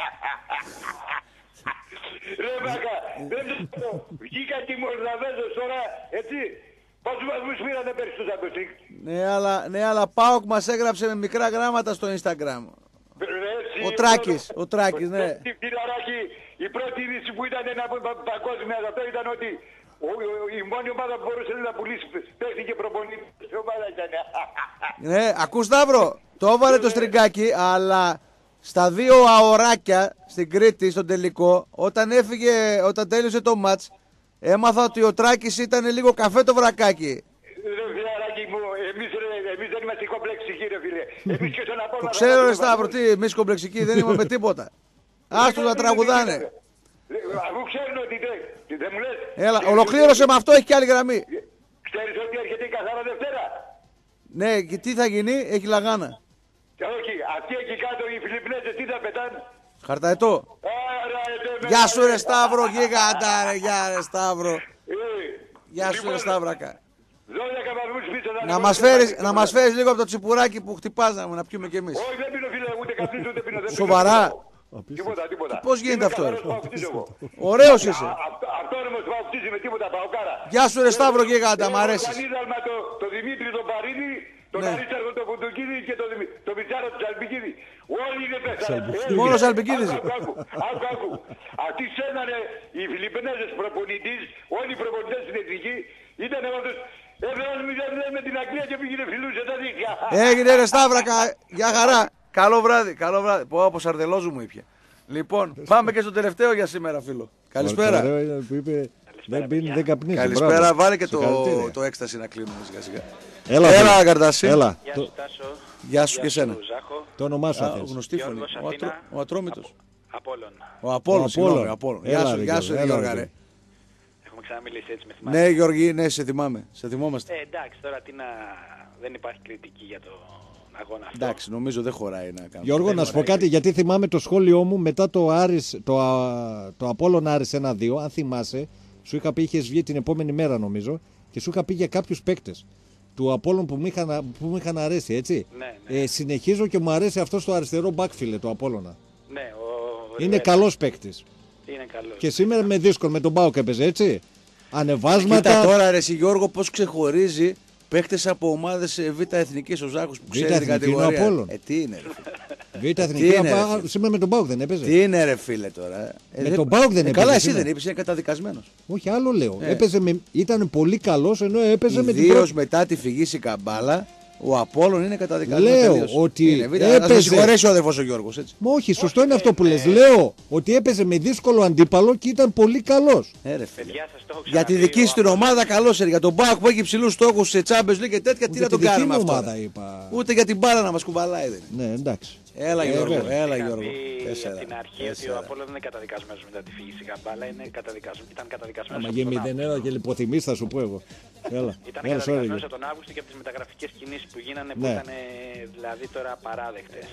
Ρε Μάκα, δεν ξέρω, βγήκαν και οι Μολδαβέζες τώρα, έτσι. Πόσους βαθμούς πήρανε πέρσι τους Αμπεστίκ. Ναι, αλλά, ναι, αλλά ΠΑΟΚ μας έγραψε με μικρά γράμματα στο Instagram. Ο Τράκης, ο Τράκης, ναι. Η πρώτη είδηση που ήταν να πούμε πα- παγκόσμια αυτό ήταν ότι ο- ο- η μόνη ομάδα που μπορούσε να πουλήσει παίχτη και προπονητή σε ομάδα ήταν. Ναι, ακούς Σταύρο, το έβαλε το στριγκάκι, αλλά στα δύο αοράκια στην Κρήτη, στον τελικό, όταν έφυγε, όταν τέλειωσε το μάτς, έμαθα ότι ο Τράκης ήταν λίγο καφέ το βρακάκι. Ρε φιλαράκι μου, εμείς, ρε, εμείς δεν είμαστε κομπλεξικοί ρε φίλε. Εμείς και στον Το Απόλλωνα... ξέρω ρε Σταύρο, τι, εμείς κομπλεξικοί δεν είμαστε τίποτα. Άστος να τραγουδάνε. Αφού ξέρουν ότι δεν, δεν μου λες. Έλα, ολοκλήρωσε με αυτό, έχει και άλλη γραμμή. Ξέρεις ότι έρχεται η καθαρά Δευτέρα. Ναι, και τι θα γίνει, έχει λαγάνα. Και όχι, αυτοί εκεί κάτω οι Φιλιππινέζες τι θα πετάνε. Χαρταετό. Άρα, ε, Γεια σου ρε Σταύρο, γίγαντα ρε, γεια ρε Σταύρο. Ε, Γεια σου λοιπόν, ρε Σταύρακα. δώδεκα βαθμούς πίσω θα Να είναι μας πρώτη φέρεις, ομάδα. να μας φέρεις λίγο από το τσιπουράκι που χτυπάς να να πιούμε κι εμείς. Όχι, δεν πίνω φίλε, ούτε καπνίζω, ούτε πίνω. δεν πίνω. Σοβαρά. Τίποτα, τίποτα. Πώς γίνεται Είμαι αυτό, ρε? καθαρός παοκτής εγώ. Ωραίος είσαι. Α, αυτό- Αυτόνομος παοκτής είμαι, τίποτα, παοκάρα. Γεια σου ρε Σταύρο γίγαντα, μ' Έχω αρέσεις. σαν ίδαλμα το, το Δημήτρη τον Παρίδη Τον Ναι. Αριστέργο, τον Κουντουκίδη και τον Δημη- τον Μιτσάρο του Σαλπικίδη. Όλοι είναι Σαλπικίδη. πέστανε. Μόνο Σαλπικίδης. Άκου, άκου, άκου, άκου. Αυτοί σένανε οι Φιλιππινέζες προπονητής, όλοι οι προπονητές στην εθνική, ήταν όντως. Έφεραν μηδέν μηδέν με την Αγγλία και πήγαινε φιλούσε τα δίχτυα. Έγινε ρε Σταύρακα, για χαρά. Καλό βράδυ, καλό βράδυ. Πω από Σαρδελόζου μου ήπια. Λοιπόν, πάμε και στο τελευταίο για σήμερα, φίλο. Καλησπέρα. Το ωραίο είναι που είπε, δεν πίνει, δεν καπνίζει. Καλησπέρα, Μπράβο. βάλε και το, Συγχαρητήρια. το έκσταση να κλείνουμε σιγά σιγά. Έλα, Έλα φίλε. Καρτάση. Έλα. Γεια Το, σου Τάσο. Γεια σου και εσένα. Ζάχο. το όνομά σου Α, αν θες. γνωστή φωνή. Γιώργος, Ο, ατρό, Αθήνα. ο Ατρόμητος. Απόλλων. Ο Απόλλων, Ο συγγνώμη, Απόλλων. Απόλλων. Έλα, Γεια σου, ρε, γεια σου, Γιώργο, Γιώργα, έλα, ρε. ρε. Έχουμε ξαναμιλήσει έτσι με θυμάσαι. Ναι, Γιώργη, ναι, σε θυμάμαι. Σε θυμόμαστε. Ε, εντάξει, τώρα τι να... δεν υπάρχει κριτική για τον αγώνα αυτό. Εντάξει, νομίζω δεν χωράει να κάνουμε. Γιώργο, Δεν να σου πω χωράει. κάτι, γιατί θυμάμαι το σχόλιο μου μετά το, Άρης, το, α, το Απόλλων Άρης ένα δύο. Αν θυμάσαι, σου είχα πει, είχες βγει την επόμενη μέρα νομίζω, και σου είχα πει για κάποιους παίκτες του Απόλλων που μου είχαν, που μου είχαν αρέσει, έτσι. Ναι, ναι. Ε, συνεχίζω και μου αρέσει αυτό στο αριστερό backfield του Απόλλωνα. Ναι, ο... Είναι Ριβέρα. καλός παίκτης. Είναι καλός. Και σήμερα με δύσκολο, με τον Μπάουκ έπαιζε, έτσι. Ανεβάσματα. Κοίτα τώρα, ρε εσύ Γιώργο, πώς ξεχωρίζει παίχτες από ομάδες Β' Εθνικής, ο Ζάχος που Β' ξέρει την Εθνική, είναι ο κατηγορία. Απόλλων. Ε, τι είναι, ρε φίλε. Β' Εθνική. Τι είναι, ρε, α, φίλε. σήμερα με τον Μπάουκ δεν έπαιζε. Τι είναι, ρε φίλε τώρα. Ε, Με δεν- τον ΠΑΟΚ δεν ε, έπαιζε Καλά, εσύ σήμερα. δεν είπες, είναι καταδικασμένος. Όχι, άλλο λέω. Ε. Έπαιζε με... Ήταν πολύ καλός ενώ έπαιζε με την Ιδίως πρώτη. μετά τη φυγή η Καμπάλα, ο Απόλλων είναι καταδικασμένος. Λέω τελείως. ότι είναι, Β', έπαιζε- Ας με συγχωρέσει ο αδερφός ο Γιώργος, έτσι. Μα όχι, σωστό είναι αυτό που λες. Λέω ότι έπαιζε με δύσκολο αντίπαλο και ήταν πολύ καλός. Ε, ρε φίλε. Παιδιά, σας το έχω Για τη ξαναπεί, δική ο σου την Απόλλων- ομάδα καλό είναι. Για τον Μπάουκ που έχει υψηλούς στόχους σε Champions League και τέτοια, τι Ούτε να τον τη δική κάνουμε μου αυτό. ομάδα ρε. είπα. Ούτε για την μπάλα να μας κουβαλάει δεν είναι. Ναι, εντάξει. Έλα Ε, Γιώργο, βέβαια. έλα Είχα Γιώργο. πει Τέσσερα, από την αρχή ότι ο τέσσερα. Απόλλων δεν είναι καταδικασμένος μετά τη φυγή στην Καμπάλα, είναι καταδικασμένος, ήταν καταδικασμένος Άμα από γίνει τον μηδέν Αύγουστο. ένα και λιποθυμείς θα σου πω εγώ. Έλα, Ήταν έλα, sorry. καταδικασμένος από τον Αύγουστο και από τις μεταγραφικές κινήσεις που γίνανε που Ναι. ήταν ε, δηλαδή τώρα απαράδεκτες.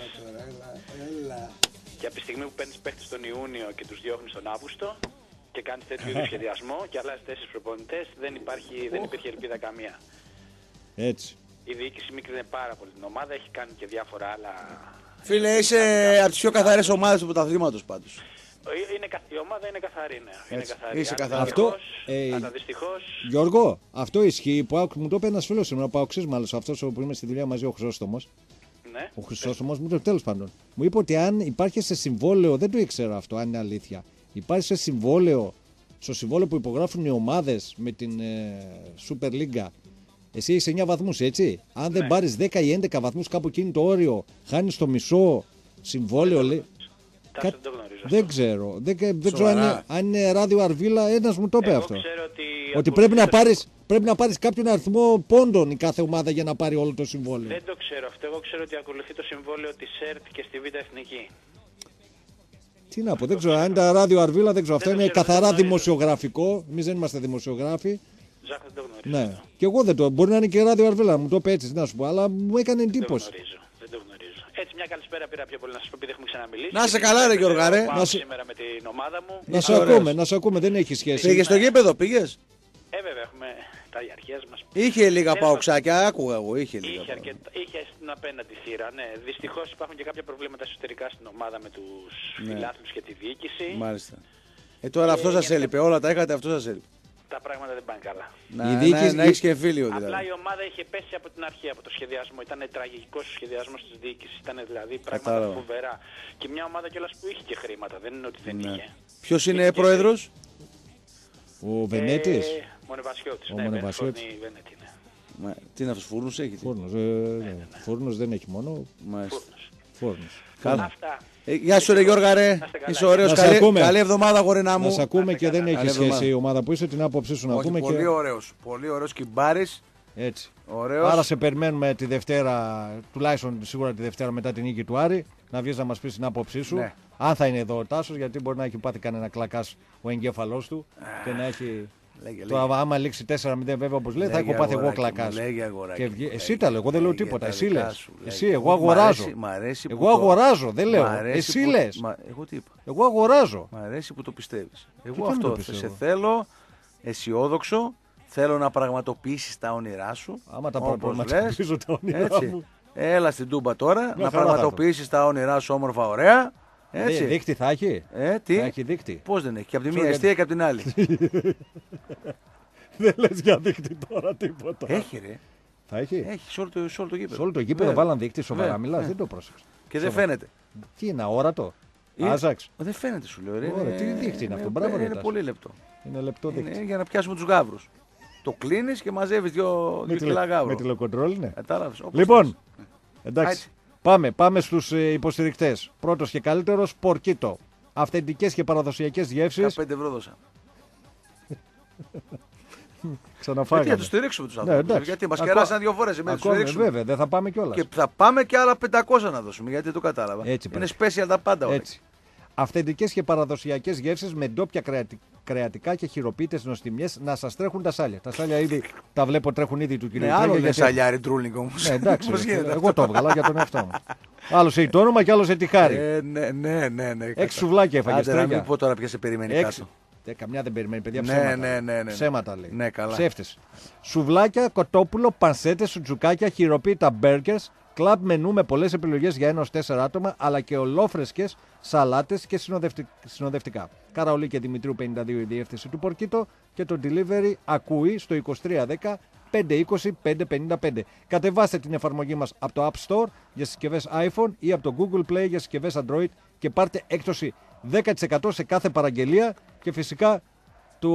Και από τη στιγμή που παίρνεις παίχτες τον Ιούνιο και τους διώχνεις τον Αύγουστο και κάνεις τέτοιου είδους σχεδιασμό και αλλάζεις τέσσερις προπονητές, δεν, υπάρχει, δεν υπήρχε ελπίδα καμία. Έτσι. Η διοίκηση μίκρινε πάρα πολύ την ομάδα, έχει κάνει και διάφορα άλλα. Φίλε, είσαι από τις πιο καθαρές ομάδες του πρωταθλήματος πάντως. Ε, Είναι, κα- η ομάδα είναι καθαρή, ναι. Είναι Έτσι, καθαρή. είσαι Αλλά καθαρός. Αυτό, δυστυχώς- ε, αλλά δυστυχώς, Γιώργο, αυτό ισχύει που άκου- μου το είπε ένας φίλος σήμερα, ο Παοξής μάλλον, αυτός που είμαι στη δουλειά μαζί, ο Χρυσόστομος. ναι. Ο Χρυσόστομος μου το τέλος πάντων. Μου είπε ότι αν υπάρχει σε συμβόλαιο, δεν το ήξερα αυτό, αν είναι αλήθεια. Υπάρχει σε συμβόλαιο, στο συμβόλαιο που υπογράφουν οι ομάδες με την ε, Super League. Εσύ έχεις εννιά βαθμούς, έτσι. Αν δεν πάρεις δέκα ή έντεκα βαθμούς, κάπου εκείνη το όριο, χάνεις το μισό συμβόλαιο. Λέει. Τάσο, Κα- δεν το γνωρίζω. Δεν ξέρω. Δεν, δεν ξέρω αν Σοβαρά. είναι, αν είναι ράδιο Αρβίλα, ένας μου το είπε Εγώ αυτό. ξέρω ότι, Ότι από πρέπει να, τις- πάρεις, πρέπει να πάρεις κάποιον αριθμό πόντων η κάθε ομάδα για να πάρει όλο το συμβόλαιο. Δεν το ξέρω αυτό. Εγώ ξέρω ότι ακολουθεί το συμβόλαιο της ΕΡΤ και στη Β' Εθνική. Τι να πω, δεν ξέρω. Αν ήταν ράδιο Αρβίλα, δεν ξέρω. Αυτό Δεν το είναι ξέρω, καθαρά δεν το γνωρίζω. δημοσιογραφικό. Εμεί δεν είμαστε δημοσιογράφοι. Ζάχο, δεν το γνωρίζω. Ναι. Και εγώ δεν το. Μπορεί να είναι και ράδιο Αρβίλα, μου το είπε έτσι, τι να σου πω. Αλλά μου έκανε Δεν το εντύπωση. γνωρίζω. Δεν το γνωρίζω. Έτσι, μια καλησπέρα πήρα πιο πολύ να σας πω επειδή έχουμε ξαναμιλήσει. Να σε καλά, ρε, Γιώργα, ρε. Πάω Να σε- σήμερα με την ομάδα μου. Να σε Είσαι ωραίος. ακούμε, να σε ακούμε, δεν έχει σχέση. Πήγες στο γήπεδο, πήγες. Ε, βέβαια, έχουμε τα αρχές μας. Είχε λίγα Τέλος παοξάκια, άκουγα εγώ, είχε λίγα. Είχε, αρκετά, είχε στην απέναντι θύρα, ναι. Δυστυχώς υπάρχουν και κάποια προβλήματα εσωτερικά στην ομάδα με τους Ναι. φιλάθλους και τη διοίκηση. Μάλιστα. Ε, τώρα αυτό σας έλειπε, όλα τα είχατε, αυτό σας έλειπε. Τα πράγματα δεν πάνε καλά. Να, Η διοίκηση- να, να έχεις και εμφύλιο Απλά δηλαδή. η ομάδα είχε πέσει από την αρχή, από το σχεδιασμό. Ήταν τραγικός ο σχεδιασμός της διοίκησης. Ήταν δηλαδή πράγματα Κατάλαβα. φοβερά. Και μια ομάδα κιόλας που είχε και χρήματα. Δεν είναι ότι δεν Ναι. είχε. Ποιος είναι Είχε και- πρόεδρος? Ο Βενέτης. Ε, Μονεβασιώτης. Ο Ναι, Μονεβασιώτης. Βενέτη, Βενέτη, ναι. Μα, τι είναι αυτός, φούρνους έχει? τι? Φούρνος. Ε, ναι. Φούρνος δεν έχει μόνο. Μάλιστα. Φούρνος. Φούρνος. Καλά. Αυτά. Ε, γεια σου ρε Γιώργα ρε, Να είστε καλά. είσαι ωραίος, Να σε καλή, ακούμε. καλή εβδομάδα γορίνα μου. Να σε ακούμε και δεν έχει Καλή σχέση εβδομάδα. η ομάδα που είσαι, την άποψή σου να Όχι, ακούμε πολύ και. ωραίος, πολύ ωραίος κυμπάρης, Έτσι. ωραίος. Άρα σε περιμένουμε τη Δευτέρα, τουλάχιστον σίγουρα τη Δευτέρα μετά την νίκη του Άρη, να βγεις να μας πεις την άποψή σου. Ναι. Αν θα είναι εδώ ο Τάσος, γιατί μπορεί να έχει πάθει κανένα κλακάς ο εγκέφαλός του και να έχει. Λέγε, Τώρα, λέγε. άμα λήξει τέσσερα μηδέν, βέβαια, όπως λέει, θα Λέγε, έχω πάθει εγώ αγοράκι μου, κλακάς. λέγε, αγοράκι Και μου, βγει- λέγε. Εσύ τα λέω, εγώ δεν λέω Λέγε τίποτα. τα Εσύ δικά λες. σου, Εσύ, λέγε. εγώ Μ' αρέσει- αγοράζω. μ' αρέσει που Εγώ το- αγοράζω, δεν Μ' λέω. αρέσει Εσύ που- λες. Μα, εγώ τι είπα. Εγώ αγοράζω. Μ' αρέσει που το πιστεύεις. Εγώ δεν το αυτό πιστεύω. σε θέλω αισιόδοξο, θέλω να πραγματοποιήσεις τα όνειρά σου. Άμα τα όπως πραγματοποιήσω λες. τα όνειρά Έτσι. μου. Έλα στην Τούμπα τώρα, να χαρά θα πραγματοποιήσεις τα όνειρά σου όμορφα, ωραία. Ε, Έτσι. Δίκτυ θα έχει. Ε, τι. Θα έχει δίκτυ. Πώς δεν έχει, και από τη Ξέρω μία γιατί. αιστεία και από την άλλη. Δεν λες για δίκτυ τώρα τίποτα. Έχει ρε. Θα έχει. Έχει σε όλο το, σε όλο το γήπεδο. Σε όλο το γήπεδο βάλαν δείκτη, σοβαρά μιλάς, δεν το πρόσεξα. Και δεν φαίνεται. Τι είναι, αόρατο. Είναι... Άζαξ. Δεν φαίνεται, σου λέω. Ωραία, είναι... τι δείκτη είναι αυτό, είναι... μπράβο. Είναι, είναι είναι πολύ λεπτό. Είναι λεπτό δείκτη. Είναι για να πιάσουμε τους γάβρους. Το κλείνεις και μαζεύεις δύο, δύο κιλά γάβρο. Με τηλεκοντρόλ, ναι. Κατάλαβες. Λοιπόν, θες. εντάξει. Πάμε, πάμε στους ε, υποστηρικτές. Πρώτος και καλύτερος, Πορκίτο. Αυθεντικές και παραδοσιακές γεύσεις. δεκαπέντε ευρώ δώσα. Ξαναφάγαμε. Γιατί θα τους στηρίξουμε τους ανθρώπους. Ναι, γιατί μας κεράσαν δύο φορές. Εμείς τους στηρίξουμε. Βέβαια, δεν θα πάμε κιόλας. Και θα πάμε και άλλα πεντακόσια να δώσουμε. Γιατί το κατάλαβα. Έτσι είναι special τα πάντα όλα. Έτσι. Αυθεντικές και παραδοσιακές γεύσεις με ντόπια κρεατι... κρεατικά και χειροποίητες νοστιμιές να σας τρέχουν τα σάλια. Τα σάλια ήδη τα βλέπω τρέχουν ήδη του κυρίου. Ναι, άλλο είναι σαλιάρι τρούλινγκ όμως. Ναι, εντάξει. Εγώ το έβγαλα για τον εαυτό μου. Άλλο σε το όνομα και άλλο σε τη χάρη. Ε, ναι, ναι, ναι, ναι. Έξι σουβλάκια έφαγες. Άντε, να μην πω τώρα ποια σε περιμένει Έξι. κάτω. Ε, καμιά δεν περιμένει, παιδιά. Ναι, Ψέματα. ναι, ναι, ναι. Ψέματα λέει. Ναι, καλά. Ψεύτες. Σουβλάκια, κοτόπουλο, πανσέτες, σουτζουκάκια, χειροποίητα μπέργκερς, κλαμπ μενού με πολλές επιλογές για ένα έως τέσσερα άτομα, αλλά και ολόφρεσκες σαλάτες και συνοδευτικά. Καραολί και Δημητρίου πενήντα δύο η διεύθυνση του Πορκίτο και το delivery ακούει στο είκοσι τρία δέκα πεντακόσια είκοσι πεντακόσια πενήντα πέντε. Κατεβάστε την εφαρμογή μας από το App Store για συσκευές iPhone ή από το Google Play για συσκευές Android και πάρτε έκπτωση δέκα τοις εκατό σε κάθε παραγγελία και φυσικά το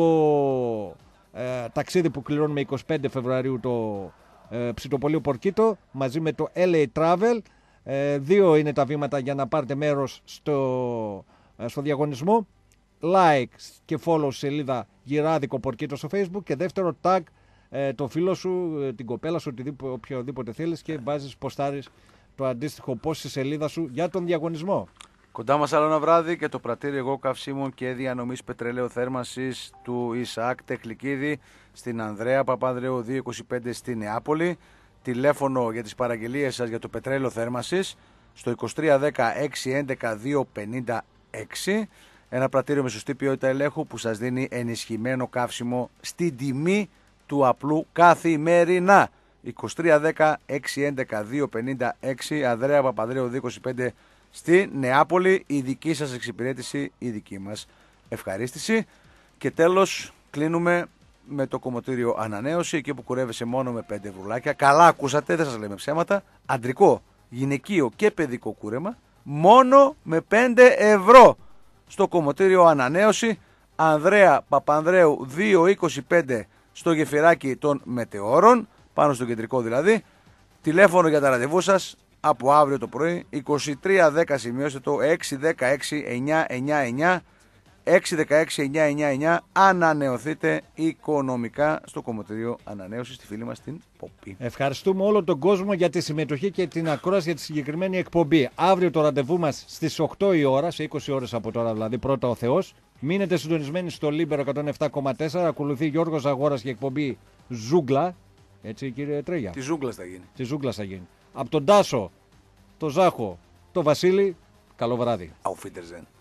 ε, ταξίδι που κληρώνουμε εικοστή πέμπτη Φεβρουαρίου το ε, ψητοπολείο Πορκίτο μαζί με το ελ έι Travel. Ε, δύο είναι τα βήματα για να πάρετε μέρος στο, ε, στο διαγωνισμό. Like και follow σελίδα Γυράδικο Πορκίτο στο Facebook και δεύτερο tag ε, το φίλο σου, ε, την κοπέλα σου, οποιοδήποτε θέλεις και βάζεις ποστάρεις το αντίστοιχο post στη σελίδα σου για τον διαγωνισμό. Κοντά μας άλλο ένα βράδυ και το πρατήριο εγώ καυσίμων και διανομής πετρελαίου θέρμανσης του Ισαάκ Τεχλικίδη στην Ανδρέα Παπανδρέου διακόσια είκοσι πέντε στη Νεάπολη. Τηλέφωνο για τις παραγγελίες σας για το πετρέλαιο θέρμανσης στο είκοσι τρία δέκα έξι έντεκα δύο πενήντα έξι. Ένα πρατήριο με σωστή ποιότητα ελέγχου που σας δίνει ενισχυμένο καύσιμο στην τιμή του απλού καθημερινά. είκοσι τρία δέκα έξι έντεκα δύο πενήντα έξι Ανδρέα Παπανδρέου διακόσια είκοσι πέντε στη Νεάπολη, η δική σας εξυπηρέτηση, η δική μας ευχαρίστηση. Και τέλος κλείνουμε με το κομμωτήριο Ανανέωση, εκεί που κουρεύεσαι μόνο με πέντε ευρουλάκια. Καλά ακούσατε, δεν σας λέμε ψέματα. Αντρικό, γυναικείο και παιδικό κούρεμα, μόνο με πέντε ευρώ. Στο κομμωτήριο Ανανέωση, Ανδρέα Παπανδρέου διακόσια είκοσι πέντε στο γεφυράκι των Μετεώρων, πάνω στο κεντρικό δηλαδή. Τηλέφωνο για τα ραντεβού σας από αύριο το πρωί, είκοσι τρία δέκα, σημειώστε το, έξι ένα έξι εννιά εννιά εννιά, έξι ένα έξι εννιά εννιά εννιά. Ανανεωθείτε οικονομικά στο κομμωτήριο Ανανέωση, στη φίλη μας την Ποπή. Ευχαριστούμε όλο τον κόσμο για τη συμμετοχή και την ακρόαση για τη συγκεκριμένη εκπομπή. Αύριο το ραντεβού μας στις οκτώ η ώρα, σε είκοσι ώρες από τώρα δηλαδή, πρώτα ο Θεός. Μείνετε συντονισμένοι στο Λίμπερο εκατόν επτά κόμμα τέσσερα. Ακολουθεί Γιώργος Αγόρας και εκπομπή Ζούγκλα. Έτσι, κύριε Τρέγια. Τη Ζούγκλα θα γίνει. Τη Ζούγκλα θα γίνει. Από τον Τάσο, τον Ζάχο, τον Βασίλη, καλό βράδυ. Auf Wiedersehen.